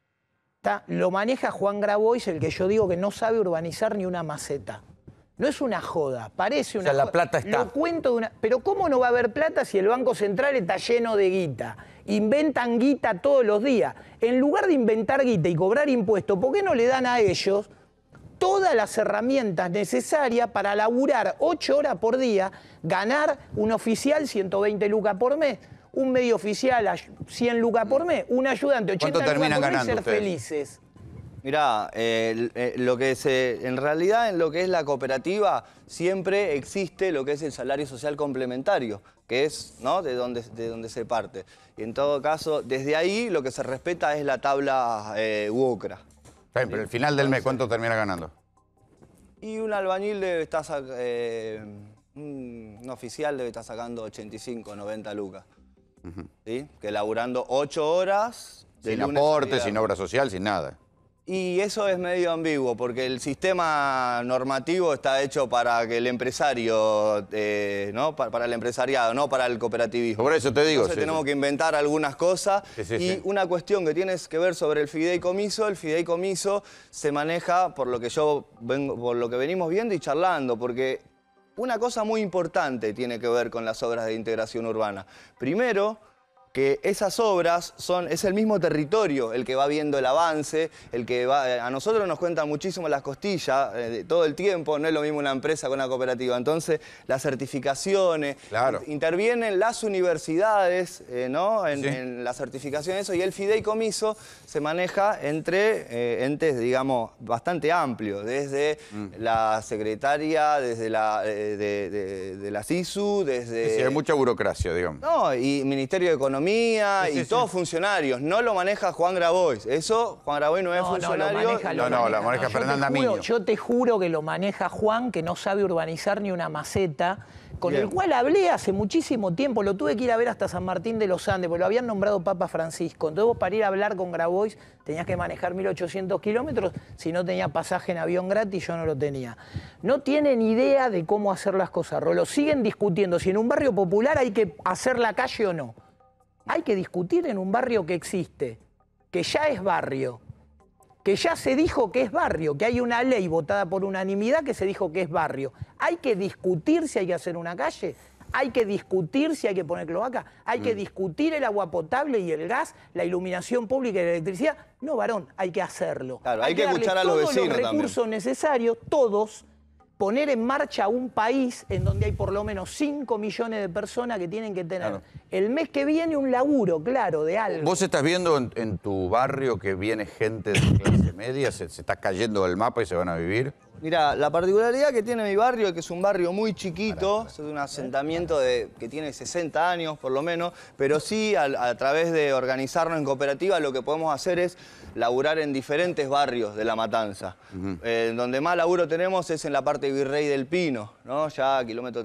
Lo maneja Juan Grabois, el que yo digo que no sabe urbanizar ni una maceta. No es una joda, parece una joda. La plata está. Lo cuento de una... Pero ¿cómo no va a haber plata si el Banco Central está lleno de guita? Inventan guita todos los días. En lugar de inventar guita y cobrar impuestos, ¿por qué no le dan a ellos todas las herramientas necesarias para laburar 8 horas por día, ganar un oficial 120 lucas por mes, un medio oficial 100 lucas por mes, un ayudante 80 lucas por mes y ser felices? Mirá, en realidad en lo que es la cooperativa siempre existe lo que es el salario social complementario, que es, ¿no?, de donde se parte. Y en todo caso, desde ahí lo que se respeta es la tabla UOCRA. Bien, pero al final del mes, ¿cuánto termina ganando? Y un albañil debe estar un oficial debe estar sacando 85, 90 lucas. ¿Sí? Que laburando 8 horas. Sin aporte, sin obra social, sin nada. Y eso es medio ambiguo, porque el sistema normativo está hecho para que el empresario, ¿no? Para el empresariado, no para el cooperativismo. Por eso te digo. Entonces tenemos que inventar algunas cosas. Una cuestión que tienes que ver sobre el fideicomiso se maneja por lo que venimos viendo y charlando, porque una cosa muy importante tiene que ver con las obras de integración urbana. Primero, que esas obras es el mismo territorio el que va viendo el avance, el que va... A nosotros nos cuentan muchísimo las costillas todo el tiempo, no es lo mismo una empresa con una cooperativa. Entonces, las certificaciones, intervienen las universidades, ¿no? En la certificación, eso, y el fideicomiso se maneja entre entes, digamos, bastante amplios, desde la secretaria, desde de la SISU, desde... Sí, hay mucha burocracia, digamos. No, y Ministerio de Economía, y todos funcionarios. No lo maneja Juan Grabois. Eso, Juan Grabois no es funcionario. No, la maneja Fernanda Miño. Yo te juro que lo maneja Juan, que no sabe urbanizar ni una maceta, con Bien. el cual hablé hace muchísimo tiempo. Lo tuve que ir a ver hasta San Martín de los Andes, porque lo habían nombrado Papa Francisco. Entonces vos para ir a hablar con Grabois tenías que manejar 1800 kilómetros. Si no tenía pasaje en avión gratis, yo no lo tenía. No tienen idea de cómo hacer las cosas, Rolo. Siguen discutiendo si en un barrio popular hay que hacer la calle o no. Hay que discutir en un barrio que existe, que ya es barrio, que ya se dijo que es barrio, que hay una ley votada por unanimidad que se dijo que es barrio. Hay que discutir si hay que hacer una calle, hay que discutir si hay que poner cloaca, hay que discutir el agua potable y el gas, la iluminación pública y la electricidad. No, varón, hay que hacerlo. Claro, hay que escuchar a los vecinos todos los también. recursos necesarios, todos, poner en marcha un país en donde hay por lo menos 5 millones de personas que tienen que tener el mes que viene un laburo, claro, de algo. ¿Vos estás viendo en tu barrio que viene gente de clase media, se está cayendo del mapa y se van a vivir? Mira, la particularidad que tiene mi barrio es que es un barrio muy chiquito, es un asentamiento que tiene 60 años por lo menos, pero sí a través de organizarnos en cooperativa lo que podemos hacer es laburar en diferentes barrios de La Matanza. Donde más laburo tenemos es en la parte de Virrey del Pino, ¿no? Ya kilómetro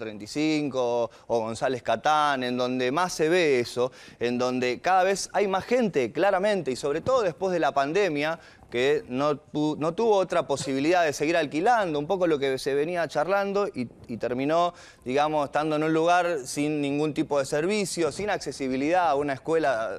35 o González Catán, en donde más se ve eso, en donde cada vez hay más gente, claramente, y sobre todo después de la pandemia, que no tuvo otra posibilidad de seguir alquilando, un poco lo que se venía charlando y terminó, digamos, estando en un lugar sin ningún tipo de servicio, sin accesibilidad a una escuela,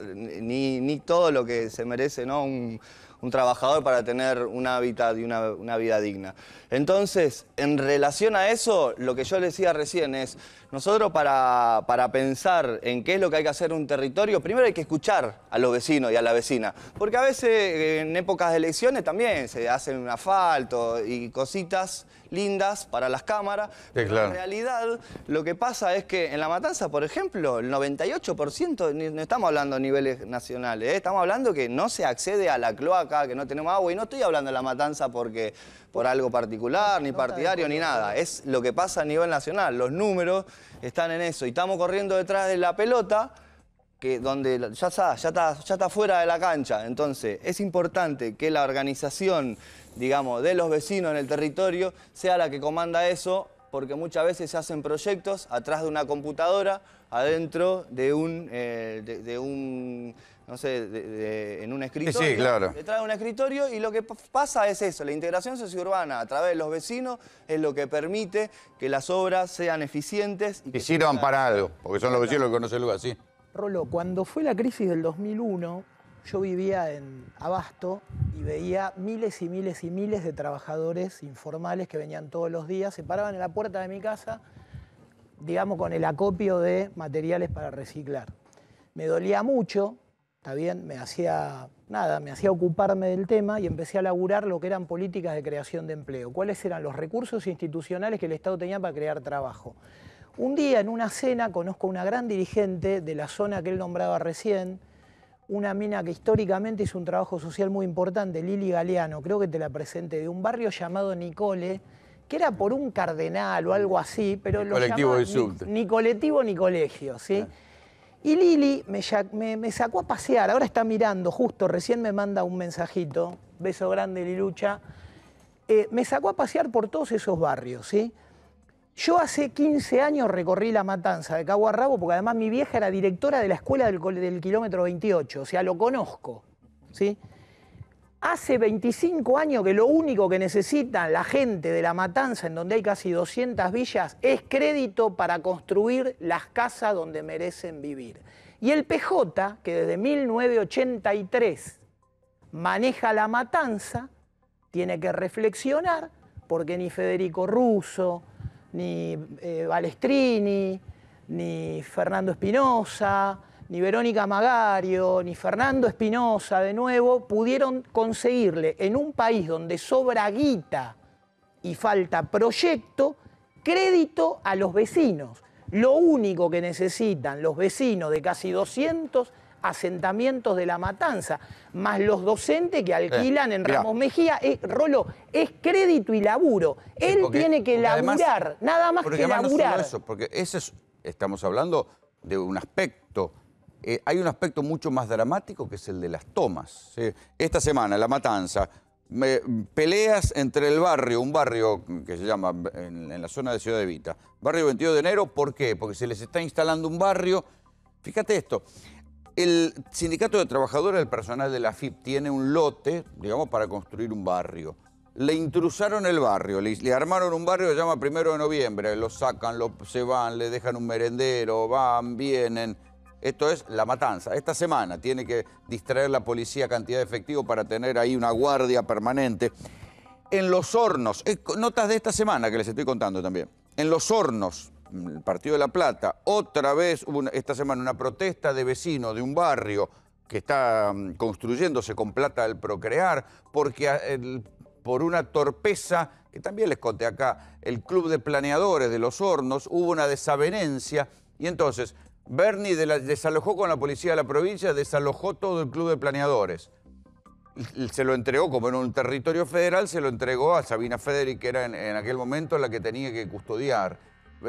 ni todo lo que se merece, ¿no? Un trabajador para tener un hábitat y una vida digna. Entonces, en relación a eso, lo que yo les decía recién es, nosotros para pensar en qué es lo que hay que hacer en un territorio, primero hay que escuchar a los vecinos y a la vecina, porque a veces en épocas de elecciones también se hacen un asfalto y cositas lindas para las cámaras, pero en realidad lo que pasa es que en La Matanza, por ejemplo, el 98%, no estamos hablando a niveles nacionales, estamos hablando que no se accede a la cloaca, que no tenemos agua, y no estoy hablando de La Matanza por algo particular, ni partidario, ni nada. Es lo que pasa a nivel nacional. Los números están en eso. Y estamos corriendo detrás de la pelota, donde ya está fuera de la cancha. Entonces, es importante que la organización, digamos, de los vecinos en el territorio sea la que comanda eso, porque muchas veces se hacen proyectos atrás de una computadora, adentro de un no sé, en un escritorio, Sí, claro. detrás de un escritorio, y lo que pasa es eso, la integración sociourbana a través de los vecinos es lo que permite que las obras sean eficientes. Y sirvan para algo, porque son los vecinos los que conocen el lugar, sí. Rolo, cuando fue la crisis del 2001, yo vivía en Abasto y veía miles y miles y miles de trabajadores informales que venían todos los días, se paraban en la puerta de mi casa, digamos, con el acopio de materiales para reciclar. Me dolía mucho, está bien, me hacía ocuparme del tema y empecé a laburar lo que eran políticas de creación de empleo. ¿Cuáles eran los recursos institucionales que el Estado tenía para crear trabajo? Un día en una cena conozco a una gran dirigente de la zona que él nombraba recién, una mina que históricamente hizo un trabajo social muy importante, Lili Galeano, creo que te la presenté, de un barrio llamado Nicole, que era por un cardenal o algo así, pero lo colectivo llamaba del subte. ni colectivo ni colegio, ¿sí? Y Lili me sacó a pasear, ahora está mirando, justo recién me manda un mensajito, beso grande Lilucha, me sacó a pasear por todos esos barrios, ¿sí? Yo hace 15 años recorrí La Matanza de cabo a rabo, porque además mi vieja era directora de la escuela del kilómetro 28, o sea, lo conozco, ¿sí? Hace 25 años que lo único que necesitan la gente de La Matanza, en donde hay casi 200 villas, es crédito para construir las casas donde merecen vivir. Y el PJ, que desde 1983 maneja La Matanza, tiene que reflexionar, porque ni Federico Russo, ni Balestrini, ni Fernando Espinosa, ni Verónica Magario, ni Fernando Espinosa, de nuevo, pudieron conseguirle en un país donde sobra guita y falta proyecto, crédito a los vecinos. Lo único que necesitan los vecinos de casi 200 asentamientos de La Matanza, más los docentes que alquilan en mirá. Ramos Mejía, Rolo, es crédito y laburo. Él tiene que laburar, nada más que laburar. No solo eso, porque estamos hablando de un aspecto. Hay un aspecto mucho más dramático que es el de las tomas. ¿Sí? Esta semana, en La Matanza, peleas entre el barrio, un barrio que se llama en la zona de Ciudad Evita, barrio 22 de enero, ¿por qué? Porque se les está instalando un barrio. Fíjate esto, el Sindicato de Trabajadores del Personal de la AFIP tiene un lote, digamos, para construir un barrio. Le intrusaron el barrio, le armaron un barrio que se llama 1 de noviembre, lo sacan, se van, le dejan un merendero, van, vienen. Esto es La Matanza. Esta semana tiene que distraer la policía cantidad de efectivo para tener ahí una guardia permanente. En Los Hornos, notas de esta semana que les estoy contando también. En Los Hornos, el Partido de La Plata, otra vez hubo esta semana una protesta de vecinos de un barrio que está construyéndose con plata del Procrear, porque por una torpeza, que también les conté acá, el Club de Planeadores de Los Hornos, hubo una desavenencia y entonces Bernie desalojó con la policía de la provincia, desalojó todo el Club de Planeadores. Se lo entregó, como en un territorio federal, se lo entregó a Sabina Federic, que era en aquel momento la que tenía que custodiar.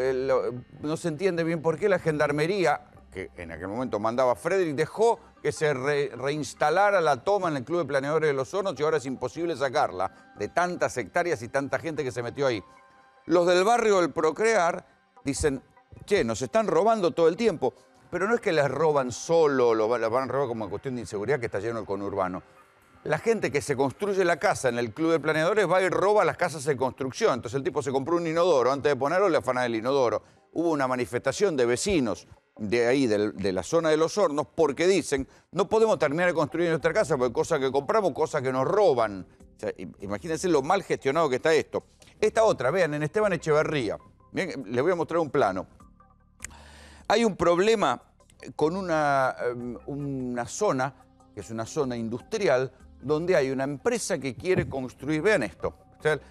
No se entiende bien por qué la gendarmería, que en aquel momento mandaba Frederick, dejó que se reinstalara la toma en el Club de Planeadores de Los Hornos y ahora es imposible sacarla de tantas hectáreas y tanta gente que se metió ahí. Los del barrio del Procrear dicen, che, nos están robando todo el tiempo, pero no es que les roban solo, las van a robar como cuestión de inseguridad que está lleno el conurbano. La gente que se construye la casa en el Club de Planeadores va y roba las casas en construcción. Entonces el tipo se compró un inodoro, antes de ponerlo le afanan el inodoro. Hubo una manifestación de vecinos de ahí, de la zona de Los Hornos, porque dicen, no podemos terminar de construir nuestra casa porque cosas que compramos, cosas que nos roban. O sea, imagínense lo mal gestionado que está esto. Esta otra, vean, en Esteban Echeverría, bien, les voy a mostrar un plano. Hay un problema con una zona, que es una zona industrial, donde hay una empresa que quiere construir, vean esto, o sea,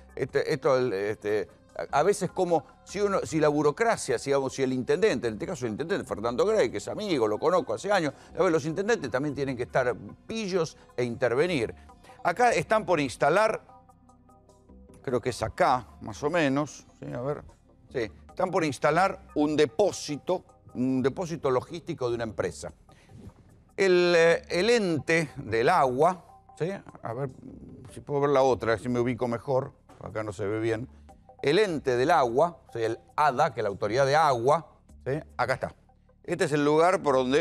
a veces como si la burocracia, digamos, si el intendente, en este caso el intendente Fernando Grey, que es amigo, lo conozco hace años, a ver, los intendentes también tienen que estar pillos e intervenir. Acá están por instalar, creo que es acá, más o menos, ¿sí? A ver, sí, están por instalar un depósito logístico de una empresa. El ente del agua, ¿sí? A ver si puedo ver la otra, si me ubico mejor, acá no se ve bien. El ente del agua, ¿sí? El ADA, que es la autoridad de agua, ¿sí? Acá está. Este es el lugar por donde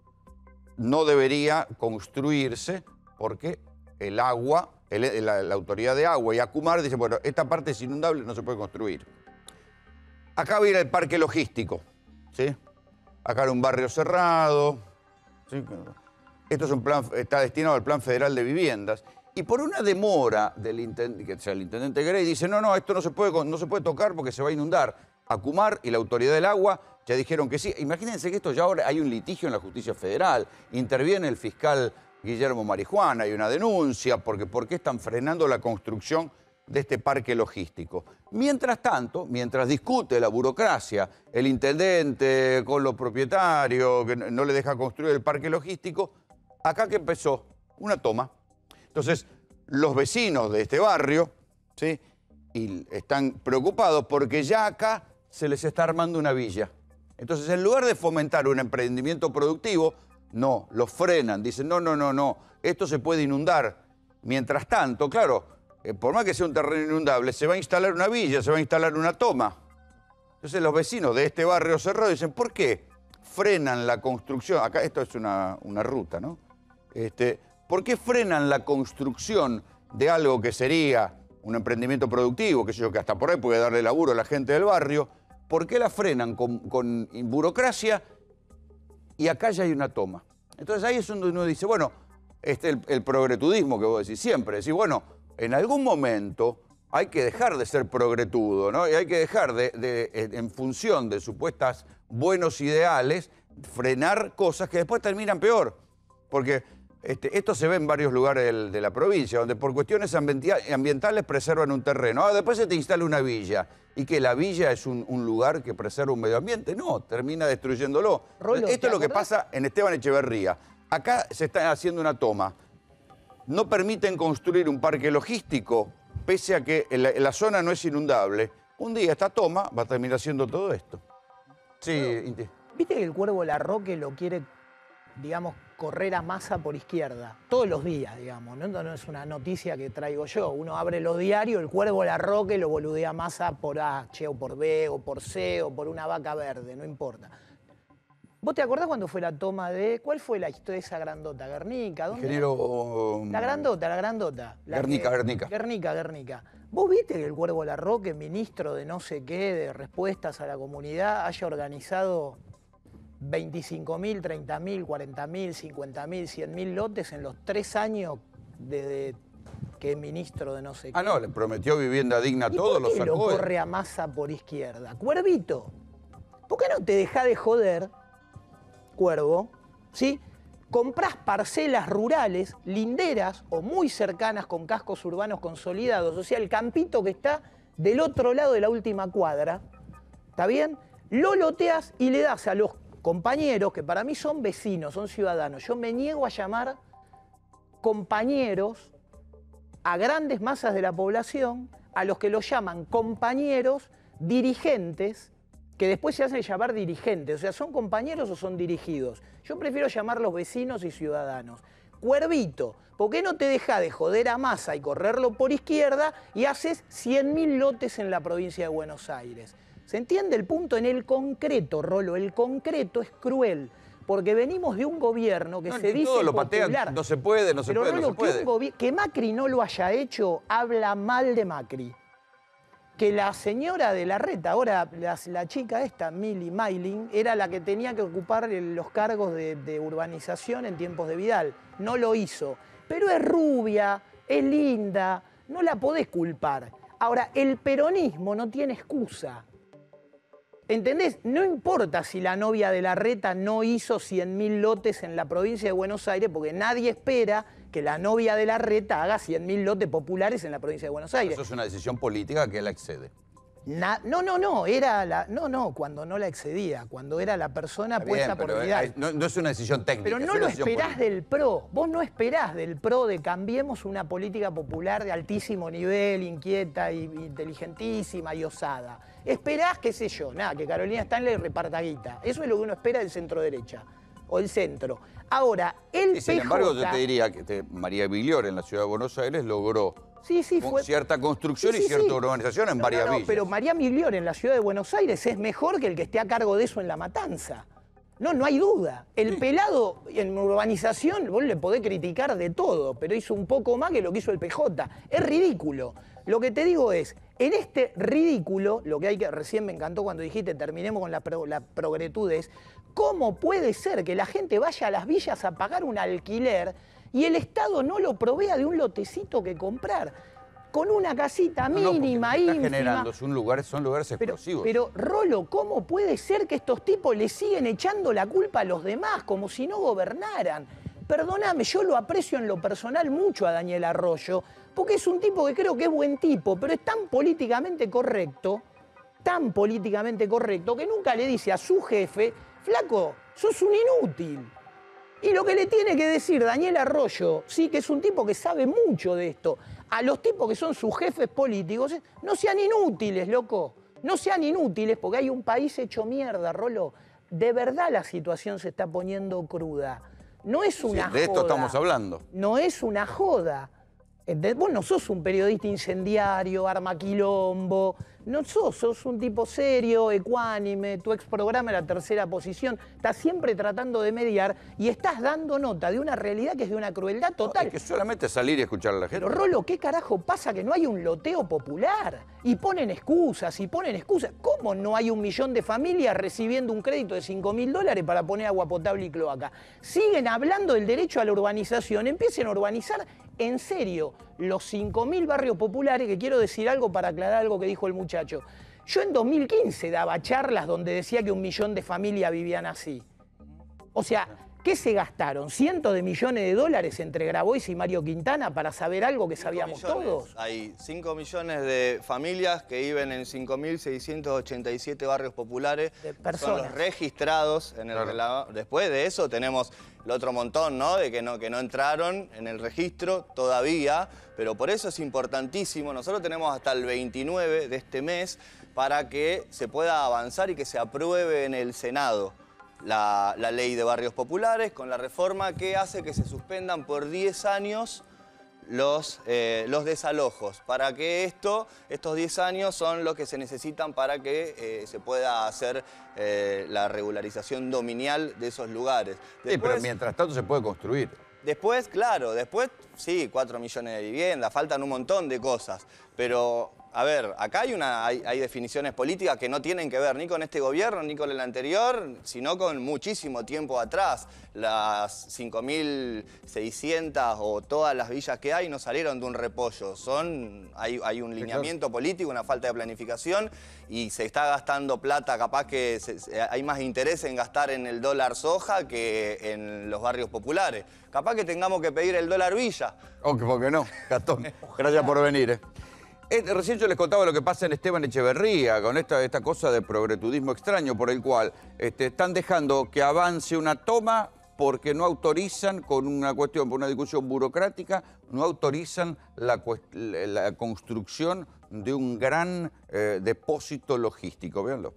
no debería construirse, porque el agua, la autoridad de agua y Acumar dice, bueno, esta parte es inundable, no se puede construir. Acá va a ir el parque logístico, ¿sí? Acá era un barrio cerrado, ¿sí? Esto es un plan, está destinado al Plan Federal de Viviendas. Y por una demora del intendente Grey dice, no, esto no se puede tocar porque se va a inundar. Acumar y la autoridad del agua ya dijeron que sí. Imagínense que esto ya ahora hay un litigio en la justicia federal. Interviene el fiscal Guillermo Marijuana, hay una denuncia porque ¿por qué están frenando la construcción de este parque logístico? Mientras tanto, mientras discute la burocracia, el intendente con los propietarios, que no le deja construir el parque logístico, acá que empezó una toma. Entonces, los vecinos de este barrio, ¿sí? Y están preocupados porque ya acá se les está armando una villa. Entonces, en lugar de fomentar un emprendimiento productivo, no, los frenan, dicen, no, esto se puede inundar. Mientras tanto, claro, por más que sea un terreno inundable, se va a instalar una villa, se va a instalar una toma. Entonces los vecinos de este barrio cerrado dicen, ¿por qué frenan la construcción? Acá esto es una ruta, ¿no? ¿Por qué frenan la construcción de algo que sería un emprendimiento productivo, que hasta por ahí puede darle laburo a la gente del barrio? ¿Por qué la frenan con burocracia y acá ya hay una toma? Entonces ahí es donde uno dice, bueno, el progretudismo que vos decís siempre, decís, bueno, en algún momento hay que dejar de ser progretudo, ¿no? Y hay que dejar en función de supuestas buenos ideales, frenar cosas que después terminan peor. Porque esto se ve en varios lugares de la provincia, donde por cuestiones ambientales preservan un terreno. Después se te instala una villa. ¿Y que la villa es un lugar que preserva un medio ambiente? No, termina destruyéndolo. Rolo, esto es lo que pasa en Esteban Echeverría. Acá se está haciendo una toma. No permiten construir un parque logístico, pese a que la zona no es inundable. Un día esta toma va a terminar haciendo todo esto. Sí. ¿Viste que el Cuervo Larroque lo quiere, digamos, correr a Massa por izquierda? Todos los días, digamos, ¿no? No es una noticia que traigo yo. Uno abre los diarios, el Cuervo Larroque lo boludea a Massa por H, o por B, o por C, o por una vaca verde, no importa. ¿Vos te acordás cuando fue la toma de... ¿Cuál fue la historia de esa grandota? ¿Guernica? ¿Dónde? Ingeniero... La grandota. Guernica. ¿Vos viste que el Cuervo Larroque, ministro de no sé qué, de respuestas a la comunidad, haya organizado 25.000, 30.000, 40.000, 50.000, 100.000 lotes en los 3 años desde que es ministro de no sé qué? Ah, no, le prometió vivienda digna a todos, los sacó. ¿Por qué lo corre a Massa por izquierda? Cuervito, ¿por qué no te dejás de joder, Cuervo? ¿Sí? Comprás parcelas rurales, linderas o muy cercanas con cascos urbanos consolidados, o sea, el campito que está del otro lado de la última cuadra, ¿está bien? Lo loteas y le das a los compañeros, que para mí son vecinos, son ciudadanos. Yo me niego a llamar compañeros a grandes masas de la población, a los que los llaman compañeros dirigentes, que después se hacen llamar dirigentes. O sea, ¿son compañeros o son dirigidos? Yo prefiero llamarlos vecinos y ciudadanos. Cuervito, ¿por qué no te dejas de joder a Massa y correrlo por izquierda y haces 100.000 lotes en la provincia de Buenos Aires? ¿Se entiende el punto? En el concreto, Rolo, el concreto es cruel, porque venimos de un gobierno que se dice todo lo patean, popular. no se puede. Pero Rolo, que Macri no lo haya hecho, habla mal de Macri. Que la señora de Larreta, ahora la chica esta, Mili Mayling, era la que tenía que ocupar los cargos de urbanización en tiempos de Vidal. No lo hizo. Pero es rubia, es linda, no la podés culpar. Ahora, el peronismo no tiene excusa. ¿Entendés? No importa si la novia de Larreta no hizo 100.000 lotes en la provincia de Buenos Aires, porque nadie espera que la novia de Larreta haga 100.000 lotes populares en la provincia de Buenos Aires. Eso es una decisión política que él excede. Cuando no la excedía, cuando era la persona puesta por Vidal. No es una decisión técnica. Pero no lo esperás del PRO. Vos no esperás del PRO de cambiemos una política popular de altísimo nivel, inquieta, inteligentísima y osada. Esperás, qué sé yo, que Carolina Stanley reparta guita. Eso es lo que uno espera del centro derecha o el centro. Ahora, sin embargo, yo te diría que María Vigliore en la ciudad de Buenos Aires logró cierta construcción y cierta urbanización en varias villas. Pero María Vigliore en la ciudad de Buenos Aires es mejor que el que esté a cargo de eso en La Matanza. No hay duda. El pelado en urbanización, vos le podés criticar de todo, pero hizo un poco más que lo que hizo el PJ. Es ridículo. Lo que te digo es, en este ridículo, lo que hay que... Recién me encantó cuando dijiste, terminemos con la progretudez, ¿cómo puede ser que la gente vaya a las villas a pagar un alquiler y el Estado no lo provea de un lotecito que comprar? Con una casita mínima, ínfima. Generando, son lugares explosivos. Pero, Rolo, ¿cómo puede ser que estos tipos le siguen echando la culpa a los demás como si no gobernaran? Perdóname, yo lo aprecio en lo personal mucho a Daniel Arroyo, porque es un tipo que creo que es buen tipo, pero es tan políticamente correcto, que nunca le dice a su jefe, flaco, sos un inútil. Y lo que le tiene que decir Daniel Arroyo, sí, que es un tipo que sabe mucho de esto, a los tipos que son sus jefes políticos, no sean inútiles, loco. No sean inútiles porque hay un país hecho mierda, Rolo. De verdad la situación se está poniendo cruda. No es una joda. De esto estamos hablando. No es una joda. Vos no sos un periodista incendiario, armaquilombo, no sos un tipo serio, ecuánime, tu ex programa es La Tercera Posición, estás siempre tratando de mediar y estás dando nota de una realidad que es de una crueldad total. Es que solamente salir y escuchar a la gente. Pero Rolo, ¿qué carajo pasa que no hay un loteo popular? Y ponen excusas. ¿Cómo no hay 1 millón de familias recibiendo un crédito de $5.000 para poner agua potable y cloaca? Siguen hablando del derecho a la urbanización, empiecen a urbanizar en serio los 5.000 barrios populares, que quiero decir algo para aclarar algo que dijo el muchacho. Yo en 2015 daba charlas donde decía que 1 millón de familias vivían así. O sea, ¿qué se gastaron? ¿Cientos de millones de dólares entre Grabois y Mario Quintana para saber algo que sabíamos todos? Hay 5 millones de familias que viven en 5.687 barrios populares. Son los registrados en el reglamento. Después de eso tenemos el otro montón, ¿no? De que no entraron en el registro todavía. Pero por eso es importantísimo. Nosotros tenemos hasta el 29 de este mes para que se pueda avanzar y que se apruebe en el Senado la ley de barrios populares, con la reforma que hace que se suspendan por 10 años los desalojos, para que estos 10 años son los que se necesitan para que se pueda hacer la regularización dominial de esos lugares. Después, sí, pero mientras tanto se puede construir. Después, claro, sí, 4 millones de viviendas, faltan un montón de cosas, pero a ver, acá hay definiciones políticas que no tienen que ver ni con este gobierno ni con el anterior, sino con muchísimo tiempo atrás. Las 5.600 o todas las villas que hay no salieron de un repollo. Hay un lineamiento político, una falta de planificación y se está gastando plata. Capaz que hay más interés en gastar en el dólar soja que en los barrios populares. Capaz que tengamos que pedir el dólar villa. ¿Por qué no, Gastón? Gracias por venir. Recién yo les contaba lo que pasa en Esteban Echeverría, con esta cosa de progretudismo extraño por el cual están dejando que avance una toma porque no autorizan, por una discusión burocrática, no autorizan la construcción de un gran depósito logístico. Véanlo.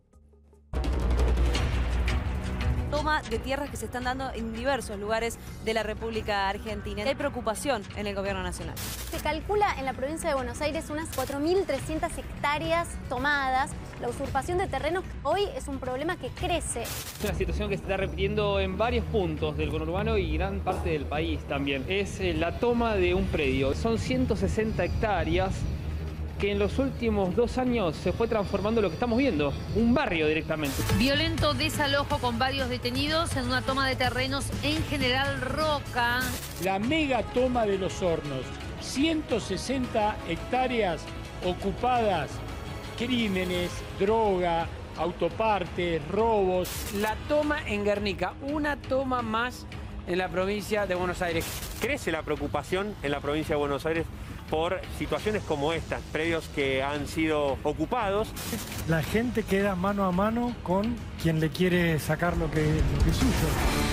Toma de tierras que se están dando en diversos lugares de la República Argentina. Hay preocupación en el gobierno nacional. Se calcula en la provincia de Buenos Aires unas 4.300 hectáreas tomadas. La usurpación de terrenos hoy es un problema que crece. Es una situación que se está repitiendo en varios puntos del conurbano y gran parte del país también. Es la toma de un predio. Son 160 hectáreas que en los últimos 2 años se fue transformando lo que estamos viendo, un barrio directamente. Violento desalojo con varios detenidos en una toma de terrenos en General Roca. La mega toma de Los Hornos, 160 hectáreas ocupadas, crímenes, droga, autopartes, robos. La toma en Guernica, una toma más en la provincia de Buenos Aires. Crece la preocupación en la provincia de Buenos Aires por situaciones como estas, predios que han sido ocupados. La gente queda mano a mano con quien le quiere sacar lo que es suyo.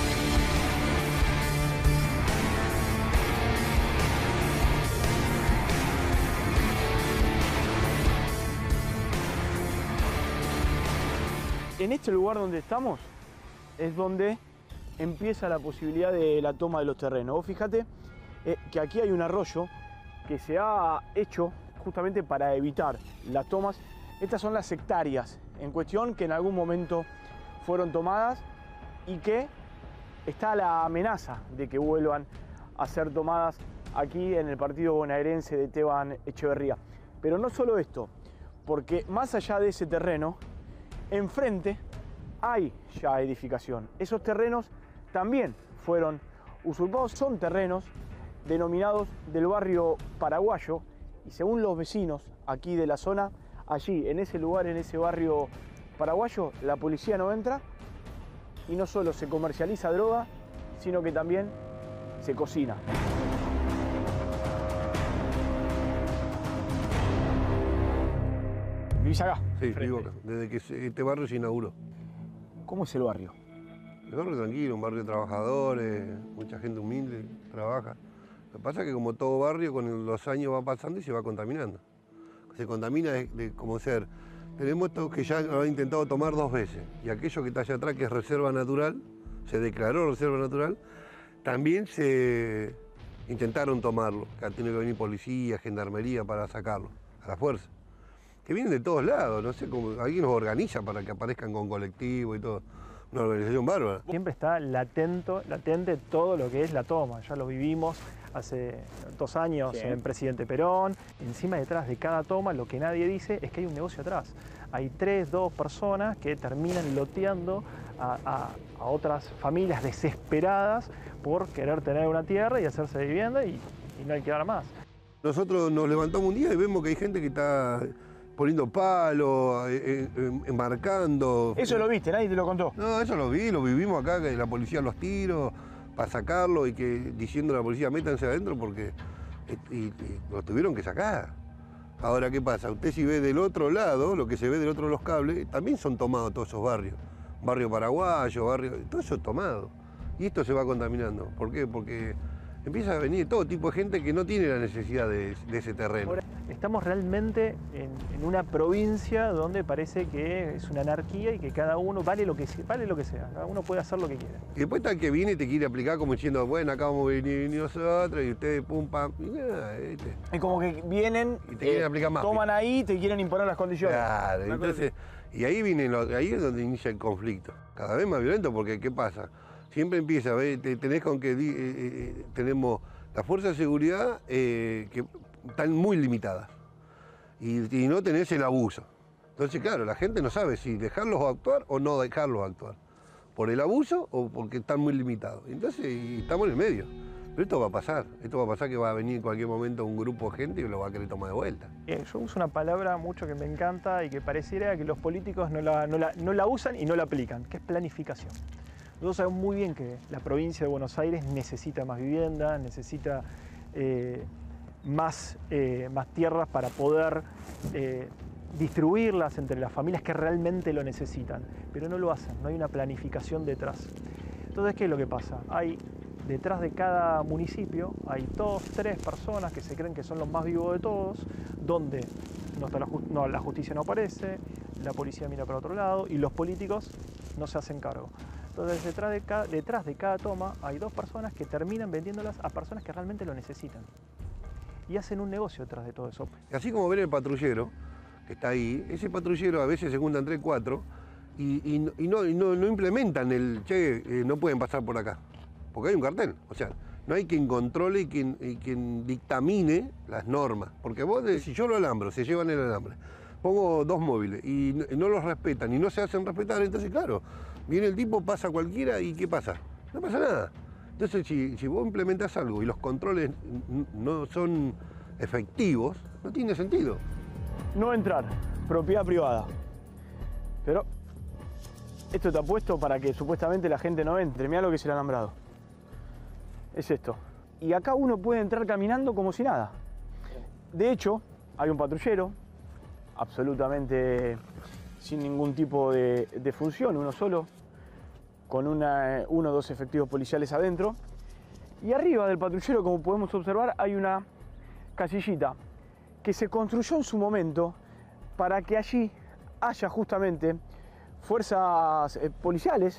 En este lugar donde estamos es donde empieza la posibilidad de la toma de los terrenos. Vos fíjate que aquí hay un arroyo que se ha hecho justamente para evitar las tomas. Estas son las hectáreas en cuestión que en algún momento fueron tomadas y que está la amenaza de que vuelvan a ser tomadas aquí en el partido bonaerense de Esteban Echeverría. Pero no solo esto, porque más allá de ese terreno, enfrente hay ya edificación. Esos terrenos también fueron usurpados, son terrenos denominados del barrio paraguayo y según los vecinos aquí de la zona, allí en ese lugar, en ese barrio paraguayo, la policía no entra y no solo se comercializa droga, sino que también se cocina. ¿Vivís acá? Sí, vivo acá, desde que este barrio se inauguró. ¿Cómo es el barrio? El barrio tranquilo, un barrio de trabajadores, mucha gente humilde, trabaja. Lo que pasa es que como todo barrio, con los años va pasando y se va contaminando. Se contamina de como ser. Tenemos esto que ya lo han intentado tomar 2 veces. Y aquello que está allá atrás, que es reserva natural, se declaró reserva natural, también se intentaron tomarlo. Que tiene que venir policía, gendarmería para sacarlo, a la fuerza. Que vienen de todos lados, no sé, como alguien los organiza para que aparezcan con colectivo y todo. Una organización bárbara. Siempre está latente todo lo que es la toma. Ya lo vivimos hace 2 años en Presidente Perón. Encima, detrás de cada toma, lo que nadie dice es que hay un negocio atrás. Hay 2 personas que terminan loteando a otras familias desesperadas por querer tener una tierra y hacerse vivienda y no hay que dar más. Nosotros nos levantamos un día y vemos que hay gente que está poniendo palos, enmarcando. ¿Eso lo viste? ¿Nadie te lo contó? No, eso lo vi, lo vivimos acá, que la policía los tiros para sacarlo y que diciendo a la policía métanse adentro porque y los tuvieron que sacar. Ahora, ¿qué pasa? Usted si ve del otro lado, lo que se ve del otro de los cables, también son tomados todos esos barrios. Barrio Paraguayo, todo eso es tomado. Y esto se va contaminando. ¿Por qué? Porque empieza a venir todo tipo de gente que no tiene la necesidad de ese terreno. Ahora, estamos realmente en una provincia donde parece que es una anarquía y que cada uno vale lo que sea, cada uno puede hacer lo que quiera. Y después está el que viene y te quiere aplicar como diciendo, bueno, acá vamos a venir nosotros y ustedes pum, pam. Y nada, ¿viste? Es como que vienen, y te quieren aplicar más. Toman ahí y te quieren imponer las condiciones. Claro, entonces, y ahí ahí es donde inicia el conflicto. Cada vez más violento porque, ¿qué pasa? Siempre empieza, ¿ves? Tenés con que tenemos las fuerzas de seguridad que están muy limitadas y no tenés el abuso. Entonces, claro, la gente no sabe si dejarlos actuar o no dejarlos actuar. Por el abuso o porque están muy limitados. Entonces, estamos en el medio. Pero esto va a pasar que va a venir en cualquier momento un grupo de gente y lo va a querer tomar de vuelta. Yo uso una palabra mucho que me encanta y que pareciera que los políticos no la usan y no la aplican, que es planificación. Nosotros sabemos muy bien que la provincia de Buenos Aires necesita más vivienda, necesita más tierras para poder distribuirlas entre las familias que realmente lo necesitan, pero no lo hacen, no hay una planificación detrás. Entonces, ¿qué es lo que pasa? Detrás de cada municipio hay 2, 3 personas que se creen que son los más vivos de todos, donde la justicia no aparece, la policía mira para otro lado y los políticos no se hacen cargo. Entonces, detrás de cada toma hay 2 personas que terminan vendiéndolas a personas que realmente lo necesitan. Y hacen un negocio detrás de todo eso. Así como ven el patrullero que está ahí, ese patrullero a veces se juntan 3, 4 y no implementan no pueden pasar por acá, porque hay un cartel. O sea, no hay quien controle y quien dictamine las normas. Porque vos, si yo lo alambro, se llevan el alambre, pongo 2 móviles y no los respetan y no se hacen respetar, entonces claro, viene el tipo, pasa cualquiera y ¿qué pasa? No pasa nada. Entonces si vos implementás algo y los controles no son efectivos, no tiene sentido. No entrar, propiedad privada. Pero esto está puesto para que supuestamente la gente no entre. Mirá lo que es el alambrado. Es esto. Y acá uno puede entrar caminando como si nada. De hecho, hay un patrullero, absolutamente sin ningún tipo de función, uno solo, con 1 o 2 efectivos policiales adentro. Y arriba del patrullero, como podemos observar, hay una casillita que se construyó en su momento para que allí haya justamente fuerzas policiales.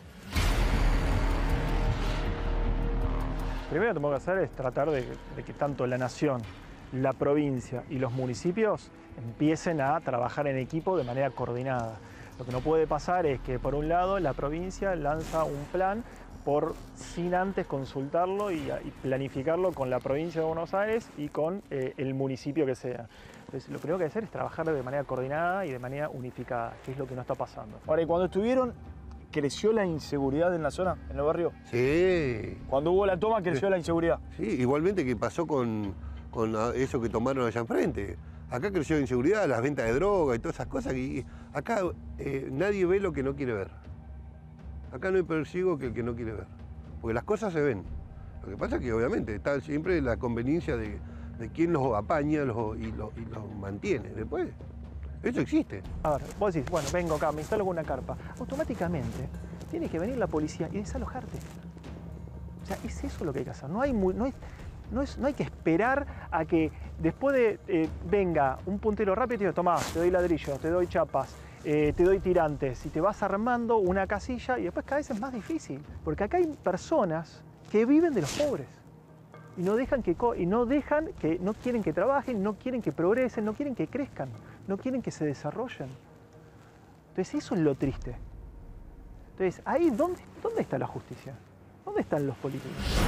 Primero lo que tenemos que hacer es tratar de que tanto la nación, la provincia y los municipios empiecen a trabajar en equipo de manera coordinada. Lo que no puede pasar es que, por un lado, la provincia lanza un plan sin antes consultarlo y planificarlo con la provincia de Buenos Aires y con el municipio que sea. Entonces, lo primero que hay que hacer es trabajar de manera coordinada y de manera unificada, que es lo que no está pasando. Ahora, y cuando estuvieron, ¿creció la inseguridad en la zona, en el barrio? Sí. Cuando hubo la toma, ¿creció la inseguridad? Sí, igualmente que pasó con eso que tomaron allá enfrente. Acá creció la inseguridad, las ventas de droga y todas esas cosas. Y acá nadie ve lo que no quiere ver. Acá no hay peor ciego que el que no quiere ver. Porque las cosas se ven. Lo que pasa es que obviamente está siempre la conveniencia de quién los apaña y los mantiene. Después, eso existe. A ver, vos decís, bueno, vengo acá, me instalo con una carpa. Automáticamente tiene que venir la policía y desalojarte. O sea, es eso lo que hay que hacer. No hay que esperar a que después de venga un puntero rápido y te diga, tomá, te doy ladrillos, te doy chapas, te doy tirantes, y te vas armando una casilla y después cada vez es más difícil. Porque acá hay personas que viven de los pobres y no quieren que trabajen, no quieren que progresen, no quieren que crezcan, no quieren que se desarrollen. Entonces eso es lo triste. Entonces, ahí, ¿dónde está la justicia? ¿Dónde están los políticos?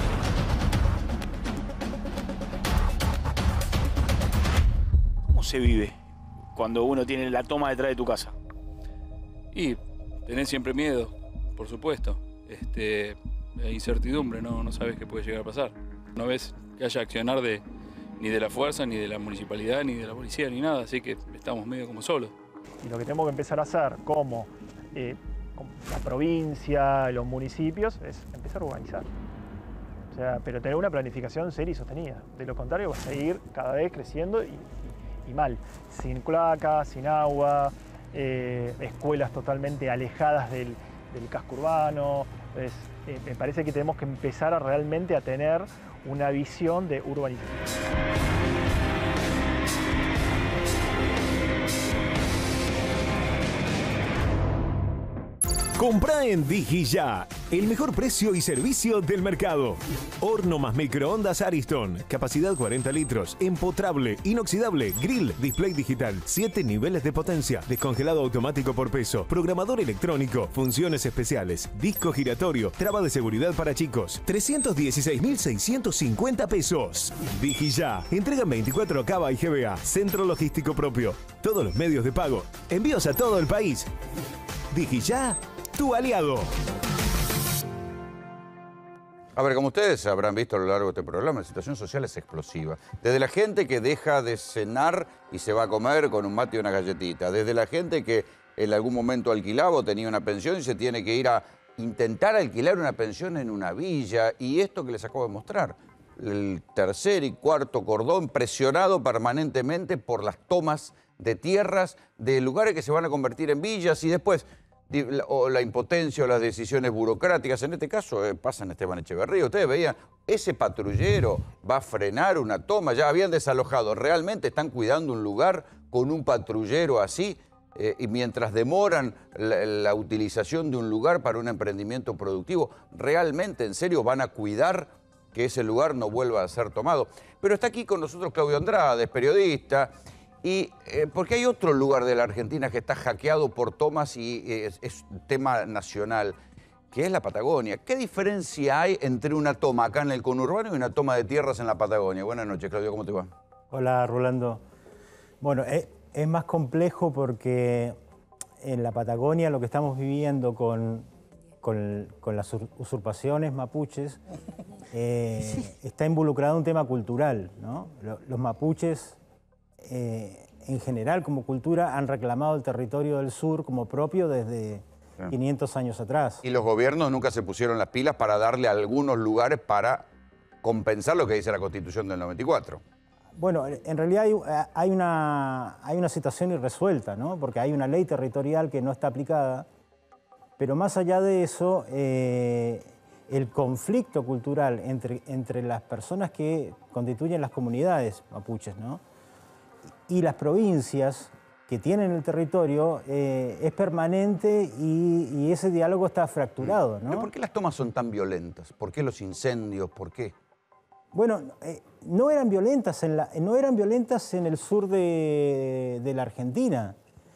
¿Cómo se vive cuando uno tiene la toma detrás de tu casa? Y tenés siempre miedo, por supuesto. Incertidumbre, no sabes qué puede llegar a pasar. No ves que haya accionar de ni de la fuerza, ni de la municipalidad, ni de la policía, ni nada, así que estamos medio como solos. Y lo que tenemos que empezar a hacer como la provincia, los municipios, es empezar a urbanizar. O sea, pero tener una planificación seria y sostenida. De lo contrario va a seguir cada vez creciendo y mal. Sin cloacas, sin agua, escuelas totalmente alejadas del casco urbano. Entonces, me parece que tenemos que empezar a realmente a tener una visión de urbanización. Comprá en DigiYa, el mejor precio y servicio del mercado. Horno más microondas Ariston, capacidad 40 litros, empotrable, inoxidable, grill, display digital, 7 niveles de potencia, descongelado automático por peso, programador electrónico, funciones especiales, disco giratorio, traba de seguridad para chicos, 316.650 pesos. DigiYa, entrega en 24 Cava y GBA, centro logístico propio, todos los medios de pago, envíos a todo el país. DigiYa, tu aliado. A ver, como ustedes habrán visto a lo largo de este programa, la situación social es explosiva. Desde la gente que deja de cenar y se va a comer con un mate y una galletita. Desde la gente que en algún momento alquilaba o tenía una pensión y se tiene que ir a intentar alquilar una pensión en una villa. Y esto que les acabo de mostrar, el tercer y cuarto cordón presionado permanentemente por las tomas de tierras de lugares que se van a convertir en villas y después o la impotencia o las decisiones burocráticas. En este caso pasa en Esteban Echeverría. Ustedes veían, ese patrullero va a frenar una toma, ya habían desalojado. ¿Realmente están cuidando un lugar con un patrullero así? Y mientras demoran la utilización de un lugar para un emprendimiento productivo, ¿realmente, en serio, van a cuidar que ese lugar no vuelva a ser tomado? Pero está aquí con nosotros Claudio Andrade, periodista. Y porque hay otro lugar de la Argentina que está hackeado por tomas y es tema nacional, que es la Patagonia. ¿Qué diferencia hay entre una toma acá en el conurbano y una toma de tierras en la Patagonia? Buenas noches, Claudio, ¿cómo te va? Hola, Rolando. Bueno, es más complejo porque en la Patagonia lo que estamos viviendo con las usurpaciones mapuches está involucrado un tema cultural, ¿no? Los mapuches en general como cultura han reclamado el territorio del sur como propio desde 500 años atrás. Y los gobiernos nunca se pusieron las pilas para darle a algunos lugares para compensar lo que dice la Constitución del 94. Bueno, en realidad hay una situación irresuelta, ¿no? Porque hay una ley territorial que no está aplicada, pero más allá de eso, el conflicto cultural entre las personas que constituyen las comunidades mapuches, ¿no? Y las provincias que tienen el territorio es permanente y ese diálogo está fracturado, ¿no? ¿Pero por qué las tomas son tan violentas? ¿Por qué los incendios? ¿Por qué? Bueno, no eran violentas en el sur de la Argentina.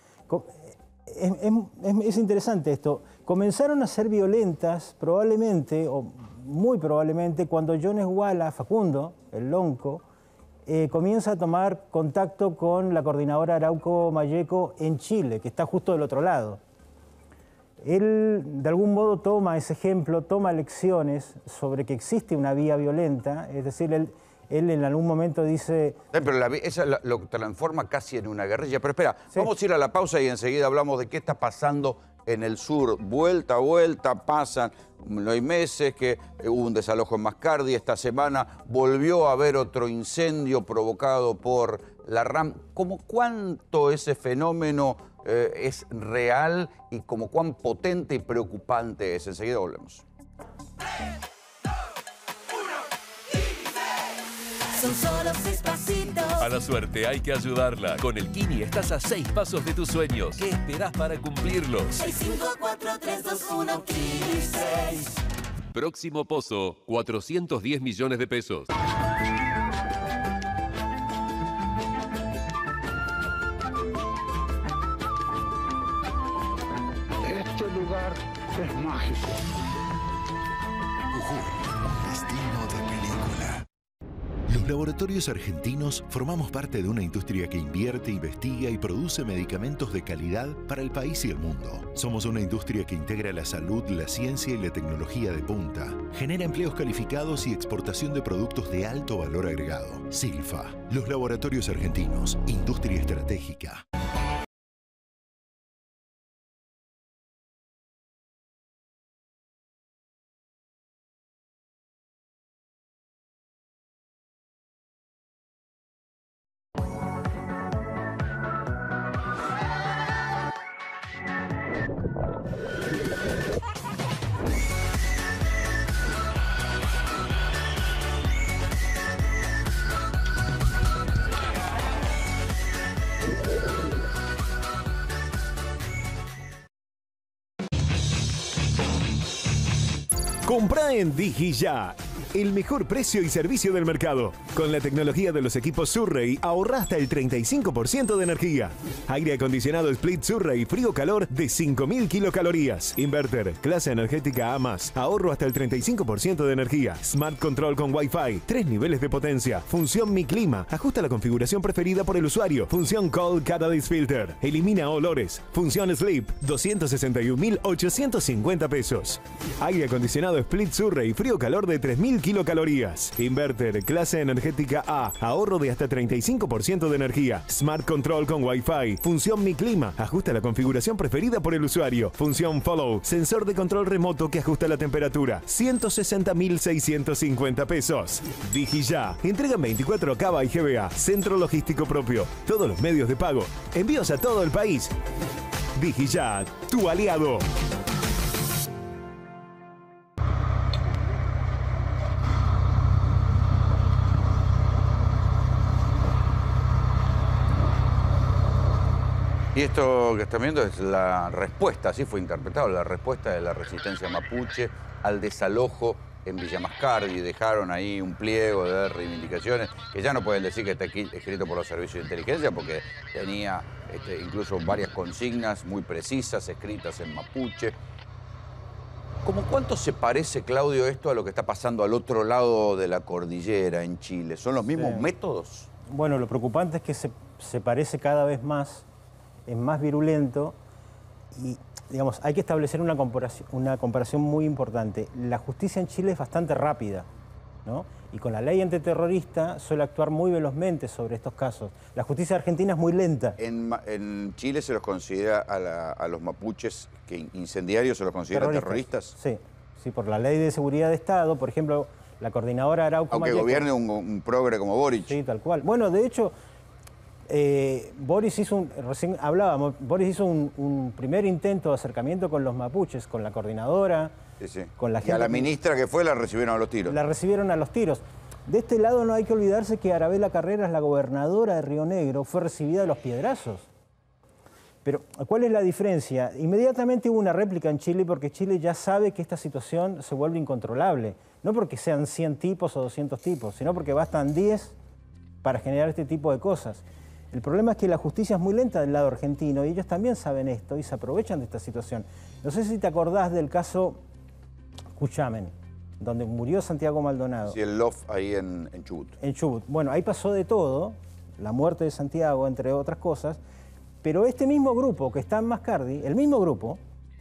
Es interesante esto. Comenzaron a ser violentas probablemente, o muy probablemente, cuando Jones Walla, Facundo, el lonco, comienza a tomar contacto con la coordinadora Arauco Malleco en Chile, que está justo del otro lado. Él, de algún modo, toma ese ejemplo, toma lecciones sobre que existe una vía violenta, es decir, él en algún momento dice... Pero esa lo transforma casi en una guerrilla. Pero espera, vamos a ir a la pausa y enseguida hablamos de qué está pasando en el sur. Vuelta a vuelta pasan, no hay meses que hubo un desalojo en Mascardi, esta semana volvió a haber otro incendio provocado por la RAM. ¿Cómo cuánto ese fenómeno es real y como cuán potente y preocupante es? Enseguida volvemos. Son solo 6 pasitos. A la suerte hay que ayudarla. Con el Kini estás a 6 pasos de tus sueños. ¿Qué esperás para cumplirlos? 6, 5, 4, 3, 2, 1, Kini 6. Próximo pozo, 410 millones de pesos. Este lugar es mágico. Jujuy, destino de película. Los Laboratorios Argentinos formamos parte de una industria que invierte, investiga y produce medicamentos de calidad para el país y el mundo. Somos una industria que integra la salud, la ciencia y la tecnología de punta. Genera empleos calificados y exportación de productos de alto valor agregado. Silfa, los Laboratorios Argentinos, industria estratégica. Comprá en DigiYa, el mejor precio y servicio del mercado. Con la tecnología de los equipos Surrey, ahorra hasta el 35% de energía. Aire acondicionado Split Surrey frío-calor de 5000 kilocalorías. Inverter, clase energética A+, ahorro hasta el 35% de energía. Smart Control con Wi-Fi, 3 niveles de potencia. Función Mi Clima, ajusta la configuración preferida por el usuario. Función Cold Catalyst Filter, elimina olores. Función Sleep, 261.850 pesos. Aire acondicionado Split Surrey frío-calor de 3000 kilocalorías. Inverter, clase energética A, ahorro de hasta 35% de energía. Smart Control con Wi-Fi, función Mi Clima, ajusta la configuración preferida por el usuario. Función Follow, sensor de control remoto que ajusta la temperatura. 160.650 pesos. DigiYa, entrega en 24 Cava y GBA, centro logístico propio. Todos los medios de pago. Envíos a todo el país. DigiYa, tu aliado. Y esto que están viendo es la respuesta, así fue interpretado, la respuesta de la resistencia mapuche al desalojo en Villa Mascardi. Dejaron ahí un pliego de reivindicaciones que ya no pueden decir que está escrito por los servicios de inteligencia porque tenía incluso varias consignas muy precisas escritas en mapuche. ¿Cómo cuánto se parece, Claudio, esto a lo que está pasando al otro lado de la cordillera en Chile? ¿Son los mismos métodos? Bueno, lo preocupante es que se parece cada vez más, es más virulento y, digamos, hay que establecer una comparación muy importante. La justicia en Chile es bastante rápida, ¿no? Y con la ley antiterrorista suele actuar muy velozmente sobre estos casos. La justicia argentina es muy lenta. En Chile se los considera a los mapuches incendiarios, se los considera terroristas. Sí, sí, por la ley de seguridad de Estado, por ejemplo, la coordinadora Arauco Aunque Mayeco, gobierne un progre como Boric. Sí, tal cual. Bueno, de hecho, Boris hizo recién hablábamos, Boris hizo un primer intento de acercamiento con los mapuches, con la coordinadora, con la gente. Y a la ministra que fue la recibieron a los tiros. La recibieron a los tiros. De este lado no hay que olvidarse que Arabela Carreras, la gobernadora de Río Negro, fue recibida a los piedrazos. Pero, ¿cuál es la diferencia? Inmediatamente hubo una réplica en Chile porque Chile ya sabe que esta situación se vuelve incontrolable. No porque sean 100 tipos o 200 tipos, sino porque bastan 10 para generar este tipo de cosas. El problema es que la justicia es muy lenta del lado argentino y ellos también saben esto y se aprovechan de esta situación. No sé si te acordás del caso Cuchamen, donde murió Santiago Maldonado. Sí, el LOF ahí en Chubut. En Chubut. Bueno, ahí pasó de todo, la muerte de Santiago, entre otras cosas, pero este mismo grupo que está en Mascardi, el mismo grupo,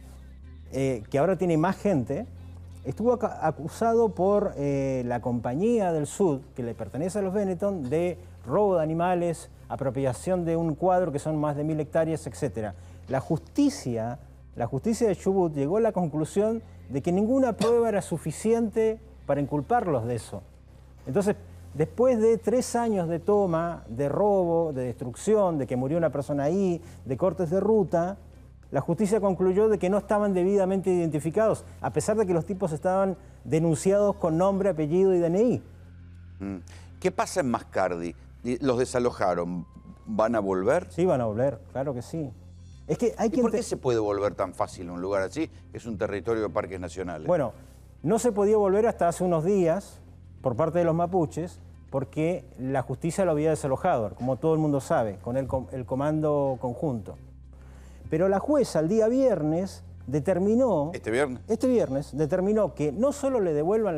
que ahora tiene más gente, estuvo acusado por la Compañía del Sud, que le pertenece a los Benetton, de robo de animales, apropiación de un cuadro que son más de 1000 hectáreas, etc. La justicia de Chubut llegó a la conclusión de que ninguna prueba era suficiente para inculparlos de eso. Entonces, después de 3 años de toma, de robo, de destrucción, de que murió una persona ahí, de cortes de ruta, la justicia concluyó de que no estaban debidamente identificados, a pesar de que los tipos estaban denunciados con nombre, apellido y DNI. ¿Qué pasa en Mascardi? ¿Los desalojaron? ¿Van a volver? Sí, van a volver, claro que sí. Es que hay ¿Y por qué se puede volver tan fácil a un lugar así? Es un territorio de parques nacionales. Bueno, no se podía volver hasta hace unos días por parte de los mapuches porque la justicia lo había desalojado, como todo el mundo sabe, con el comando conjunto. Pero la jueza el día viernes determinó... ¿Este viernes? Este viernes determinó que no solo le devuelvan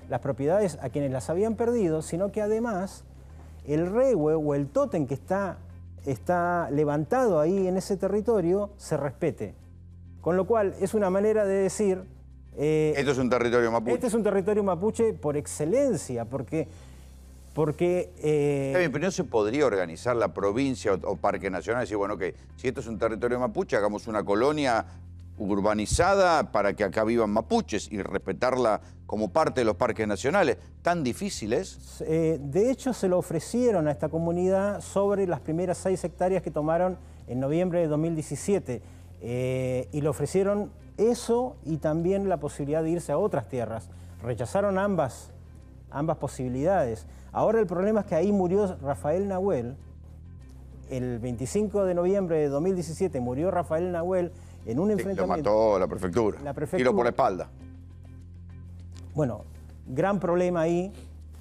las propiedades a quienes las habían perdido, sino que además el rehue o el tótem que está levantado ahí en ese territorio se respete. Con lo cual es una manera de decir... esto es un territorio mapuche. Este es un territorio mapuche por excelencia, porque Está bien, pero no se podría organizar la provincia o Parque Nacional y decir, bueno, que si esto es un territorio mapuche, hagamos una colonia urbanizada para que acá vivan mapuches y respetarla como parte de los parques nacionales. ¿Tan difícil es? De hecho, se lo ofrecieron a esta comunidad sobre las primeras 6 hectáreas que tomaron en noviembre de 2017. Y le ofrecieron eso y también la posibilidad de irse a otras tierras. Rechazaron ambas posibilidades. Ahora el problema es que ahí murió Rafael Nahuel. El 25 de noviembre de 2017 murió Rafael Nahuel en un enfrentamiento. Lo mató la prefectura. Tiro por la espalda. Bueno, gran problema ahí.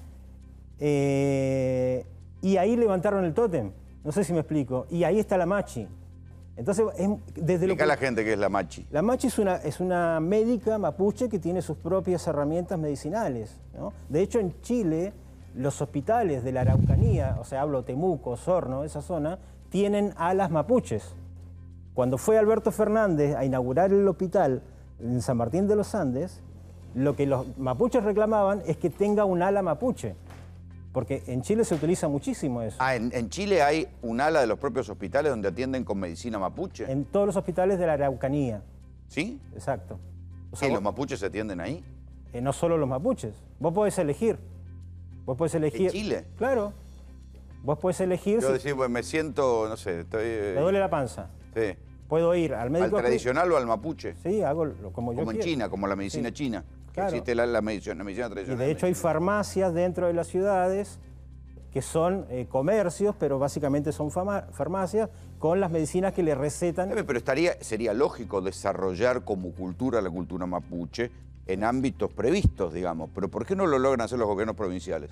Y ahí levantaron el tótem. No sé si me explico. Y ahí está la machi. Entonces, explica a la gente qué es la machi. La machi es una médica mapuche que tiene sus propias herramientas medicinales, ¿no? De hecho, en Chile, los hospitales de la Araucanía, o sea, hablo Temuco, Osorno, esa zona, tienen alas mapuches. Cuando fue Alberto Fernández a inaugurar el hospital en San Martín de los Andes, lo que los mapuches reclamaban es que tenga un ala mapuche. Porque en Chile se utiliza muchísimo eso. Ah, ¿en Chile hay un ala de los propios hospitales donde atienden con medicina mapuche? En todos los hospitales de la Araucanía. ¿Sí? Exacto. O sea, ¿y los mapuches se atienden ahí? No solo los mapuches. Vos podés elegir. Vos podés elegir. ¿En Chile? Claro. Vos podés elegir. Yo decir, pues me siento, no sé, estoy... Me duele la panza. Sí. Puedo ir al médico. ¿Al tradicional o al mapuche? Sí, hago como yo quiero. Como en China, como la medicina china. Claro. Existe la medicina tradicional. Y de hecho hay farmacias dentro de las ciudades que son comercios, pero básicamente son farmacias con las medicinas que le recetan. Pero sería lógico desarrollar como cultura la cultura mapuche en ámbitos previstos, digamos. Pero ¿por qué no lo logran hacer los gobiernos provinciales?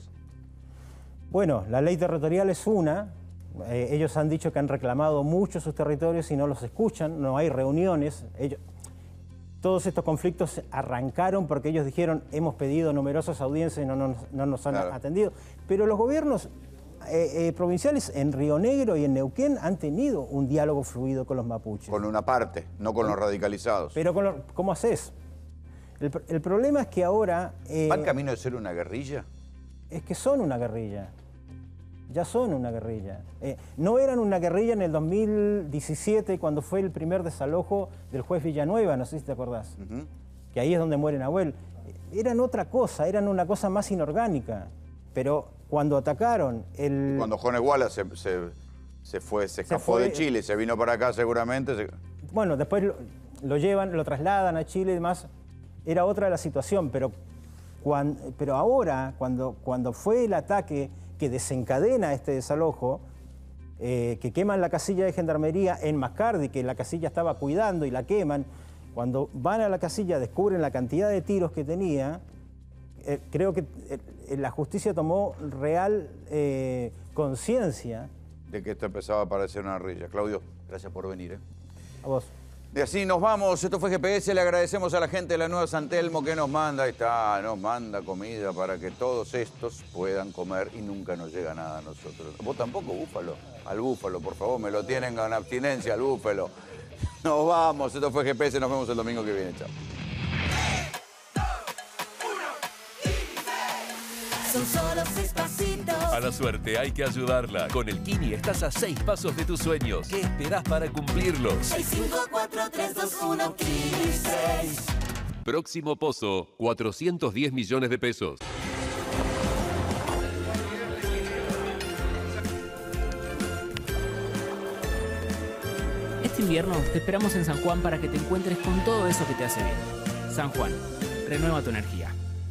Bueno, la ley territorial es una. Ellos han dicho que han reclamado mucho sus territorios y no los escuchan, no hay reuniones. Todos estos conflictos arrancaron porque ellos dijeron, hemos pedido numerosas audiencias y no nos han atendido. Pero los gobiernos provinciales en Río Negro y en Neuquén han tenido un diálogo fluido con los mapuches. Con una parte, no con los radicalizados. Pero ¿cómo haces? El problema es que ahora... ¿van camino de ser una guerrilla? Es que son una guerrilla. Ya son una guerrilla. No eran una guerrilla en el 2017 cuando fue el primer desalojo del juez Villanueva, no sé si te acordás. Que ahí es donde muere Nahuel. Eran otra cosa, eran una cosa más inorgánica. Pero cuando atacaron el... Cuando Jones Wallace se escapó de Chile, se vino para acá seguramente. Bueno, después lo llevan, lo trasladan a Chile y demás. Era otra la situación, pero ahora, cuando fue el ataque que desencadena este desalojo, que queman la casilla de gendarmería en Mascardi, que la casilla estaba cuidando y la queman, cuando van a la casilla descubren la cantidad de tiros que tenía, creo que la justicia tomó real conciencia. De que esto empezaba a parecer una guerrilla. Claudio, gracias por venir. A vos. Y así nos vamos. Esto fue GPS. Le agradecemos a la gente de la Nueva San Telmo que nos manda. Ahí está, nos manda comida para que todos estos puedan comer y nunca nos llega nada a nosotros. Vos tampoco, Búfalo. Al Búfalo, por favor, me lo tienen con abstinencia al Búfalo. Nos vamos. Esto fue GPS. Nos vemos el domingo que viene. Chao. Son solo 6 pasitos. A la suerte hay que ayudarla. Con el Kini estás a 6 pasos de tus sueños. ¿Qué esperás para cumplirlos? 6, 5, 4, 3, 2, 1, Kini 6. Próximo pozo, 410 millones de pesos. Este invierno te esperamos en San Juan para que te encuentres con todo eso que te hace bien. San Juan, renueva tu energía.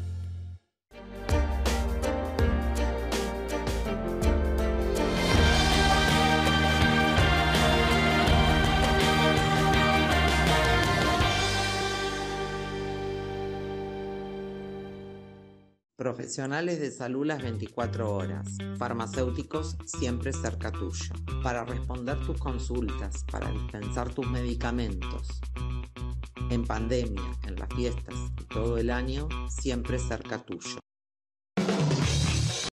Profesionales de salud las 24 horas. Farmacéuticos siempre cerca tuyo. Para responder tus consultas, para dispensar tus medicamentos. En pandemia, en las fiestas y todo el año, siempre cerca tuyo.